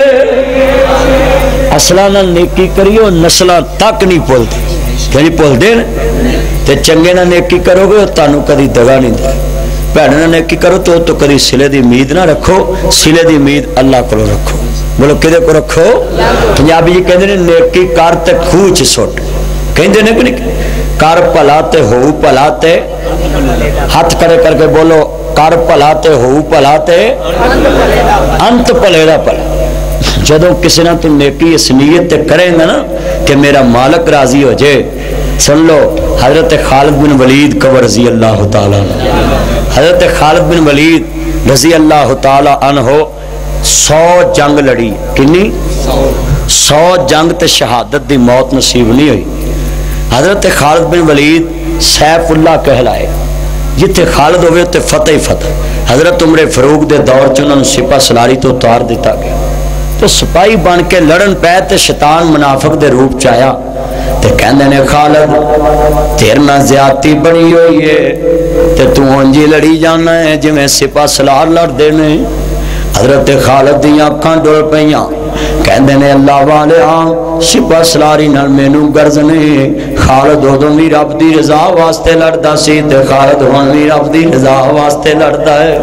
اصلاں نال نیکی کریو نسلاں تک نہیں بھولدے، کہ نہیں بھولدے نا، تے چنگے نال نیکی کرو گے تانوں کدی دگا نہیں دے، بھڑ نال نیکی کرو تو کدی سلے دی امید نہ رکھو، سلے دی امید اللہ کو رکھو۔ بولو کدے کو رکھو؟ پنجابی جی کہندے نے نیکی کر تے کھوہ چ سٹ، کہندے نے کہ نہیں کر بھلا تے ہو بھلا تے، ہاتھ کھڑے کر کے بولو کر بھلا تے ہو بھلا تے انت بھلے دا بھلا۔ جدوں کسی نہ تو نیکی اس نیت تے کریں گا نا کہ میرا مالک راضی ہو جائے، سن لو حضرت خالد بن ولید قبر رضی اللہ تعالیٰ عنہ، حضرت خالد بن ولید رضی اللہ تعالیٰ عنہ 100 جنگ لڑی، کنی 100 جنگ تے شہادت دی موت نصیب نہیں ہوئی۔ حضرت خالد بن ولید سیف اللہ کہلائے، جتھے خالد ہوئے تے فتح ہی فتح۔ حضرت عمر فاروق دے دور چ انہوں نے سپاہ سلاری تو اتار دیتا گیا، تو سپاہی بن کے لڑن پے تے شیطان منافق دے روپ چایا تے کہندے نے خالد تیر نہ زیادتی بنی ہوئی ہے تے تو انجی لڑی جانا ہے جی میں سپاہ سلار لڑ دینے۔ حضرت خالد دیاں اکھاں ڈول پیاں، کہندے نے اللہ والے ہاں سپاہ سلاری نال مینوں غرض نہیں، خالد ادوں بھی رب دی رضا واسطے لڑدا سی تے خالد ہن بھی رب دی رضا واسطے لڑدا ہے۔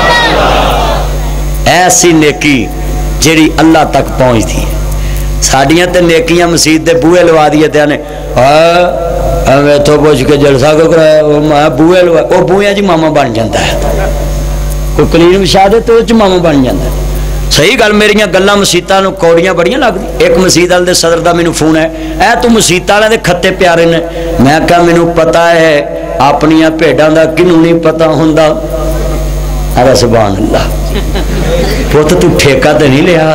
ایسی نیکی جیڑی اللہ تک پہنچ دی، ساڈیاں تے نیکیاں مسجد دے بوئے لوا دیے تے نے میں تو پوچھ کے جلسہ کو کرایا، میں بوئے لوا، وہ بوئے جی ماما بن جاتا ہے، کوئی کلین بچھا دے تو ماما بن جاتا ہے۔ صحیح گل، میریاں گلاں مسیتاں نو کوڑیاں بڑیاں لگدی۔ ایک مسجد والے دے صدر دا مینوں فون ہے، اے تو مسجد والے دے خطے پیارے نے، میں کہا مینوں پتہ ہے اپنیاں بھیڈاں دا کنوں نہیں پتہ ہوندا۔ ارے سبحان اللہ، پوت تو ٹھیکہ تے نہیں لیا۔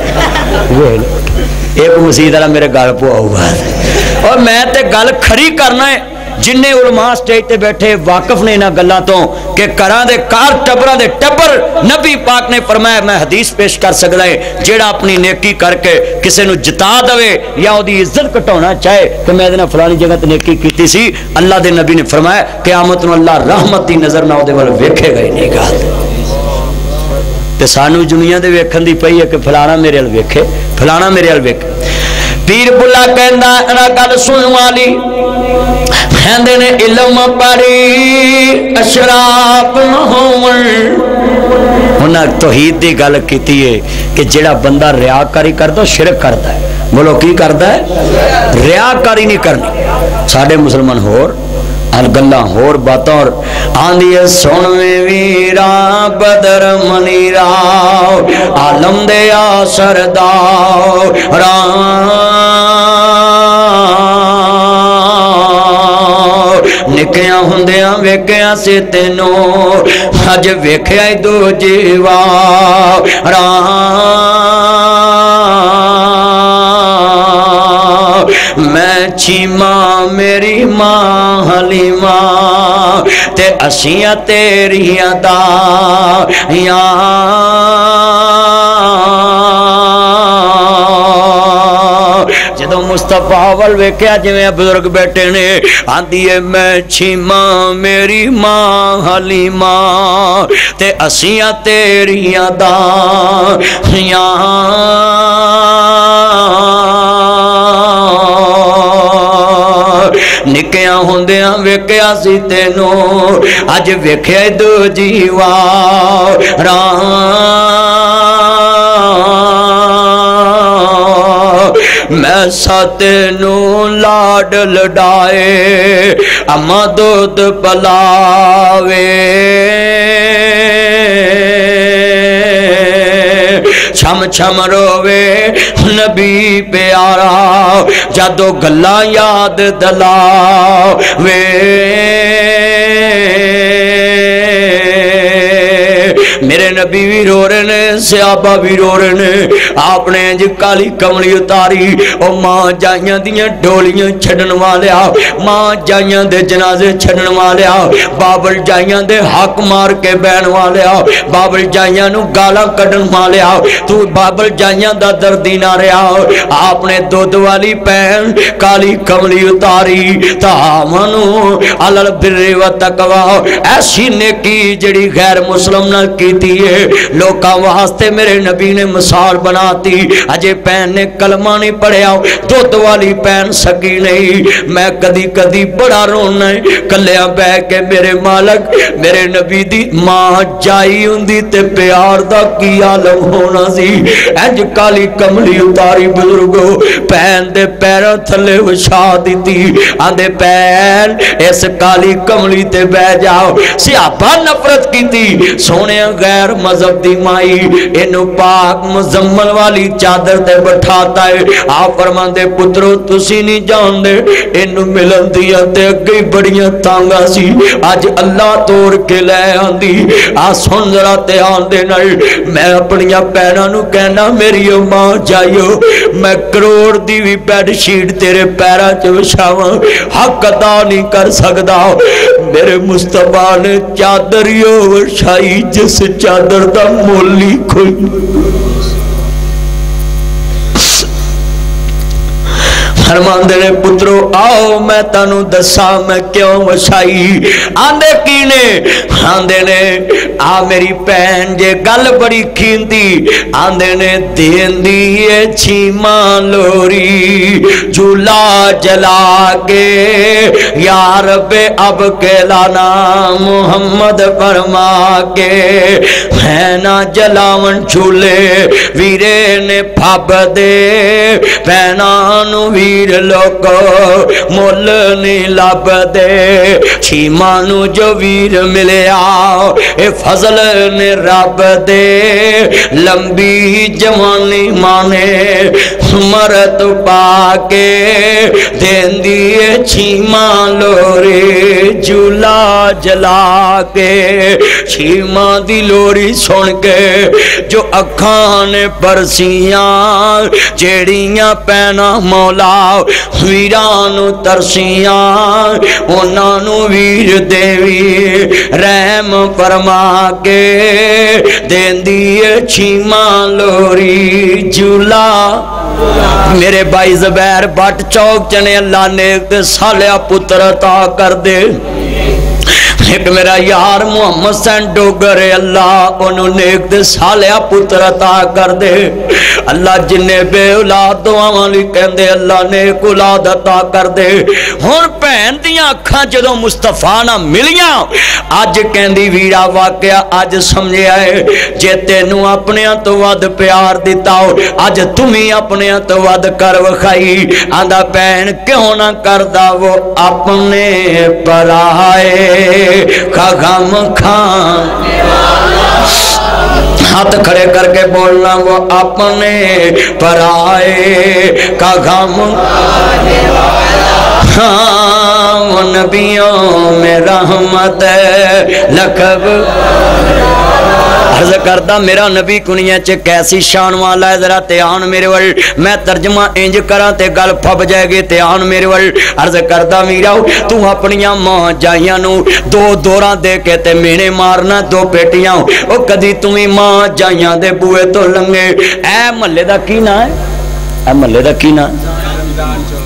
ایک مسجد والا میرے گل پوا ہوا اور میں تے گل کھری کرنا ہے، جن علماء سٹیج تے بیٹھے واقف نے انہاں گلاں تو کہ کراں دے کار ٹبراں دے ٹبر، نبی پاک نے فرمایا میں حدیث پیش کر سکدا ہے جیڑا اپنی نیکی کر کے کسے نو جتا دے یا اودی عزت گھٹاونا چاہے کہ میں ادنا فلانی جگہ تے نیکی کیتی سی، اللہ دے نبی نے فرمایا قیامت نو اللہ رحمت دی نظر نہ اودے ول ویکھے گا ہی نہیں گا۔ تے سانو دنیا دے ویکھن دی پئی ہے کہ فلانا میرے ال ویکھے، فلانا ميرے ال ویکھ۔ پیر بلا کہندا انا گل سن والی، کہندے نے علم پڑھی اشراف نہ ہون۔ انہاں توحید دی گل کیتی ہے کہ جڑا بندہ ریاکاری کردا شرک کردا ہے۔ بولو کی کردا ہے؟ ریاکاری نہیں کرنی۔ ساڈے مسلمان ہور گلاں ہور باتاں اور آندی سنویں ویرا بدر منیرا عالم دے سردار نکیاں ہوندیاں ویکھیاں سی تینوں اج ویکھیا ای دو جیوا میں چیماں میری ماں حلیمہ تے اسیاں تیریاں دایاں جدوں مصطفیٰ ول ویکھیا جویں بزرگ بیٹھے نے آندی ہے میں چیماں میری ماں حلیمہ تے اسیاں تیریاں دایاں نکیاں ہوندیاں ویکھیا سی تینوں اج ویکھیا دو جیوا میں ساتینوں لاڈ لڈائے اما دودھ پلاوے چھم چھم روے نبی پیارا جادو گلا یاد دلاوے میرے نبی بھی رو رہے نے صحابہ بھی رو رہے نے آپ نے جی کالی کملی اتاری او ماں جائیاں دیاں ڈولیاں چھڑن والیا ماں جائیاں دے جنازے چھڑن والیا بابل جائیاں دے حق مار کے بین والیا بابل جائیاں نو گالا کڑن والیا تو بابل جائیاں دا دردی نہ رہا آپ نے دودھ والی پین کالی کملی اتاری تامنو علل بر و تقوی ایسی نیکی جڑی غیر مسلم نہ کیتی ہے لوکاں واسطے میرے نبی نے مثال بناتی اجے پین نے کلمہ نہیں پڑھیا دودھ والی پین سکی نہیں میں کدی کدی بڑا رونا ہے کلیاں بہ کے میرے مالک میرے نبی دی ماں جائی ہوندی تے پیار دا کی عالم ہونا سی انج کالی کملی اتاری بزرگو پین دے پیروں تھلے وچھا دیتی آندے پین اس کالی کملی تے بہ جاؤ صحابہ نفرت کی تھی سونے غیر مذہب دی مائی انو پاک مزمل والی چادر تے بٹھاتا ہے آپ فرمان دے پترو تسی نہیں جان دے انو ملن دیا تے اگئی بڑیاں تانگا سی آج اللہ توڑ کے لے آندی سن ذرا تے آن دے نل میں اپنیاں پیروں نو کہنا میری ماں جائیو میں کروڑ دی بھی بیڈ شیٹ تیرے پیرا چوشاواں حق ادا نہیں کر سکدا میرے مصطفیٰ نے چادریو ورشائی جس چادر دا مولی کوئی فرمان دے پترو آؤ میں تانو دسا میں کیوں وشائی آندے کینے آندے نے آ میری پہن جے گل بڑی کھیندی آندے نے دین دیئے چھیماں لوری جھولا جلا کے یا رب اب کے لانا محمد فرما کے میں نہ جلاون جھولے ویرے نے پھاب دے پہنانو ویر لوگو مول نہیں لب دے چھیمانو جو ویر ملے آؤ اے فضل نے رب دے لمبی جوانی مانے مرت پاکے دین دیئے چھیمان لوری جھولا جلا کے چھیمان دی لوری سن کے جو اکھان پرسیاں جیڑیاں پینا مولا ویرانو ترسیاں انانو ویر دیوی رحم فرما کے دین دیئے چھیمان لوری جھولا میرے بھائی زبیر بٹ چوک چنے اللہ نے ایک سالیا پتر عطا کر دے ایک میرا یار محمد سین ڈوگر اللہ انہوں نے ایک دے سالیا پتر عطا کر دے اللہ جنہیں بے اولاد دعاواں لکھیں دے اللہ نے ایک اولاد عطا کر دے ہون پہن دیاں اکھاں جدوں مصطفیٰ نہ ملیاں آج کہندی ویرا واقعہ آج سمجھے آئے جے تینوں اپنے تو ود پیار دیتا ہو آج تمہیں اپنے تو ود کر وکھائی آندہ پہن کیوں نہ کردہ وہ اپنے پر آئے کا غم کھانے والا ہاتھ کھڑے کر کے بولنا وہ اپنے پر آئے کا غم کھانے والا ہاں وہ نبیوں میں رحمت لقب عرض کردہ میرا نبی کنیاں چے کیسی شان والا ہے ذرا تیان میرے ول میں ترجمہ انج کران تے گل پھب جائے گی تیان میرے ول عرض کردہ میرا تو اپنیاں ماں جائیاں نو دو دوراں دے کے تے مینے مارنا دو پیٹیاں او کدی تمہیں ماں جائیاں دے بوئے تو لنگے اے ملے دا کی نا ہے اے ملے دا کی نا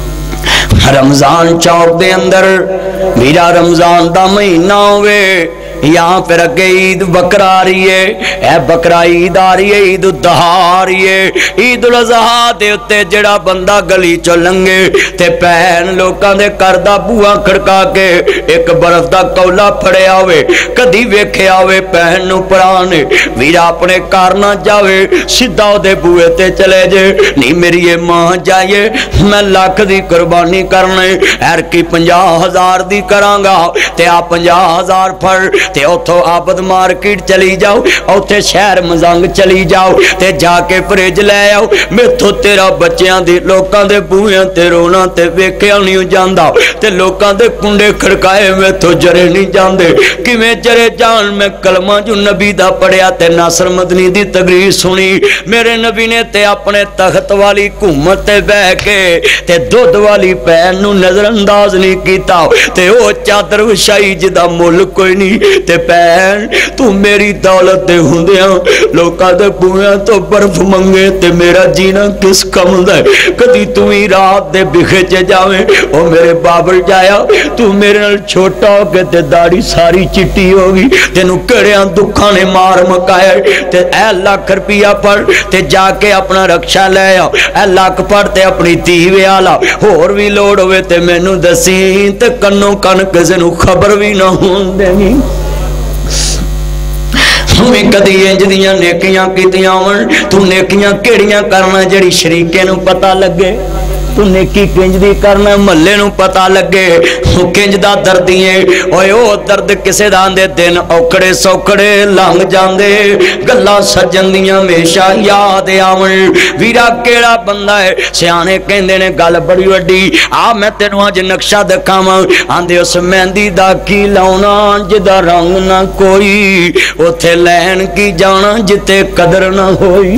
رمضان چوک دے اندر میرا رمضان دا مہینہ ہوئے یہاں پھر اگے عید بکرا آ رہی ہے، اے بکرا عید آ رہی ہے، عید الضحیٰ آ رہی ہے۔ عید الاضحیٰ دے اتے جڑا بندہ گلی چو لنگے تے پہن لوکاں دے کردہ بوہاں کھڑکا کے ایک برف دا کولا پھڑیا ہوئے، کدی ویکھیا ہوئے پہن نو پرانے ویرا اپنے کارنا جاوے سیدھا دے بوئے تے چلے جے، نہیں میری یہ ماں جائے میں لاکھ دی قربانی کرنے ہر کی 50,000 دی کرانگا تے آپ 50,000 پھڑ تے اتھو آبد مارکیٹ چلی جاؤ، اتھے شہر مزنگ چلی جاؤ تے جا کے فریج لے آؤ، میں تو تیرا بچیاں دی لوکاں دے بوئے تے رونا تے ویکھیا نہیں جاندہ تے لوکاں دے کنڈے کھڑکائے میں تو جرے نہیں جاندے کہ میں جرے جان میں کلمہ جو نبی دا پڑھیا تے ناصر مدنی دی تقریر سنی، میرے نبی نے تے اپنے تخت والی حکومت تے بہ کے تے دودھ والی پہن نو نظر انداز نہیں کیتا تے او چادر وشائی جدا ملک کوئی نہیں تے پہن تو میری دولت دے ہوندیاں لوکاں دے بویاں تو برف منگے تے میرا جینا کس کم دے، کدی تو ہی رات دے بکھے چے جاویں او میرے بابل جایا تو میرے نال چھوٹا ہو کے تے داڑھی ساری چٹی ہوگی تینوں کڑیاں دکھاں نے مار مکائے تے اے لاکھ روپیہ پڑھ تے جا کے اپنا رکشہ لے آؤ، اے لاکھ پڑھ تے اپنی تیوے آلا اور بھی لوڑ ہوئے تے میں نو دسی تے کنوں کن کسے نو خبر بھی نہ ہون دینی۔ تمہیں کدی انج دیاں نیکیاں کیتیاں ہون، تو نیکیاں کیڑیاں کرنا جڑی شریکے نو پتہ لگے، تو نیکی کنج دی کرنا محلے نو پتہ لگے، تو کنج دا دردیے اوے او درد کسے داندے دن اوکڑے سوکڑے لنگ جاندے گلا سجن دیاں ہمیشہ یاد آون، ویرا کیڑا بندہ ہے سیانے کہندے نے گل بڑی وڈی آ میں تینوں اج نقشہ دکھاواں، آندے اس مہندی دا کی لاؤنا جدا رنگ نہ کوئی اوتھے لین کی جانا جتے قدر نہ ہوئی۔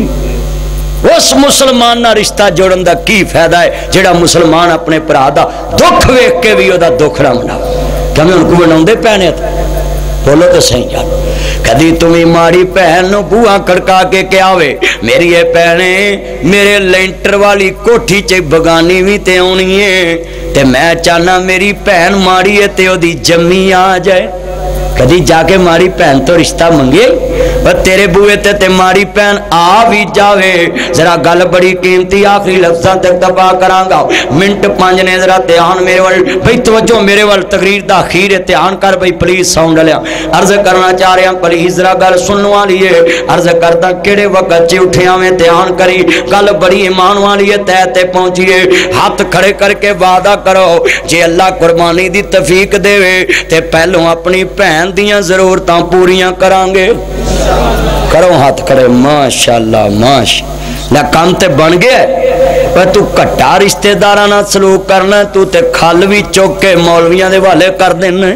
اس مسلمان نہ رشتہ جوڑن دا کی فائدہ ہے جڑا مسلمان اپنے پرا دا دکھ ویکھ کے بھی او دا دکھ نہ منا کہ ہمیں ان کو بناؤندے پہنے تھے بولو تو صحیح جان کدی تمہیں ماری پہن نو بوہاں کڑکا کے کیا ہوئے میری یہ پہنے میرے لینٹر والی کوٹھی چے بگانی بھی تے ہونی ہے تے میں چاہنا میری پہن ماری ہے تے او دی جمی آ جائے، کدی جا کے ماری پہن تو رشتہ منگے اور تیرے بوئے تے ماری پہن آ بھی جاوے، ذرا گل بڑی قیمتی آخری لفظاں تک دبا کرانگا منٹ 5 نے ذرا دھیان میرے وال بھئی توجہ میرے وال تقریر دا اخیر دھیان کر بھئی پلیز ساؤنڈ لیا عرض کرنا چاہ رہے ہیں پلیز ذرا گل سننے والی ہے عرض کرتا کیڑے وقت چے اٹھیاں میں دھیان کری گل بڑی ایمان والی ہے تے پہنچیے ہاتھ کھڑے کر کے وعدہ کرو جے اللہ قربانی دی توفیق دے تے پہلوں اپنی بہن دیاں ضرورتاں پوریاں کرانگے کرو ہاتھ کھڑے ماشاءاللہ ماشاءاللہ کام تے بن گیا پر تو کٹا رشتہ دارانہ سلوک کرنا تو تے کھال بھی چوک کے مولویاں دے والے کر دینا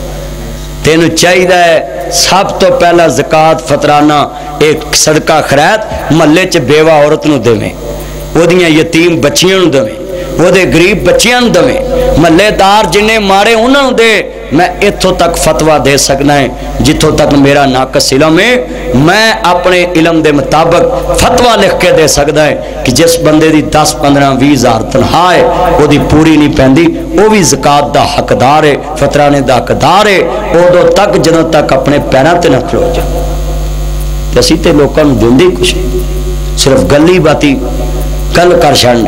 تینو چاہی دا ہے سب تو پہلا زکاة فطرانہ ایک صدقہ خیرات محلے چ بیوہ عورت نو دے میں وہ دیاں یتیم بچیاں نو دے میں وہ دے گریب بچیاں نو دے میں محلے دار جنہیں مارے انہوں دے میں اتھوں تک فتوہ دے سکنا ہے جتھوں تک میرا ناقص علم ہے میں اپنے علم دے مطابق فتوہ لکھ کے دے سکتا ہے کہ جس بندے دی 10 15 20 ہزار تنہا ہے وہ دی پوری نہیں پہندی وہ بھی زکاة دا حقدار ہے فطرانے دا حقدار ہے وہ تک جنہوں تک اپنے پیروں تے نہ کھلو جائے اسی تے لوکاں نوں دیندے کچھ صرف گلی باتی گل کر چھڑنے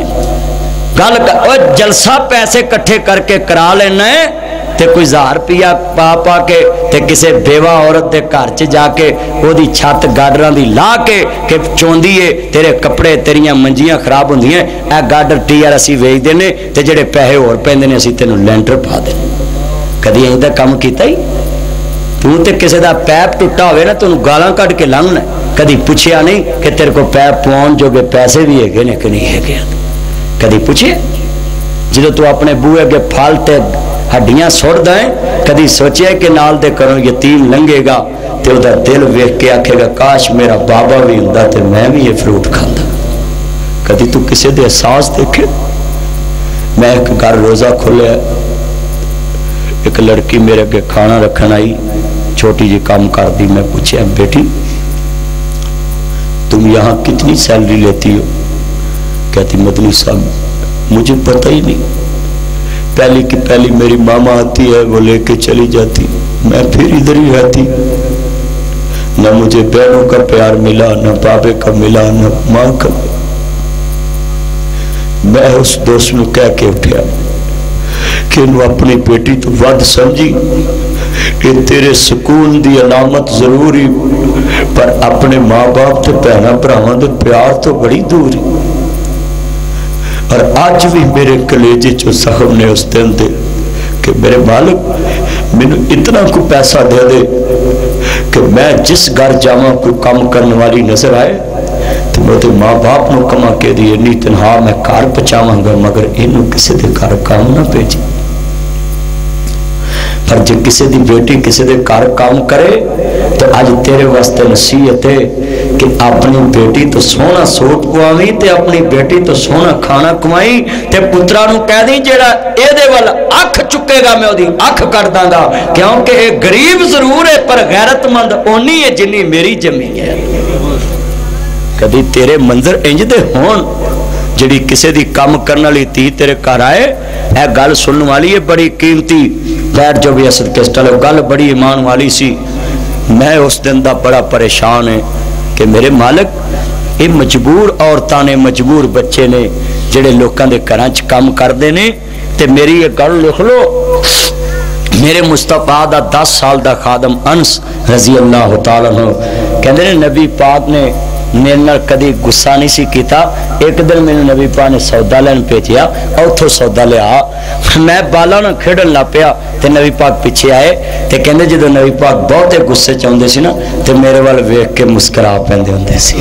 گل جلسہ پیسے کٹھے کر کے کرا لینا ہے تے کوئی 1000 روپیہ پا کے تے کسے بیوہ عورت دے گھر چ جا کے او دی چھت گاڈراں دی لا کے کہ چوندی ہے تیرے کپڑے تیریاں منجیاں خراب ہوندیاں اے گاڈر ٹی آر اسی ویچ دینے تے جڑے پیسے ہور پیندے نے اسی تینوں لینٹر پا دینے کدی ایندا کم کیتا ہی تو تے کسے دا پیپ ٹوٹا ہوئے نا تینوں گالاں کڈ کے لنگنا کدی پوچھیا نہیں کہ تیرے کو پیپ پاؤن جو پیسے بھی ہے نے کہ نہیں ہے کدی پوچھے جدو تو اپنے بوئے کے پھال تے ہڈیاں سوڑ دائیں کدی سوچے کہ نال دے کروں یتیم لنگے گا تے او دا دل ویکھ کے آکھے گا کاش میرا بابا بھی ہوندا تے میں بھی یہ فروٹ کھاندا کدی تو کسے دے احساس دیکھے میں ایک گھر روزہ کھولیا ایک لڑکی میرے اگے کھانا رکھن آئی چھوٹی جی کام کر دی میں پوچھا بیٹی تم یہاں کتنی سیلری لیتی ہو کہتی مدنی صاحب مجھے پتہ ہی نہیں پہلی کی پہلی میری ماما آتی ہے وہ لے کے چلی جاتی میں پھر ادھر ہی رہتی، نہ مجھے بہنوں کا پیار ملا، نہ بابے کا ملا، نہ ماں کا۔ میں اس دوست میں کہہ کے اٹھیا کہ انہوں اپنی بیٹی تو ود سمجھی، یہ تیرے سکون دی علامت ضروری، پر اپنے ماں باپ تے بہنا بھراواں دے پیار تو بڑی دوری۔ اور آج بھی میرے کلیجے چو زخم نے اس دن دے کہ میرے مالک مینوں اتنا کو پیسہ دے دے کہ میں جس گھر جاواں کوئی کام کرنے والی نظر آئے تو میں ماں باپ نو کما کے دی انی تنہا میں کار پچاواں گا، مگر انہوں کسی دے گھر کام نہ بھیجی۔ پر جب کسی دی بیٹی کسی دے گھر کام کرے تو آج تیرے واسطے نصیحت ہے کہ اپنی بیٹی تو سونا سوٹ پواویں تے اپنی بیٹی تو سونا کھانا کمائیں تے پترا نو کہہ دیں جیڑا اے دے والا اکھ چکے گا میں دی اکھ کر داں گا، کیونکہ اے غریب ضرور ہے پر غیرت مند اونی ہے جنی میری جمی ہے۔ کدی تیرے منظر انج دے ہون جڑی کسی دی کام کرنے والی تھی تیرے گھر آئے، اے گل سننے والی ہے بڑی قیمتی، غیر جو بھی اسد کسٹل گل بڑی ایمان والی سی۔ میں اس دن دا بڑا پریشان ہے کہ میرے مالک یہ مجبور عورتاں نے، مجبور بچے نے جڑے لوکاں دے گھراں چ کام کردے نے، تے میری یہ گل لکھ لو، میرے مصطفیٰ دا 10 سال دا خادم انس رضی اللہ تعالیٰ عنہ کہندے نے نبی پاک نے میرے نال کدی غصہ نہیں سی کیتا۔ ایک دن میں نبی پاک نے سودا لین بھیجیا، اوتھوں سودا لیا، میں بالا نہ کھیڈن لا پیا تے نبی پاک پیچھے آئے تے کہندے جدوں نبی پاک بہتے غصے چ ہوندے سی نا تے میرے ول ویکھ کے مسکرا پیندے ہوندے سی۔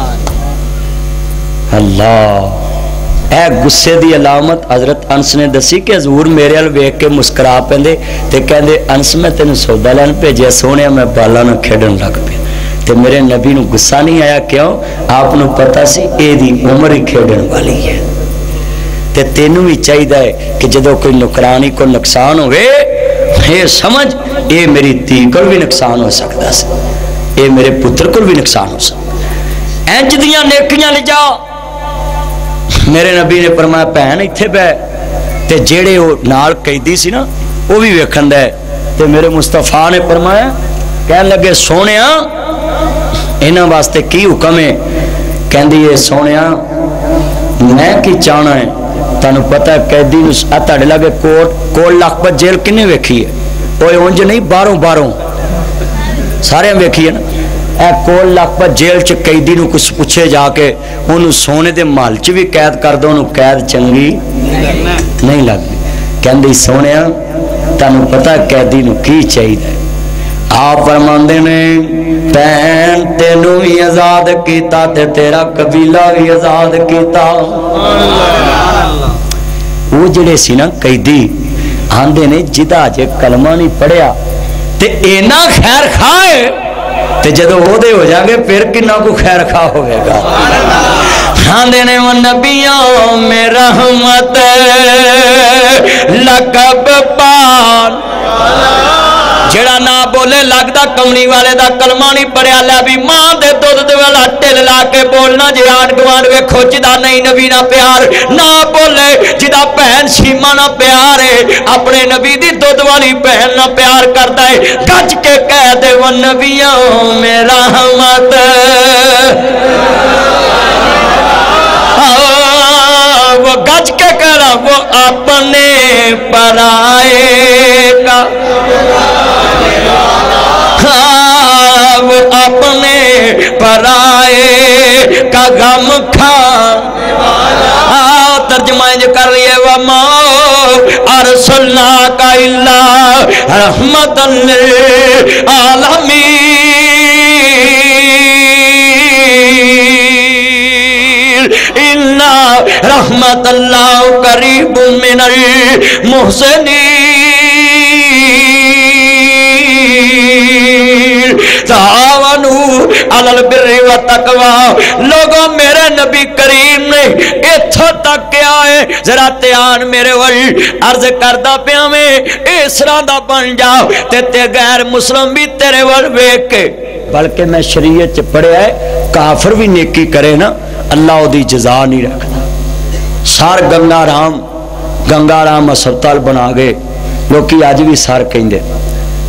اللہ، اے غصے دی علامت حضرت انس نے دسی کہ حضور میرے ول ویکھ کے مسکرا پیندے تے کہندے انس میں تینوں سودا لین بھیجیا سونیا، میں بالا نہ کھیڈن لگ پیا تے میرے نبی نو غصہ نہیں آیا، کیوں؟ آپ نو پتا سی اے دی عمر ہی کھیڈن والی ہے تے تینوں بھی چاہیے کہ جدو کوئی نقرانی کو نقصان ہوئے یہ سمجھ اے میری تھی کو بھی نقصان ہو سکتا ہے، اے میرے پتر کو بھی نقصان ہو سکتا ہے۔ انج دیاں نیکیاں لے جا۔ میرے نبی نے فرمایا بہن ایتھے بہ تے جیڑے وہ نال قیدی سی نا وہ بھی ویکھن دے تے میرے مصطفیٰ نے فرمایا کہنے لگے سونیا انہاں واسطے کی حکم ہے؟ کہندی ہے سونیا میں کی چاہنا ہے، تانوں پتہ ہے قیدی نو تہاڈے لگے کوٹ لکھپت جیل کنے ویکھی ہے؟ اوے اونج نہیں باہروں سارے ویکھی ہے نا۔ اے کول لکھپت جیل چ قیدی نو کچھ پوچھے جا کے انہوں سونے دے محل چ بھی قید کر دو، انہوں قید چنگی نہیں لگتی۔ کہندی سونیا تانوں پتہ ہے قیدی نو کی چاہیے؟ آپ فرماندے نے پین تینوں بھی آزاد کیتا تے تیرا قبیلہ بھی آزاد کیتا۔ وہ جڑے سی نا قیدی آندے نے جدا جے کلمہ نہیں پڑھیا تے اینا خیر خواہ تے جدو ہو دے ہو جائیں گے پھر کنہ کو خیر خواہ ہوئے گا۔ آندے نے وہ نبیوں میں رحمت لقب پان جڑا نہ بولے لگدا کملی والے دا کلمہ نہیں پڑھیا، لے بھی ماں دے دودھ دے والا ٹل لا کے بولنا جے آن گوان ویکھو جدا نہیں نبی نہ پیار نہ بولے، جدا بہن شیما نہ پیار ہے اپنے نبی دی دودھ والی بہن نہ پیار کرتا ہے، گج کے کہہ دے وہ نبیوں میں رحمت وہ گج کے کہہ رہا وہ اپنے پرائے کا، وہ اپنے پرائے کا غم کھانے والا۔ ترجمہ جو کر رہی ہے وَمَا أَرْسَلْنَاكَ إِلَّا رَحْمَةً لِلْعَالَمِينَ إِنَّا رَحْمَةَ اللَّهِ قَرِيبٌ مِّنَ الْمُحْسِنِينَ۔ تعاونوا علی البر والتقوی۔ لوگوں میرے نبی کریم نے اتھوں تک کیا ہے، ذرا تیان میرے ول عرض کردہ پیا میں اس طرح دا بن جاؤ تے غیر مسلم بھی تیرے ول ویکھ کے، بلکہ میں شریعت چ پڑھیا ہے کافر بھی نیکی کرے نا اللہ دی جزا نہیں رکھنا۔ سار گنگا رام ہسپتال بنا گئے، لوکی آج بھی سار کہیں دے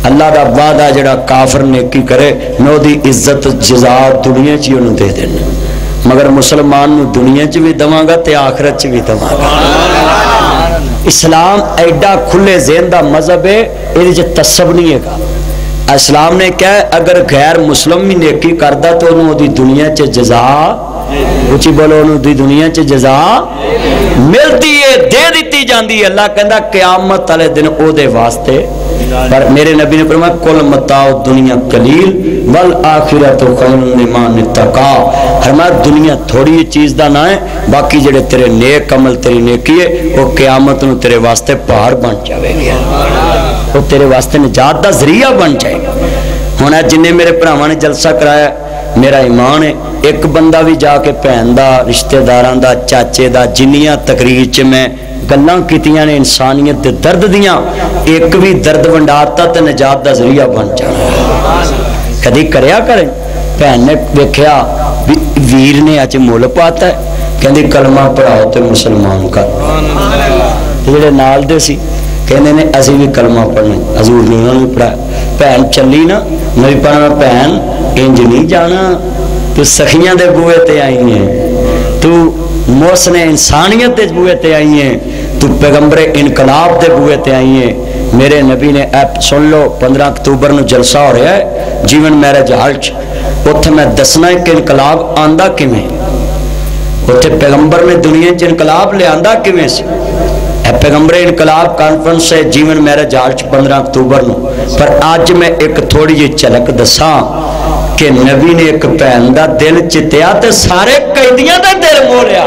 اللہ دا وعدہ جڑا کافر نیکی کرے نو دی عزت جزا دنیا چی انہوں دے دینا، مگر مسلمان نو دنیا چی بھی دواں گا تے آخرت چی بھی دواں گا۔ اسلام ایڈا کھلے ذہن دا مذہب ہے، یہ جو تصب نہیں ہے گا۔ اسلام نے کہا ہے اگر غیر مسلم بھی نیکی کردہ تو انہوں دی دنیا چ جزا، اچھی بولو، انہوں دی دنیا چ جزا ملتی ہے، دے دیتی جاندی ہے۔ اللہ کہندا قیامت والے دن او دے واسطے، پر میرے نبی نے فرمایا کل متاع دنیا قلیل والآخرۃ خیر لمن اتقی، فرمایا دنیا تھوڑی چیز دا نہ ہے، باقی جڑے تیرے نیک عمل تیری نیکی ہے وہ قیامت نو تیرے واسطے پہاڑ بن جاوے گا، وہ تیرے واسطے نجات دا ذریعہ بن جائے گا۔ ہن جن میرے بھراواں نے جلسہ کرایا میرا ایمان ہے، ایک بندہ بھی جا کے بھین دا، رشتہ داراں دا، چاچے دا، جنیاں تقریر چ میں گلاں کیتیاں نے انسانیت دے درد دیاں، ایک بھی درد ونڈاتا تے نجات دا ذریعہ بن جانا۔ کدی کریا کریں؟ بھین نے دیکھیا ویر نے اج مول پاتا ہے، کہندی کلمہ پڑھاؤ تے مسلمان کر، جڑے نال دے سی کہندے نے اسی بھی کلمہ پڑھنا، حضور نے انہوں نے پڑھایا۔ بھین چلی نا نبی پڑھنا، بھین انج نہیں جانا، تو سخیاں دے بوئے تے آئی ہیں، تو محسن انسانیت دے بوئے تے آئی ہیں، تو پیغمبر انقلاب دے بوئے تے آئی ہیں۔ میرے نبی نے ایپ سن لو 15 اکتوبر نو جلسہ ہو رہا ہے جیون میرج ہال چ، اتھے میں دسنا ہے کہ انقلاب آندا کیویں، اتھے پیغمبر نے دنیا چ انقلاب لے آندا کیویں سی۔ پیغمبر انقلاب کانفرنس ہے جیون میرج ہال چ 15 اکتوبر نو، پر آج میں ایک تھوڑی جی جھلک دساں کہ نبی نے ایک بھین دا دل چتیا تے سارے قیدیاں دا دل موڑیا،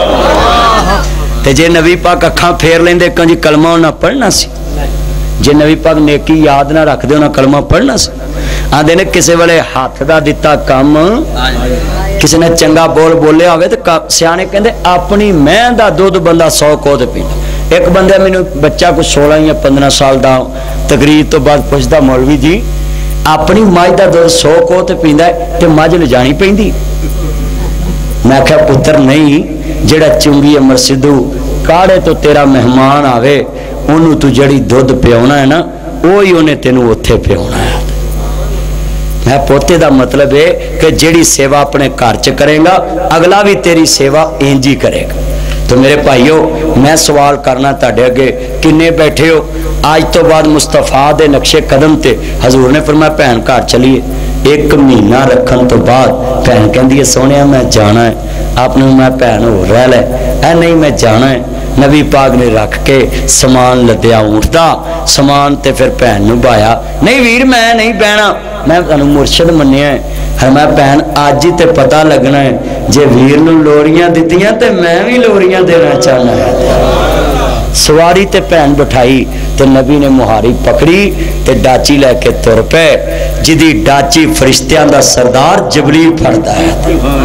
تے جے نبی پاک اکھاں پھیر لیندے کنجی کلمہ انہاں پڑھنا سی، جے نبی پاک نیکی یاد نہ رکھ دے انہاں کلمہ پڑھنا سی۔ آندے نے کسے والے ہاتھ دا دتا کام کسی نے چنگا بول بولے ہوئے تو سیانے کہندے اپنی میں دا دودھ بندہ 100 کو دے پیندا۔ ایک بندہ میں نے بچہ کچھ 16 یا 15 سال دا تقریر تو بعد پوچھدا مولوی جی اپنی مائی دا دودھ 100 کو تے پیندا ہے تے مجھ لے جانی پیندی؟ میں کہا پتر نہیں، جڑا چنگی مرسدو کاڑے تو تیرا مہمان آوے انہوں تو جڑی دودھ پیونا ہے نا وہی انہیں تینوں اتھے پیونا ہے۔ میں پوتے دا مطلب ہے کہ جڑی سیوا اپنے گھر چ کرے گا اگلا بھی تیری سیوا انجی کرے گا۔ تو میرے بھائیو میں سوال کرنا تاڑے اگے کنے بیٹھے ہو آج تو بعد مصطفیٰ دے نقشے قدم تے حضور نے فرمایا بہن گھر چلیے، ایک مہینہ رکھن تو بعد بہن کہندی ہے سونیا میں جانا ہے، آپ نے میں بہن ہو رہ لے، اے نہیں میں جانا ہے۔ نبی پاک نے رکھ کے سامان لدیا اونٹدا سامان تے پھر بہن نو بایا، نہیں ویر میں نہیں بہنا، میں تانوں مرشد منیا ہے۔ میں بہن آج ہی تے پتہ لگنا ہے جے ویر نو لوڑیاں دتیاں تے میں بھی لوڑیاں دینا چاہنا ہے۔ سواری تے بہن بٹھائی تے نبی نے مہاری پکڑی تے ڈاچی لے کے تر پے، جدی ڈاچی فرشتیاں دا سردار جبریل پھڑدا ہے۔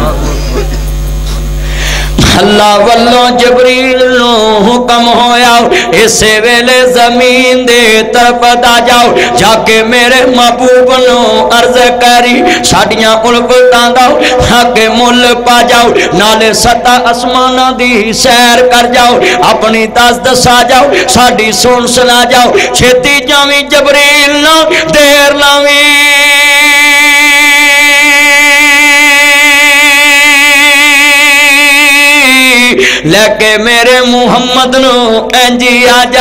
اللہ والوں جبریل نو حکم ہویا اسے ویلے زمین دے طرف دا جاؤ، جا کے میرے محبوب نو عرض کری ساڑیاں الفتاں دا حق مل پا جاؤ، نالے ستا اسمانہ دی سیر کر جاؤ، اپنی دس دسا جاؤ، ساڑی سن سنا جاؤ، چھتی جاویں جبریل نہ دیر لاویں۔ لے کے میرے محمد نو انجی آجا،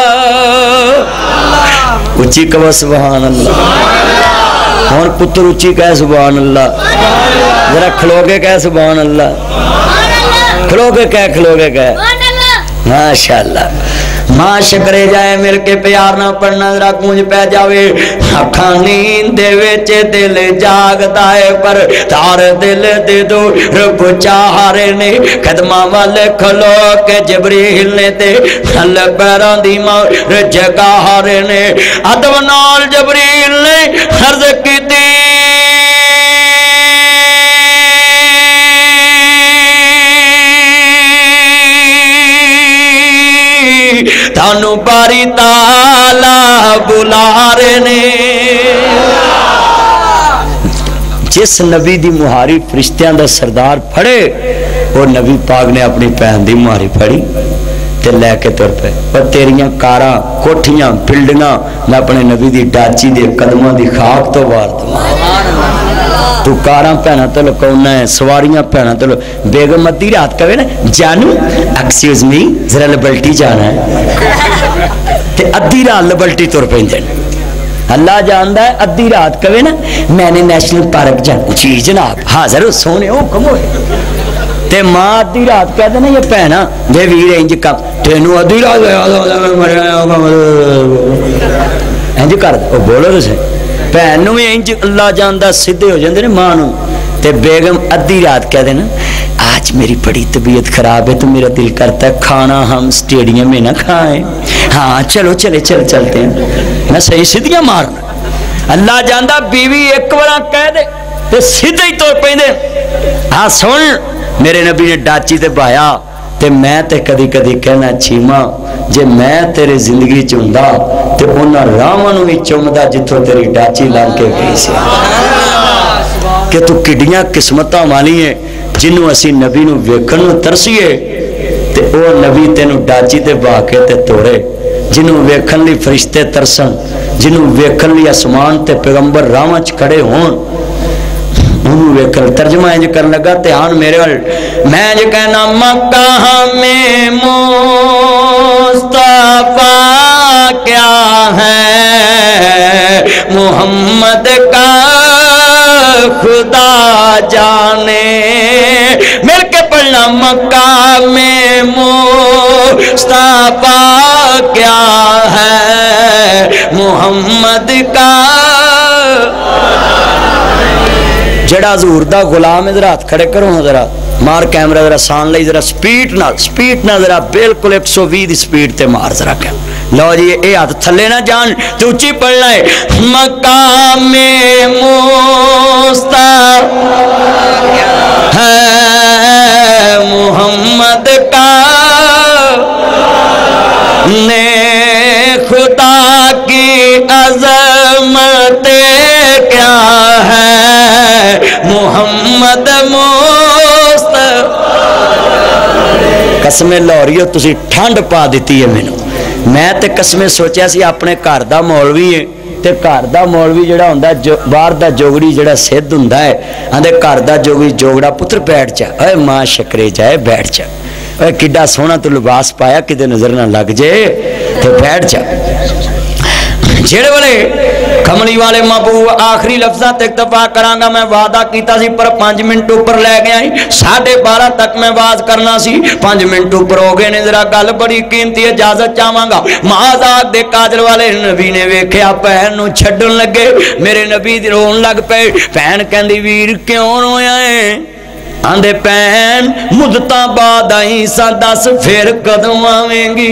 اچھی کہو سبحان اللہ، اور پتر اچھی کہے سبحان اللہ، ذرا کھلوگے کہے سبحان اللہ، کھلوگے کہے ماشاءاللہ۔ ماں شکرے جائے مل کے پیار نہ پڑھنا ذرا گونج پہ جاوے، اکھاں نیند دے وچ دل جاگدا ہے پر تار دل دے دو رب چاہرے نے، قدماں والے کھلو کے جبریل نے تے ہل پیراں دی مار جگہ ہارے نے، ادب نال جبریل نے عرض کیتی تانو باری تالا بلا رہے نے۔ جس نبی دی مہاری فرشتیاں دا سردار پھڑے وہ نبی پاک نے اپنی پہن دی مہاری پھڑی، تے لے کے تر پے پر تیریاں کاراں کوٹھیاں بلڈنگاں میں اپنے نبی دی ڈاچی دے قدماں دی خاک تو وار دوں تو کاراں پہنا تو لکونا ہے سواریاں پہنا تو بیگم ادھی رات کہے نا جانو ایکسکیوز می ذرا لبلٹی جانا ہے تے ادھی رات لبلٹی تر پیندے اللہ جاندا ہے ادھی رات کہے نا میں نے نیشنل پارک جانا جی جناب حاضر ہو سونے حکم ہوئے تے ماں ادھی رات کہہ دے نا یہ پہنا وے ویر انج کم تینوں ادھی رات انج کر دے بولو تو صحیح بہن بھی انج اللہ جاندا سیدھے ہو جاندے نے ماں نوں تے بیگم ادھی رات کہہ دے نا آج میری بڑی طبیعت خراب ہے تو میرا دل کرتا ہے کھانا ہم اسٹیڈیم میں نہ کھائیں ہاں چلو چلتے ہیں میں صحیح سیدھیاں مارنا اللہ جاندا بیوی ایک بار کہہ دے تے سیدھے ہی تر پیندے ہاں سن میرے نبی نے ڈاچی تے بایا تے میں تے کدی کدی کہنا چیما جے میں تیرے زندگی چوندا تے انہاں راواں نوں وی چومدا جتھوں تیری ڈاچی لنگ کے گئی سی کہ تو کڈیاں قسمتاں والی ہے جنوں اسی نبی نوں ویکھن نوں ترسیے تے او نبی تینوں ڈاچی تے با کے تے توڑے جنوں ویکھن لئی فرشتے ترسن جنوں ویکھن لئی آسمان تے پیغمبر راواں چ کھڑے ہون انہوں ویکھن ترجمہ انج کرن لگا دھیان میرے وال میں انج کہنا مکہ میں مصطفیٰ کیا ہے محمد کا خدا جانے مل کے پڑھنا مکہ میں مصطفیٰ کیا ہے محمد کا جڑا حضور دا غلام ہے ذرا ہاتھ کھڑے کرو ذرا مار کیمرہ ذرا سان لئی ذرا سپیڈ نہ ذرا بالکل 120 دی سپیڈ تے مار ذرا کہ لو جی اے ہاتھ تھلے نہ جان تے اونچی پڑھنا ہے مقام مصطفیٰ ہے محمد کا نے خدا کی عظمت کیا ہے محمد مصطفیٰ قسمیں لاہوریو تسی ٹھنڈ پا دیتی ہے مینوں میں تے قسمیں سوچیا سی اپنے گھر دا مولوی ہے تے گھر دا مولوی جڑا ہوندا باہر دا جوگڑی جڑا سدھ ہوندا ہے آندے گھر دا جوگڑی جوگڑا پتر بیٹھ جا اے ماں شکرے جائے بیٹھ جا اے کڈا سونا تو لباس پایا کدے نظر نہ لگ جے تے بیٹھ جا جڑے والے کملی والے محبوب آخری لفظاں تے اکتفا کرانگا میں وعدہ کیتا سی پر 5 منٹ اوپر لے گیا ہی 12:30 تک میں واز کرنا سی 5 منٹ اوپر ہو گئے نے ذرا گل بڑی قیمتی اجازت چاہواں گا معاذ آگ دے کاجل والے نبی نے ویکھیا بہن نوں چھڈن لگے میرے نبی دی رون لگ پئے بہن کہندی ویر کیوں رویا ہے آندے پین مدتاں بعد آئی سا دس پھر کدوں آویں گی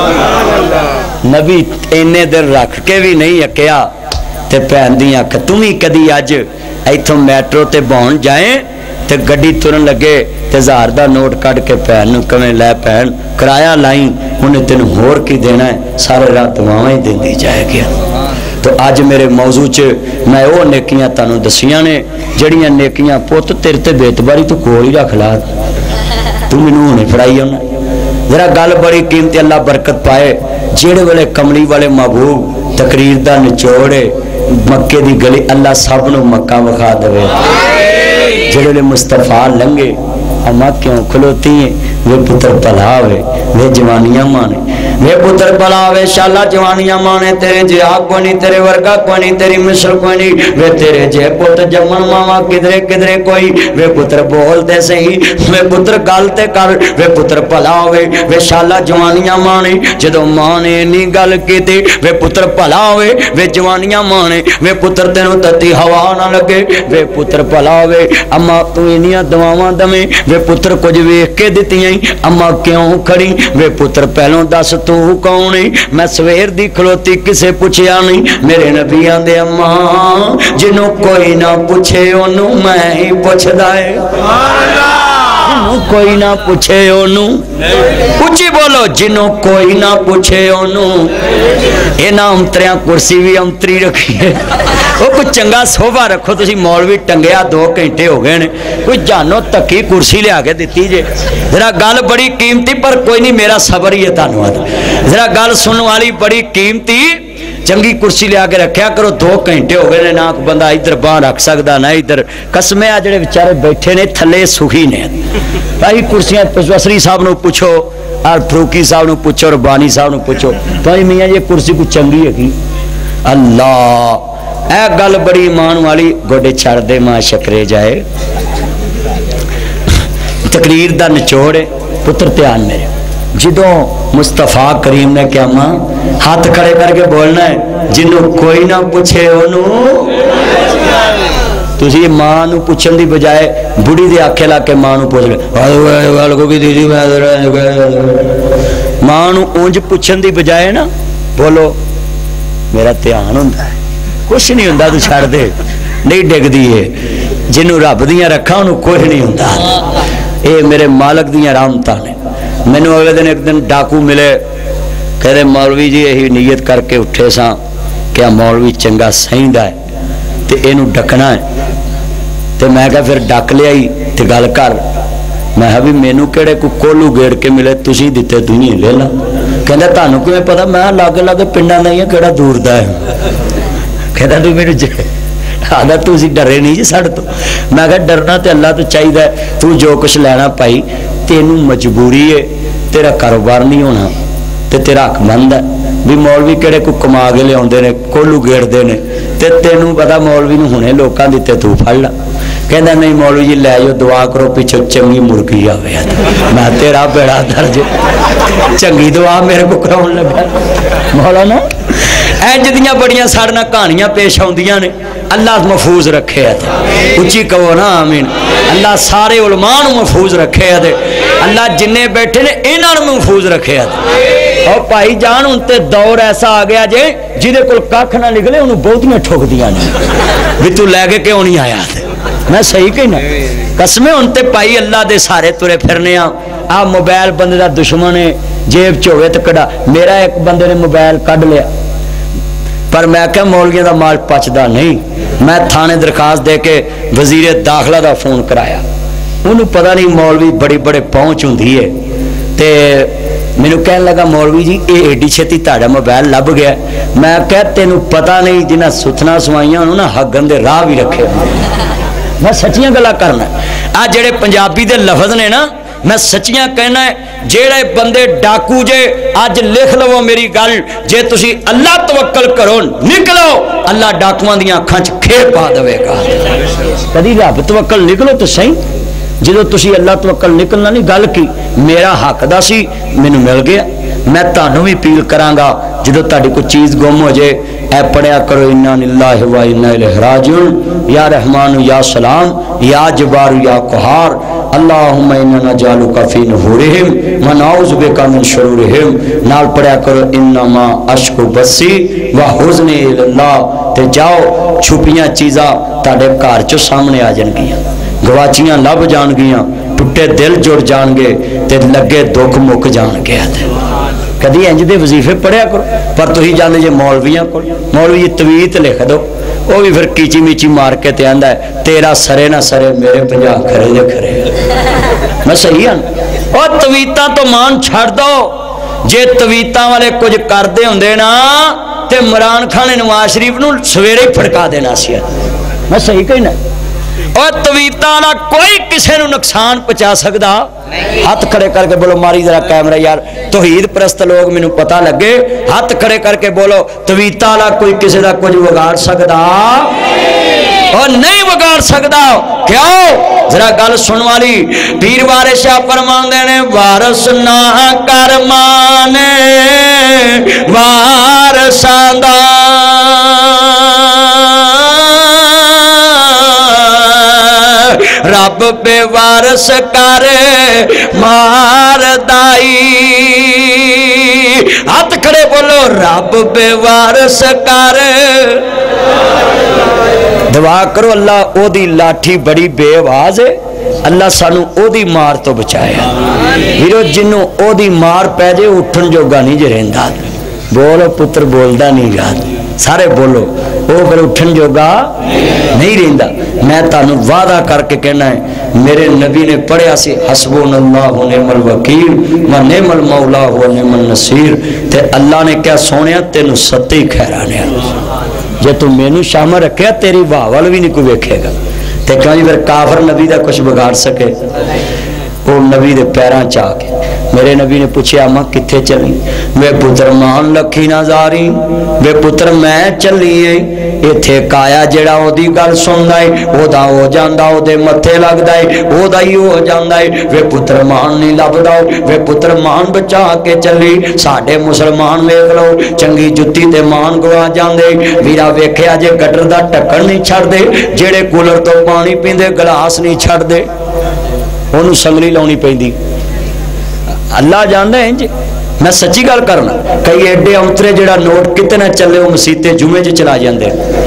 نبی اینے دن رکھ کے بھی نہیں اکیا تے پین دیاں کہ تمہیں کدی اج ایتھوں میٹرو تے بہن جائیں تے گڈی ترن لگے تے 1000 دا نوٹ کڈ کے پین نوں کہیں لے پین کرایہ لائیں انہیں تین ہور کی دینا ہے سارے رات دعاواں ہی دیندی جائے گیا تو آج میرے موضوع چ میں وہ نیکیاں تانوں دسیاں نے جڑیاں نیکیاں پوت تیرے تے بیتباری تو کول ہی رکھ لا تو مینوں ہونے پڑھائی ہونا ذرا گل بڑی قیمتی اللہ برکت پائے جڑے والے کملی والے محبوب تقریر دا نچوڑے مکے دی گلی اللہ سب نو مکہ وکھا دے جڑے والے مصطفیٰ لنگے اما کیوں کھلوتی ہیں وہ پتر پلا ہوئے وہ جوانیاں مانے وہ پتر پلا ہوئے شاللہ جوانیاں مانے تیرے جے آگ کوئی نہیں تیرے ورگا کوئی نہیں تیری مصر کوئی نہیں وہ تیرے جے پتر جمن ماما کدرے کوئی وہ پتر بول دے سہی وہ پتر گالتے کر وہ پتر پلا ہوئے وہ شاللہ جوانیاں مانے جدو مانے نہیں گل کی تھی وہ پتر پلا ہوئے وہ جوانیاں مانے وہ پتر تینوں تتی ہوا نہ لگے وہ پتر پلا ہوئے اما تو انیاں دواواں دمیں وہ پتر کچھ ویکھ کے دتی ہیں اما کیوں کھڑی وہ پتر پہلوں دس تو کون ہے میں سویر دی کھلوتی کسے پوچھیا نہیں میرے نبی آندے اما جنوں کوئی نہ پوچھے اونوں میں ہی پوچھدا ہے جنوں کوئی نہ پوچھے اونوں اونچی بولو جنوں کوئی نہ پوچھے اونوں اے نہ امتریاں کرسی بھی امتری رکھی ہے وہ कोई चंगा सोफा रखो तुसी मौलवी टंगया 2 घंटे हो गए ने कोई जानो धक्की कुर्सी लिया के दी जे जरा गल बड़ी कीमती पर कोई नहीं मेरा सबर ही है धन्यवाद जरा गल सुनने वाली बड़ी कीमती चंगी कुर्सी लिया के रखा करो 2 घंटे हो गए ने ना बंदा इधर बाह रख सकता ना इधर कसमे आ जेडे बेचारे बैठे ने थले सुखी ने भाई कुर्सियां असरी साहब को पूछो और फरूकी साहब को पूछो और बानी साहब को पूछो भाई मियाँ ये कुर्सी कोई चंगी है अल्लाह ए गल बड़ी ईमान वाली गोडे छड़ दे मां शकरे जाए तकरीर दा निचोड़ है पुत्र ध्यान मेरे जदों मुस्तफा करीम ने क्या मां हाथ खड़े करके बोलना है जिन्हों कोई ना पूछे तुसी मां नू पूछन दी बजाय बुढ़ी दे आखे ला के मां नू पूछ ले मां नू उंज पूछन दी बजाय ना बोलो मेरा ध्यान हुंदा है कुछ नहीं हुंदा तू छड़ दे नहीं डिगदी है जिन्हों रब दियां रखा उन्होंने कुछ नहीं हुंदा ये मेरे मालक दियां रहमतां ने मैनू अगले दिन एक दिन डाकू मिले कहते मौलवी जी यही नीयत करके उठे सा क्या मौलवी चंगा सहींदा है तो इनू डकना है तो मैं क्या फिर डक लिया तो गल कर मैं भी मैनू केड़े को कोलू गेड़ के मिले तुसी दिते तू ही ले ला कहता तुहानू किवें पता मैं लागे लागे पिंडां दा ही केड़ा दूर दा है कहता तू मेनू आदा तुसी डरे नहीं जी साडे तो मैं क्या डरना तो अल्लाह तो चाहिए तू जो कुछ लैना पाई तेनू मजबूरी है तेरा कारोबार नहीं होना तो तेरा हक बनता है भी मौलवी केड़े को कमा के लिया ने कोलू गेड़ते हैं तो तेनू पता मौलवी नूं हुणे लोकां दिते तू फड़ ला कहता नहीं मौलवी जी लै जाओ दुआ करो पिछो चंगी मुर्गी आवे मैं तेरा बेड़ा दर्ज चंगी दुआ मेरे को कराउण लगा मौलाना इंज दियां बड़ियां साडे नाल कहानियां पेश आउंदियां ने अल्लाह महफूज रखे है उच्ची कहो ना आमीन अल्लाह सारे उलमा नूं महफूज रखे है अल्लाह जिन्ने बैठे ने इन्हां नूं महफूज रखे है और भाई जान हुण ते दौर ऐसा आ गया जे जिहदे कोल कख ना निकले उन्होंने बहुतियां ठुकदियां ने भी तू लैके क्यों नहीं आया मैं सही कहना कसमें हुण ते भाई अल्लाह दे सारे तुरे फिरने आ मोबाइल बंदे दा दुश्मन है जेब च होवे ते कड़ा मेरा एक बंदे ने मोबाइल कढ़ लिया पर मैं क्या मौलवियों का माल पचदा नहीं मैं थाने दरखास्त दे के वजीर दाखिला का फोन कराया उन्होंने पता नहीं मौलवी बड़ी बड़े पहुँच होंगी है तो मैनू कह लगा मौलवी जी ये एडी छेती ताड़ा मोबाइल लभ गया मैं क्या तेन पता नहीं जिन्हें सुथना सवाइया ना हगन के राह भी रखे मैं सच्चियां गल्लां करना आ जेड़े पंजाबी दे लफज ने ना मैं सच्चियां कहना है जेड़े बंदे डाकू जे अज लिख लवो मेरी गल जे तुसी अल्लाह तवक्कल करो निकलो अल्लाह डाकुआं दी अखां च खेर पा देवेगा कदी रब तवक्कल निकलो तो सही जो तुसी अल्लाह तवक्कल निकलना नहीं गल की मेरा हक दा सी मैनू मिल गया मैं तुहानू भी अपील करांगा जो तुहाडी कोई चीज़ गुम हो जाए ऐ पढ़िया करो इन्ना लिल्लाहि व इन्ना इलैहि राजिऊन या रहमान या सलाम या जब्बार या क़हार अल्लाहुम्मा इन्ना नजालुका फी नुहुरिहिम व नऊज़ु बिका मिन शुरूरिहिम नाल पढ़िया करो इन्नमा अश्कु बसी व हुज़्नी इलल्लाह ते जाओ छुपियां चीज़ां तुहाडे घर चों सामने आ जाणगियां गवाचियां लभ जाणगियां टुटे दिल जुड़ जाएंगे ते लगे दुख मुक जाएंगे कदी इंज दे वजीफे पढ़िया करो पर तुसीं जांदे जे मौलवियां को मौलवी तवीत लिख दो वो भी फिर कीची मीची मार के ते आंदा है तेरा सरे ना सरे मेरे 50 खरे दे खरे मैं सही हाँ और तवीतां तो मान छड़ दो जे तवीतां वाले कुछ करते होंदे ना ते इमरान खान ने नवाज शरीफ नूं सवेरे ही फड़का देना सी मैं सही कहना और तवीतां वाला कोई किसी को नुकसान पहुंचा सकता हाथ खड़े करके बोलो मारी जरा कैमरा यार तौहीद परस्त लोग मैनू पता लगे हाथ खड़े करके बोलो तवीतां वाला कोई किसी का कुछ बिगाड़ सकता और नहीं बिगाड़ सकता क्यों जरा गल सुन वाली पीर वारे शाह फरमांदे ने वारस ना कर माने वारसां दा रब बेवारस कर मार दाई हाथ खड़े बोलो रब बेवारस कर दुआ करो अल्लाह ओदी लाठी बड़ी बेआवाज है अल्लाह सानू ओदी मार तो बचाया वीरो जिन्हों ओदी मार पै जाए उठन जोगा नहीं जे रहिंदा बोलो पुत्र बोलदा नहीं गा سارے بولو وہ پھر اٹھن جوگا نہیں رہندا. میں تانوں وعدہ کر کے کہنا ہے میرے نبی نے پڑھیا سی حسبنا اللہ و نعم الوکیل و نعم المولا و نعم النصیر. تے اللہ نے کیا سونیا تینوں ستے خیرانے جے تو مینوں شامل رکھیا تیری واہ وال بھی نہیں کوئی ویکھے گا. تے کیوں جی پھر کافر نبی دا کچھ بگاڑ سکے؟ وہ نبی دے پیراں چا کے میرے نبی نے پوچھا ماں کتھے چلی؟ میں پتر مان لکھی نظاری میں پتر میں چلی ہے ایتھے کایا جڑا او دی گل سندا ہے او دا ہو جاندا او دے متھے لگدا ہے او دا ہی ہو جاندا ہے. وے پتر مان نہیں لبدا وے پتر مان بچا کے چلی. ساڈے مسلمان ویکھ لو چنگی جُتی تے مان گوا جاندے. ویرا ویکھیا جے گٹر دا ٹکن نہیں چھڑ دے جڑے کولر تو پانی پیندے گلاس نہیں چھڑ دے انہوں سنگلی لاؤنی پیندی. اللہ جاندا ہے جی میں سچی گل کرنا کئی ایڈے اونترے جڑا نوٹ کتنے چلے وہ مسیتے جمعے چلا جاندے.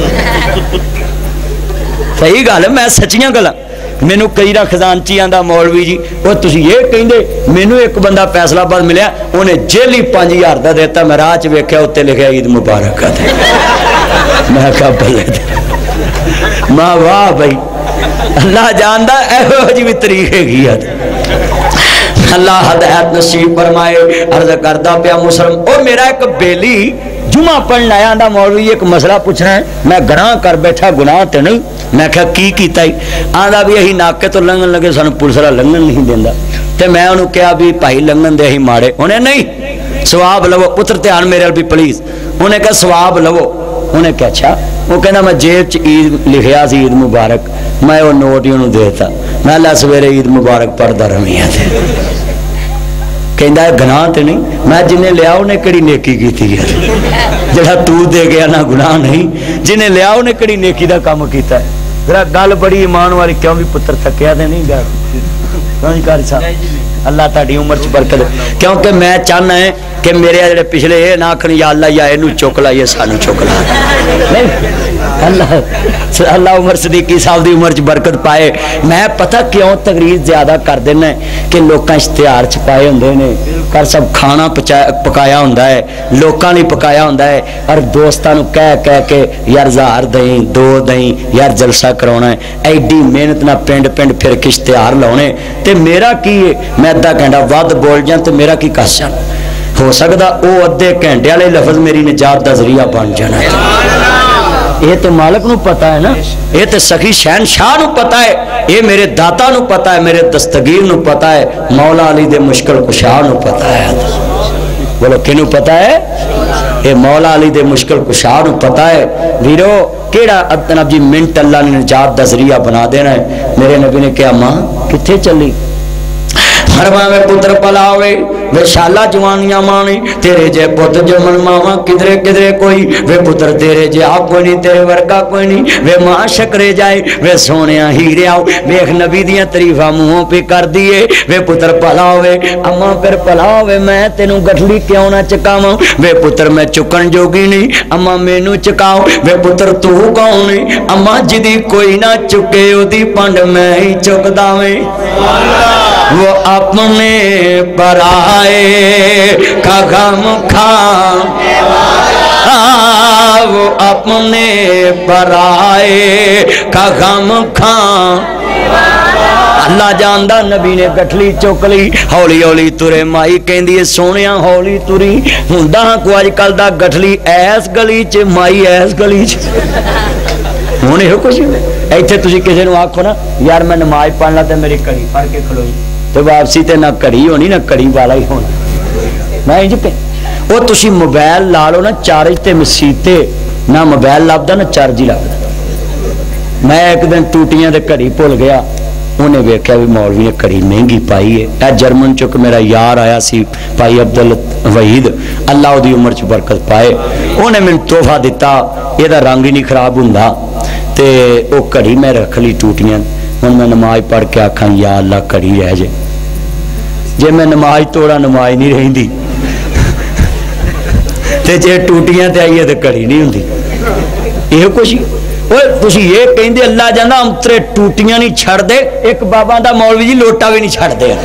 صحیح گل ہے میں سچیاں گلاں مینوں کئی را خزانچی آندا مولوی جی وہ تسی یہ کہندے مینوں ایک بندہ فیصلہ آباد ملیا انہیں جیلی 5000 دا دیتا میں راہ چ ویکھیا اوتے لکھیا عید مبارک ہے. میں کہا بلے ماں واہ بھائی اللہ جاندا ایہو جی بھی طریقے گیا. اللہ ہدایت نصیب فرمائے. عرض کردا پیا مسلم او میرا ایک بیلی جمعہ پڑھنا آیا آندا مولوی ایک مسئلہ پوچھنا ہے میں گناہ کر بیٹھا گناہ تے نہیں. میں کہا کی کیتا ہی؟ آندا بھی یہی ناکے تو لنگن لگے سانو پولیس والا لنگن نہیں دیندا. تے میں انہوں کہا بھی بھائی لنگن دے ہی ماڑے. انہیں نہیں ثواب لو پتر دھیان میرے بھی پلیز. انہیں کہا ثواب لو. انہیں کہا اچھا. وہ کہنا میں جیب چ عید لکھیا سی عید مبارک میں وہ نوٹ ہی انہوں دیتا میں اللہ سویرے عید مبارک پڑھدا رہیا تھے. کہندا ہے گناہ تے نہیں میں جنہیں لیا انہیں کڑی نیکی کیتی ہے جڑا تو دے گیا نہ گناہ نہیں جنہیں لیا انہیں کڑی نیکی دا کام کیتا ہے. ذرا گل بڑی ایمان والی کیوں بھی پتر تھکیا دے نہیں گا قاری صاحب اللہ تہاڈی عمر چ برکت کیونکہ میں چاہنا ہے کہ میرے جڑے پچھلے یہ نہ آکھن یا اللہ یا اینو چک لا یا سانو چک لا. اللہ عمر صدیقی صاحب دی عمر چ برکت پائے. میں پتہ کیوں تقریر زیادہ کر دینا ہے کہ لوکاں اشتہار چھپائے ہوندے نے کر سب کھانا پکایا ہوندا ہے لوکاں نہیں پکایا ہوندا ہے اور دوستاں نو کہہ کے یار 1000 دیں 2 دیں یار جلسہ کراونا ہے ایڈی محنت نہ پنڈ پھر کے اشتہار لاؤنے تے میرا کی ہے میں ادھا گھنٹہ ود بول جاں تے میرا کی کس جان ہو سکتا او ادھے گھنٹے والے لفظ میری نجات دا ذریعہ بن جانا ہے. یہ تو مالک نو پتا ہے نا یہ تو سخی شہنشاہ نو پتا ہے یہ میرے داتا نو پتا ہے میرے دستگیر نو پتا ہے مولا علی دے مشکل کشا نو پتا ہے. بولو کنو پتا ہے یہ مولا علی دے مشکل کشا نو پتا ہے. ویرو کیڑا ادنب جی منٹ اللہ نے نجات دا ذریعہ بنا دینا ہے. میرے نبی نے کہا ماں کتھے چلی؟ فرما میں پتر پلاوے وے شالا جوانیاں مانی تیرے جے پت جمن ماما کدرے کدرے کوئی وے پتر تیرے جے آپ کوئی نہیں تیرے ورگا کوئی نہیں وے ماں شکرے جائے وے سونیاں ہیرے آؤ ویخ نبی دیاں تریفہ منہوں پہ کر دیئے وے پتر پلاوے اما پھر پلاوے میں تینوں گٹھڑی کیوں نہ چکاواں وے پتر میں چکن جوگی نہیں اما مینوں چکاؤ وے پتر تو کون نہیں اما جدی کوئی نہ چکے او دی پنڈ میں ہی چک داویں وہ اپنے پرائے کا غم کھان وہ اپنے پرائے کا غم کھان. اللہ جاندہ نبی نے گٹھلی چوکلی ہولی ہولی تورے مائی کہندی ہے سونیاں ہولی توری ہوندا کو اج کل دا گٹھلی ایس گلی چ مائی ایس گلی چ ہونے ہو کچھ ایتھے تسی کسے نو آکھو نا یار میں نماز پڑھنا تے میری کڑی پڑھ کے کھلوئی تو واپسی تے نہ کڑی ہونی نہ کڑی والا ہی ہونا. میں انج پہ وہ تسی موبائل لا لو نا چارج تے مسیتے نہ موبائل لبدا نہ چارج ہی لبدا. میں ایک دن ٹوٹیاں تے کڑی بھول گیا انہیں ویکھیا بھی مولوی نے کڑی مہنگی پائی ہے. اے جرمن چک میرا یار آیا سی بھائی عبدالوحید اللہ دی عمر چ برکت پائے انہیں میں تحفہ دیتا یہ رنگ ہی نہیں خراب ہوندا تے او کڑی میں رکھ لی ٹوٹیاں. ہوں میں نماز پڑھ کے آکھاں یا اللہ کڑی رہ جائے جے میں نماز توڑا نماز نہیں رہندی تے جے ٹوٹیاں تے آئیے تے کڑی نہیں ہوندی. یہ کچھ تسی یہ کہیں دے اللہ جانا امترے ٹوٹیاں نہیں چھڑ دے، ایک بابا دا مولوی جی لوٹا بھی نہیں چھڑ دے،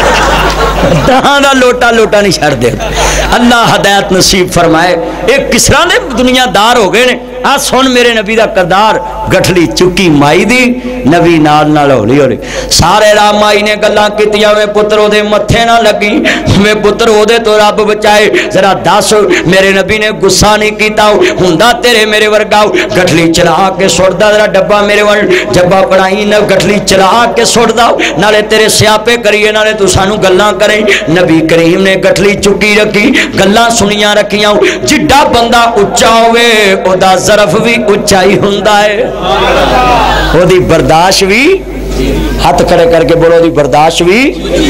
دہاں دا لوٹا نہیں چھڑ دے۔ اللہ ہدایت نصیب فرمائے۔ ایک کسرا نے دنیا دار ہو گئے نے، آ سن میرے نبی دا کردار، گٹھلی چکی مائی دی، نبی نال ہولی ہولی سارے رام مائی نے گلاں کیتیاں میں پتر او دے متھے نہ لگی، میں پتر او دے تو رب بچائے، ذرا دس میرے نبی نے غصہ نہیں کیتا ہوندا تیرے میرے ورگا، گٹھلی چلا کے سٹدا، ذرا ڈبا میرے ول جبا پڑائی نہ گٹھلی چلا کے سٹدا، نالے تیرے سیاپے کریے نالے تو سانو گلاں کریں۔ نبی کریم نے گٹھلی چکی رکھی، گلاں سنیاں رکھیاں، جڈا بندہ اچا ہوئے او دا ظرف بھی اچا ہی ہوندا ہے، او دی برداشت بھی، ہاتھ کھڑے کر کے بولو دی برداشت بھی،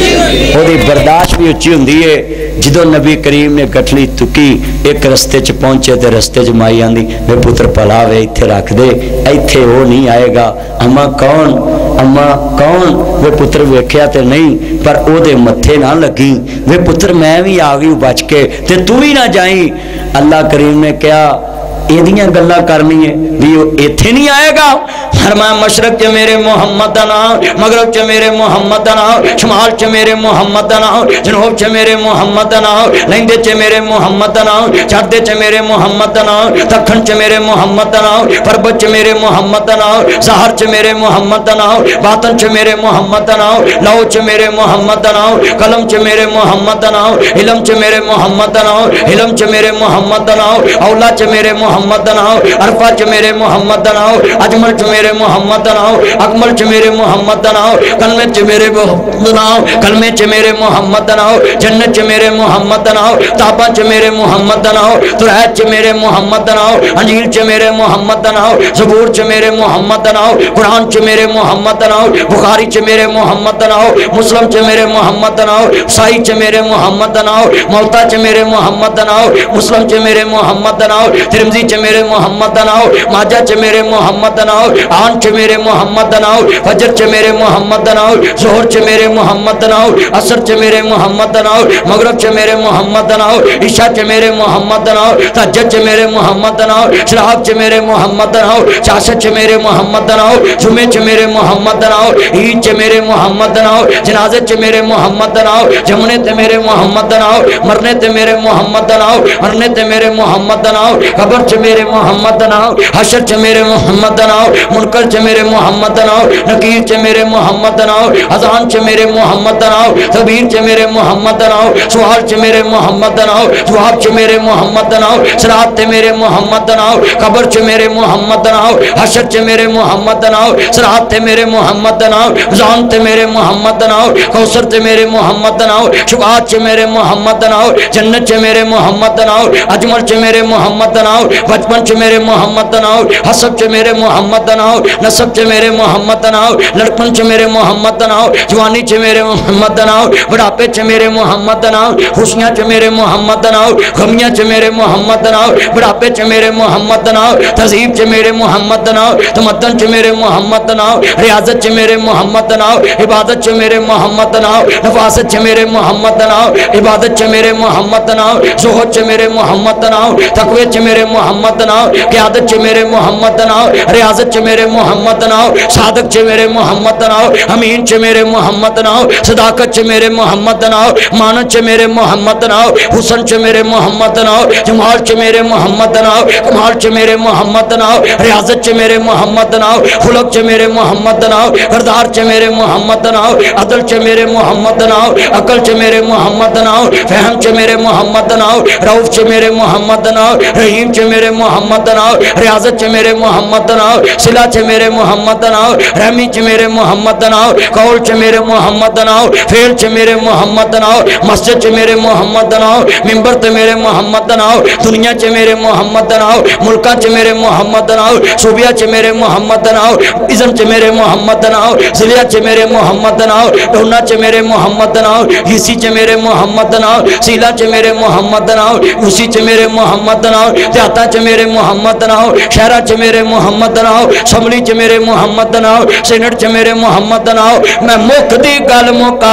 او دی برداشت بھی اچھی ہوندی ہے۔ جدو نبی کریم نے گٹھلی تکی، ایک رستے چ پہنچے تے رستے چ مائی آندی میں پتر پلا وے ایتھے رکھ دے، ایتھے وہ نہیں آئے گا۔ اما کون؟ اما کون؟ وہ پتر ویکھیا تے نہیں پر او دے متھے نہ لگی، وہ پتر میں بھی آ گئی بچ کے تے تو بھی نہ جائیں۔ اللہ کریم نے کیا ایدیاں گلہ کرنی ہے بھی وہ ایتھے نہیں آئے گا؟ فرمایا مشرق چ میرے محمد دا نام، مغرب چ میرے محمد دا نام، شمال چ میرے محمد دا نام، جنوب چ میرے محمد دا نام، لہندے چ میرے محمد دا نام، چڑھدے چ میرے محمد دا نام، دکھن چ میرے محمد دا نام، پربت چ میرے محمد دا نام، ظاہر چ میرے محمد دا نام، باطن چ میرے محمد دا نام، لو چ میرے محمد دا نام، قلم چ میرے محمد دا نام، علم چ میرے محمد دا نام، علم چ میرے محمد دا نام، اولا چ میرے محمد دا نام، عرفہ چ میرے محمد دا نام، اجمل چ میرے محمد دا نام، اکمل چ میرے محمد دا نام، کلمے چ میرے محمد دا نام، کلمے چ میرے محمد دا نام، جنت چ میرے محمد دا نام، تابہ چ میرے محمد دا نام، ترہت چ میرے محمد دا نام، انجیل چ میرے محمد دا نام، زبور چ میرے محمد دا نام، قرآن چ میرے محمد دا نام، بخاری چ میرے محمد دا نام، مسلم چ میرے محمد دا نام، سائی چ میرے محمد دا نام، موتا چ میرے محمد دا نام، مسلم چ میرے محمد دا نام، ترمذی چ میرے محمد دا نام، ماجہ چ میرے محمد دا نام، آن چ میرے محمد دا نام، فجر چ میرے محمد دا نام، ظہر چ میرے محمد دا نام، عصر چ میرے محمد دا نام، مغرب چ میرے محمد دا نام، عشاء چ میرے محمد دا نام، تہجد چ میرے محمد دا نام، شراب چ میرے محمد دا نام، چاشت چ میرے محمد دا نام، جمعے چ میرے محمد دا نام، عید چ میرے محمد دا نام، جنازے چ میرے محمد دا نام، جمنے تے میرے محمد دا نام، مرنے تے میرے محمد دا نام، مرنے تے میرے محمد دا نام، قبر چ میرے محمد دا نام، حشر چ میرے محمد دا نام، منکر چ میرے محمد دا نام، نکیر چ میرے محمد دا نام، اذان چ میرے محمد دا نام، تکبیر چ میرے محمد دا نام، سوال چ میرے محمد دا نام، جواب چ میرے محمد دا نام، صراط تے میرے محمد دا نام، قبر چ میرے محمد دا نام، حشر چ میرے محمد دا نام، صراط تے میرے محمد دا نام، اذان تے میرے محمد دا نام، کوثر تے میرے محمد دا نام، شفاعت چ میرے محمد دا نام، جنت چ میرے محمد دا نام، اجمل چ میرے محمد دا نام، بچپن چ میرے محمد دا نام، حسب چ میرے محمد دا نام، نسب چ میرے محمد دا نام، لڑکپن چ میرے محمد دا نام، جوانی چ میرے محمد دا نام، بڑھاپے چ میرے محمد دا نام، خوشیاں چ میرے محمد دا نام، غمیاں چ میرے محمد دا نام، بڑھاپے چ میرے محمد دا نام، تہذیب چ میرے محمد دا نام، تمدن چ میرے محمد دا نام، ریاضت چ میرے محمد دا نام، عبادت چ میرے محمد دا نام، نفاست چ میرے محمد دا نام، عبادت چ میرے محمد دا نام، زہد چ میرے محمد دا نام، تقوی چ میرے محمد دا نام، قیادت چ میرے محمد دا نام، ریاضت چ میرے محمد دا نام، صادق چ میرے محمد دا نام، امین چ میرے محمد دا نام، صداقت چ میرے محمد دا نام، مانت چ میرے محمد دا نام، حسن چ میرے محمد دا نام، جمال چ میرے محمد دا نام، کمال چ میرے محمد دا نام، ریاضت چ میرے محمد دا نام، خلق چ میرے محمد دا نام، کردار چ میرے محمد دا نام، عدل چ میرے محمد دا نام، عقل چ میرے محمد دا نام، فہم چ میرے محمد دا نام، رؤوف چ میرے محمد دا نام، رحیم چ میرے محمد دا نام، ریاضت چ میرے محمد دا نام، صلہ چ میرے محمد دا نام، رحمی چ میرے محمد دا نام، قول چ میرے محمد دا نام، فعل چ میرے محمد دا نام، مسجد چ میرے محمد دا نام، منبر تے میرے محمد دا نام، دنیا چ میرے محمد دا نام، ملکاں چ میرے محمد دا نام، صوبیہ چ میرے محمد دا نام، اذن چ میرے محمد دا نام، ضلع چ میرے محمد دا نام، ڈھونا چ میرے محمد دا نام، حصی چ میرے محمد دا نام، سیلا چ میرے محمد دا نام، اسی چ میرے محمد دا نام، دیہاتا چ میرے محمد دا نام، شہرہ چ میرے محمد دا نام، سملی چ میرے محمد دا نام، سینٹ چ میرے محمد دا نام، میں مکھ دی گل مکا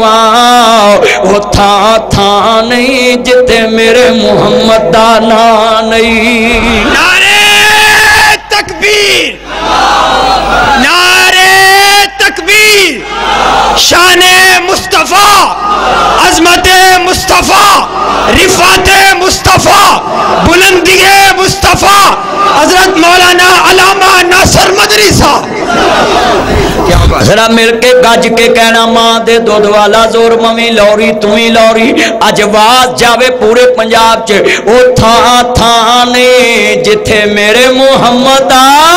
دیواں وہ تھا نہیں جتے میرے محمد دا نام نہیں۔ نعرہ تکبیر تکبیر نعرہ تکبیر شان مصطفیٰ عظمت مصطفیٰ رفعت مصطفیٰ بلندی مصطفیٰ حضرت مولانا علامہ ناصر مدری صاحب ذرا مل کے گج کے کہنا ماں دے دودھ والا زور ممی لوری تمہیں لوری اج آواز جاوے پورے پنجاب چ او تھان تھان جتھے میرے محمد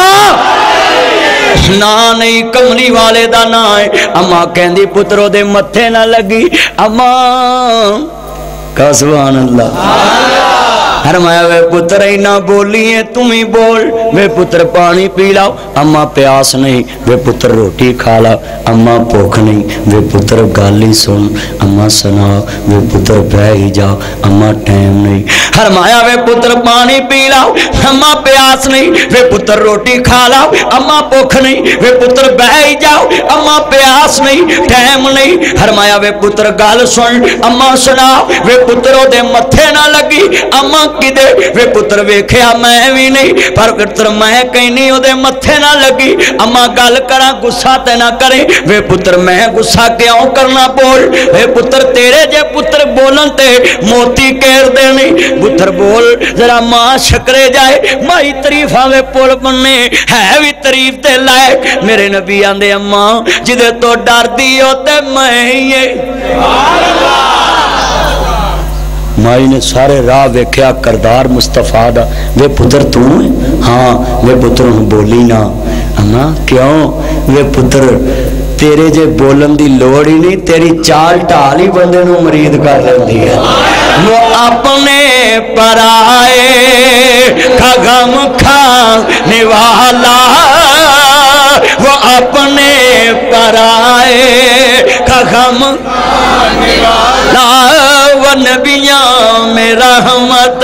نا نہیں کملی والے دا نا ہے اما کہندی پترو دے متھے نہ لگی اما کا سبحان اللہ فرمایا وے پتر اینا بولی ہے تمہیں بول وے پتر پانی پی لاؤ اما پیاس نہیں وے پتر روٹی کھا لاؤ اما بھوک نہیں وے پتر گالی سن اما سنا وے پتر بہ ہی جاؤ اما ٹائم نہیں فرمایا وے پتر پانی پی لاؤ اما پیاس نہیں وے پتر روٹی کھا لاؤ اما بھوک نہیں وے پتر بہ ہی جاؤ اما پیاس نہیں ٹائم نہیں فرمایا وے پتر گل سن اما سنا وے پتروں دے متھے نہ لگی اما کدے وے پتر ویکھیا میں بھی نہیں پر پتر میں کہیں نہیں او دے متھے نہ لگی اما گل کرا غصہ تے نہ کریں وے پتر میں غصہ کیوں کرنا بول وے پتر تیرے جے پتر بولن تے موتی کیر دینی پتر بول ذرا ماں شکرے جائے مائی تعریف آوے پول بننے ہے بھی تعریف تے لائق میرے نبی آندے اما جدے تو ڈر دی ہوتے میں ہی مائی نے سارے راہ ویکھیا کردار مصطفیٰ دا وے پتر تو ہے ہاں وے پتر انہوں بولی نا اما کیوں وے پتر تیرے جے بولن دی لوڑ ہی نہیں تیری چال ٹال ہی بندے نو مرید کر لیندی ہے وہ اپنے پرائے کا غم کھانے والا وہ اپنے پرائے کا غم وہ نبیاں میں رحمت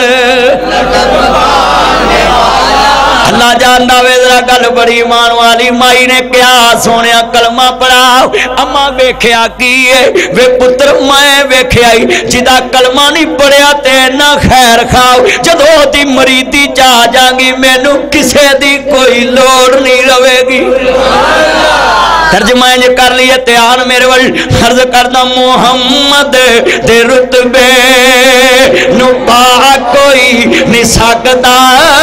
اللہ جاندا وے ذرا گل بڑی ایمان والی مائی نے کیا سونیا کلمہ پڑھاؤ اما ویکھیا کی ہے وے پتر میں ویکھیا ہی جدا کلمہ نہیں پڑھیا تے نہ خیر کھاؤ جدو دی مریدی جا جانگی مینوں کسے دی کوئی لوڑ نہیں رہے گی ترجمہ یہ کر لیے تیان میرے ول عرض کردہ محمد دے رتبے نو پا کوئی نہیں سکتا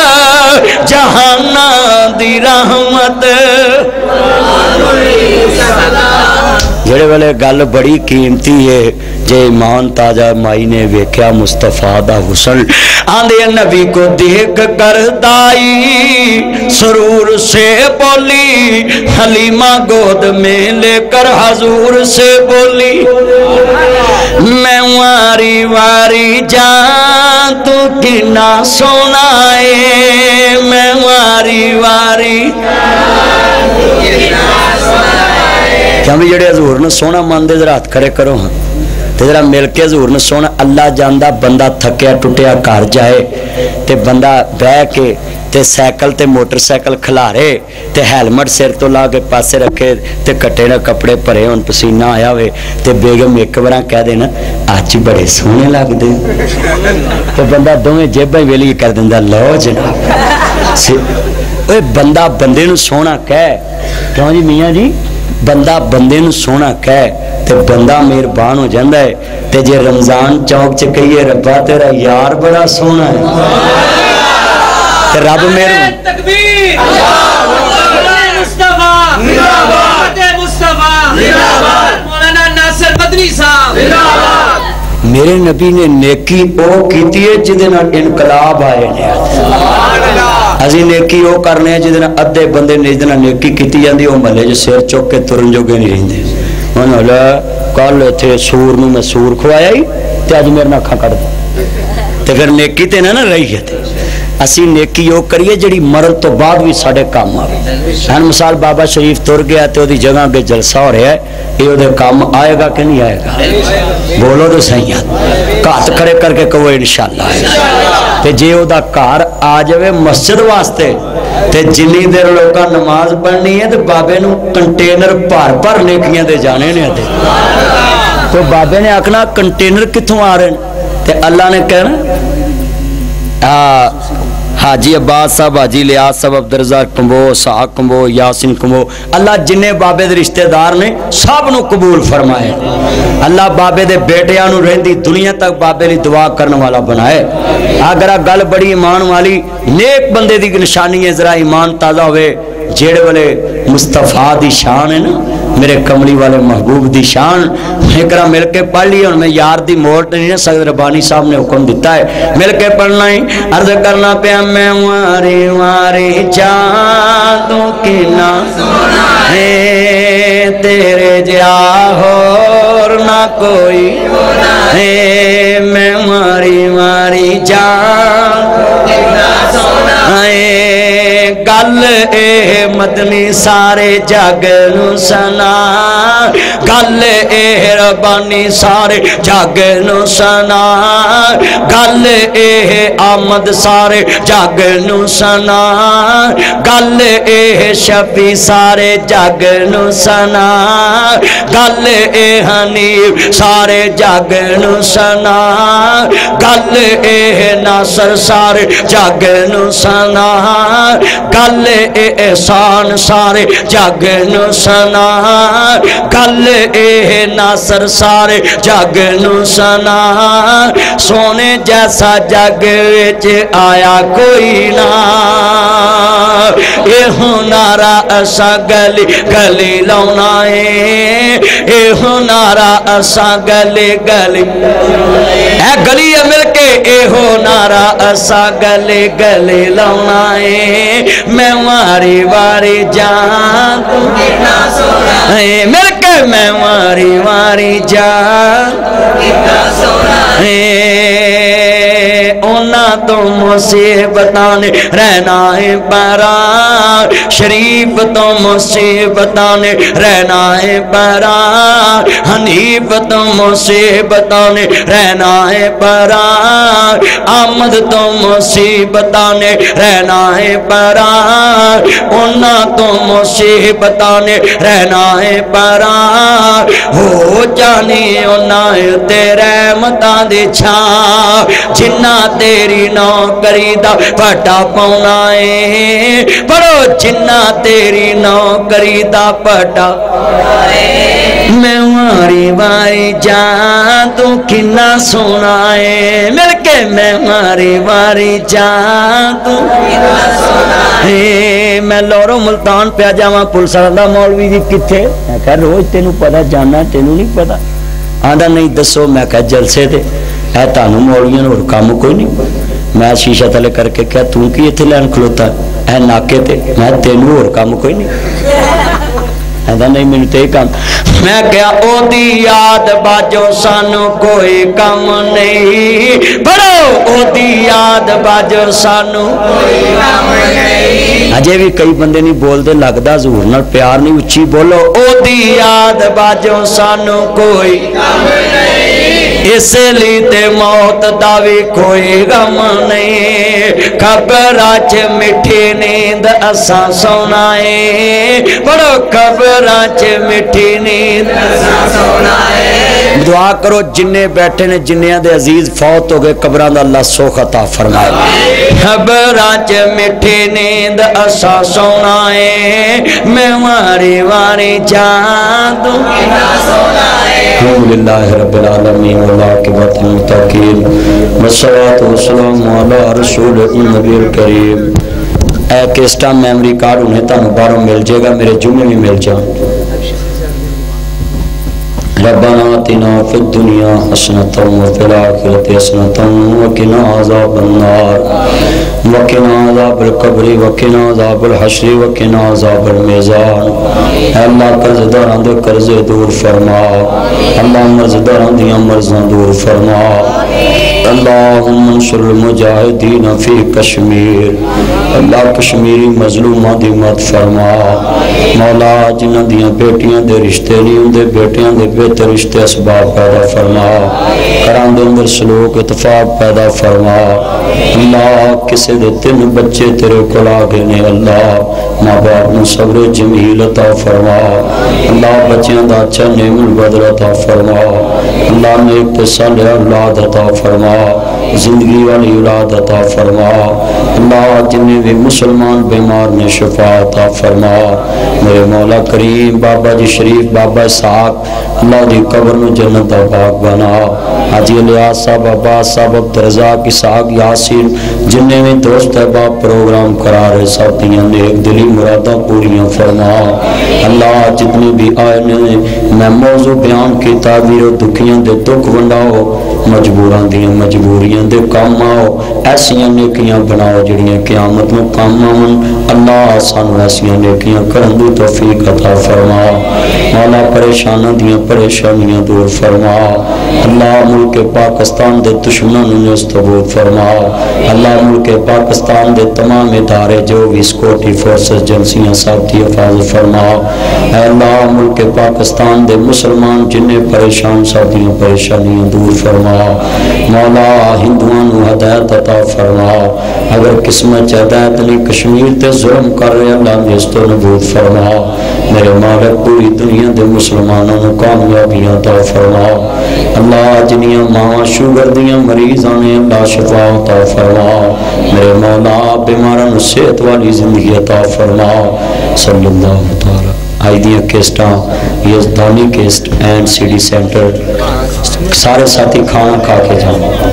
جہانا دی رحمت جڑے والے گل بڑی قیمتی ہے جے ایمان تاجہ مائی نے ویکھیا مصطفیٰ دا حسن آندے نبی کو دیکھ کر دائی سرور سے بولی حلیمہ گود میں لے کر حضور سے بولی میں واری واری جان تو کنا سنائے میں واری واری کیا بھی جڑے حضور نے سونا ماندے ذرا ہاتھ کھڑے کرو ہاں تے ذرا مل کے حضور نے سونا اللہ جاندہ بندہ تھکیا ٹوٹیا کار جائے تے بندہ بہ کے تے سائیکل تے موٹر سائیکل کھلارے تے ہیلمٹ سر تو لا کے پاسے رکھے تے کٹے نہ کپڑے پرے ان پسینہ آیا ہوئے تے بیگم ایک بارہ کہہ دینا آج بڑے سونے لگ دے تے بندہ دویں جیبیں ویلی کر دیندہ لو جناب بندہ بندے نو سونا کہے کیوں جی میاں جی بندہ بندے نو سونا کہے تے بندہ مہربان ہو جاندہ ہے تے جے رمضان چوک چ کہیے ربا تیرا یار بڑا سونا ہے تے رب مہربان تکبیر مصطفیٰ مصطفیٰ مولانا ناصر مدنی صاحب میرے نبی نے نیکی او کیتی ہے جدنا انقلاب آئے نے ازی نیکی او کرنے جدنا ادھے بندے نے جدنا نیکی کیتی جاندی او ملے جو سیر چوک کے ترن جو گے نہیں رہندے انہوں اللہ کال تھے سور نو میں سور کھوایا ہی تے آج میرے ناکھا کر دے تے پھر نیکی تے نہ رہی ہے تے اسی نیکی او کریے جڑی مرن تو بعد بھی ساڑے کام آوے ہن مثال بابا شریف تر گیا تے او دی جگہ بے جلسہ ہو رہا ہے یہ او دے کام آئے گا کہ نہیں آئے گا بولو تو صحیح ہے کات کھڑے کر کے کہو انشاءاللہ ہے تے جے او دا کار آ جاوے مسجد واسطے تے جنی دیر لوکاں نماز پڑھنی ہے تے بابے نو کنٹینر بھر نیکیاں دے جانے نے تے تو بابے نے آکھنا کنٹینر کتھوں آ رہے تے اللہ نے کہنا حاجی عباس صاحب, حاجی لیاس صاحب, عبدالرزاق کمبو, ساق کمبو, یاسین کمبو, اللہ جنہیں بابے دے رشتہ دار نے سب نو قبول فرمائے. اللہ بابے دے بیٹیاں نو رہندی دنیا تک بابے لی دعا کرنے والا بنائے. اگر گل بڑی ایمان والی نیک بندے دی نشانی ہے, ذرا ایمان تازہ ہوئے. جیڑے والے مصطفیٰ دی شان ہے نا, میرے کملی والے محبوب دی شان, ایکرا مل کے پڑھ لی. اور میں یار دی موٹ نہیں نہ سکتا, ربانی صاحب نے حکم دیتا ہے مل کے پڑھنا ہی. عرض کرنا پیا میں واری واری چاندوں کی نہ ہے تیرے جا اور نہ کوئی ہے, میں واری واری چاندوں کی نہ سونا ہے. گل اے مدنی سارے جگ نو سنا, گل اے ربانی سارے جگ نو سنا, گل اے آمد سارے جگ نو سنا, گل اے شفیع سارے جگ نو سنا, گل اے حنیف سارے جگ نو سنا, گل اے ناصر سارے جگ نو سنا, گل اے احسان سارے جگ نو سنا, گل اے ناصر سارے جگ نو سنا. سونے جیسا جگ وچ آیا کوئی نہ, اے نارا اسا گلی گلی لاؤنا ہے, اے نارا اسا گلی گلی اے گلی مل کے, اے نارا اسا گلی گلی لاؤنا ہے. میں واری واری جان تو کتنا سونا ہے, مل کے میں واری واری جان تو کتنا سونا ہے. اونا تو مصیبتاں رہنا ہے پرا, شریف تو مصیبتاں رہنا ہے پرا, حنیف تو مصیبتاں رہنا ہے پرا, آمد تو مصیبتاں رہنا ہے پرا, اونا تو مصیبتاں رہنا ہے پرا. ہو جانی اونا تیرے متاں دی چھاں, جنہ تیری نوکری دا پٹا پاؤنا ہے, پڑھو جنہ تیری نوکری دا پٹا. میں واری واری جان تو کنا سونا ہے, مل کے میں واری واری جان تو کنا سونا ہے. میں لورو ملتان پہ جاواں پلسر دا مولوی جی کتھے, میں کہا روز تینوں پتا جانا تینوں نہیں پتا. آدھا نہیں دسو, میں کہا جلسے دے اے تانوں مولویاں اور کام کوئی نہیں. میں شیشہ تلے کر کے کہا تو کی اتھے لین کھلوتا اے ناکے تے, میں تینوں اور کام کوئی نہیں. ایسا نہیں میں تے کام, میں کہا او دی یاد باجو سانو کوئی کم نہیں, پڑھو او دی یاد باجو سانو کوئی کم نہیں. اجے بھی کئی بندے نہیں بول دے لگدا ظہور نال پیار نہیں, اچھی بولو او دی یاد باجو سانو کوئی کم نہیں, اس لیے تے موت دا بھی کوئی غم نہیں. قبر اچ مٹھی نیند اساں سونا ہے, پڑھو قبر اچ مٹھی نیند اساں سونا ہے. دعا کرو جننے بیٹھے نے جنیاں دے عزیز فوت ہو گئے قبراں دا اللہ سوکھ عطا فرمائے. قبر اچ مٹھی نیند اساں سونا ہے, میں واری واری جان تو کنا سونا ہے. الحمدللہ رب العالمین والعاقبۃ للمتقین والصلاۃ والسلام علی رسول النبی الکریم. اے کیسٹا میموری کارڈ انہیں تانوں باہروں مل جائے گا, میرے جمعے میں مل جاؤں. ربنا آتنا فی الدنیا حسنۃ وفی الآخرۃ حسنۃ وقنا عذاب النار وقنا عذاب القبر وقنا عذاب الحشر وقنا عذاب المیزان. اے اللہ قرض داراں دے قرضے دور فرما, اللہ مرض داراں دیاں مرضاں دور فرما. اللہم انصر المجاہدین فی کشمیر, اللہ کشمیری مظلومہ دی مدد فرما. مولا جنہ دیاں بیٹیاں دے رشتے نہیں ہوں دے بیٹیاں دے بہتر رشتے اسباب پیدا فرما, کران دے اندر سلوک اتفاق پیدا فرما. اللہ کسے دے 3 بچے تیرے کول آ گئے نے, اللہ ماں باپ نو صبر جمیل عطا فرما. اللہ بچیاں دا اچھا نعم البدل عطا فرما. اللہ نیک تے صالح اولاد عطا فرما. زندگی والی اولاد عطا فرما اللہ جنہیں بھی مسلمان بیمار نے شفا عطا فرما میرے مولا کریم بابا جی شریف بابا اسحاق اللہ دی قبر نو جنت دا باغ بنا حاجی الیاس صاحب عباس صاحب عبدالرزاق اسحاق یاسین جنہیں بھی دوست احباب پروگرام کرا رہے ساتھیاں نیک دلی مرادہ پوریاں فرما اللہ جتنی بھی آئے نے میں موضوع بیان کی تعبیر و دکھیاں دے دکھ ونڈاؤ مجبوران دیاں مجبوریاں دے کام آؤ ایسیاں نیکیاں بناؤ جڑیاں قیامت میں کام آؤں اللہ سانو ایسیاں نیکیاں کرن دی توفیق عطا فرما مولا پریشانہ دیاں پریشانیاں دور فرما اللہ ملک پاکستان دے دشمنوں نے استبود فرما اللہ ملک پاکستان دے تمام ادارے جو بھی سکورٹی فورسز جنسیاں ساتھی حفاظت فرما اے اللہ ملک پاکستان دے مسلمان جنہیں پریشان ساتھیاں پریشانیاں دور فرما مولا ہندوان ہدایت عطا فرما اگر قسمت ہدایت علی کشمیر تے ظلم کر رہے اللہ نیستو نبود فرما میرے مالک پوری دنیا دے مسلمانوں کامیابیاں عطا فرما اللہ جنیاں ماں شوگر دیاں مریض آنے اللہ شفا عطا فرما میرے مولا بیماران صحت والی زندگی عطا فرما صلی اللہ تعالی آئی دیاں کیسٹاں Yazdani cassette and C D centre سارے ساتھی کھانا کھا کے جانا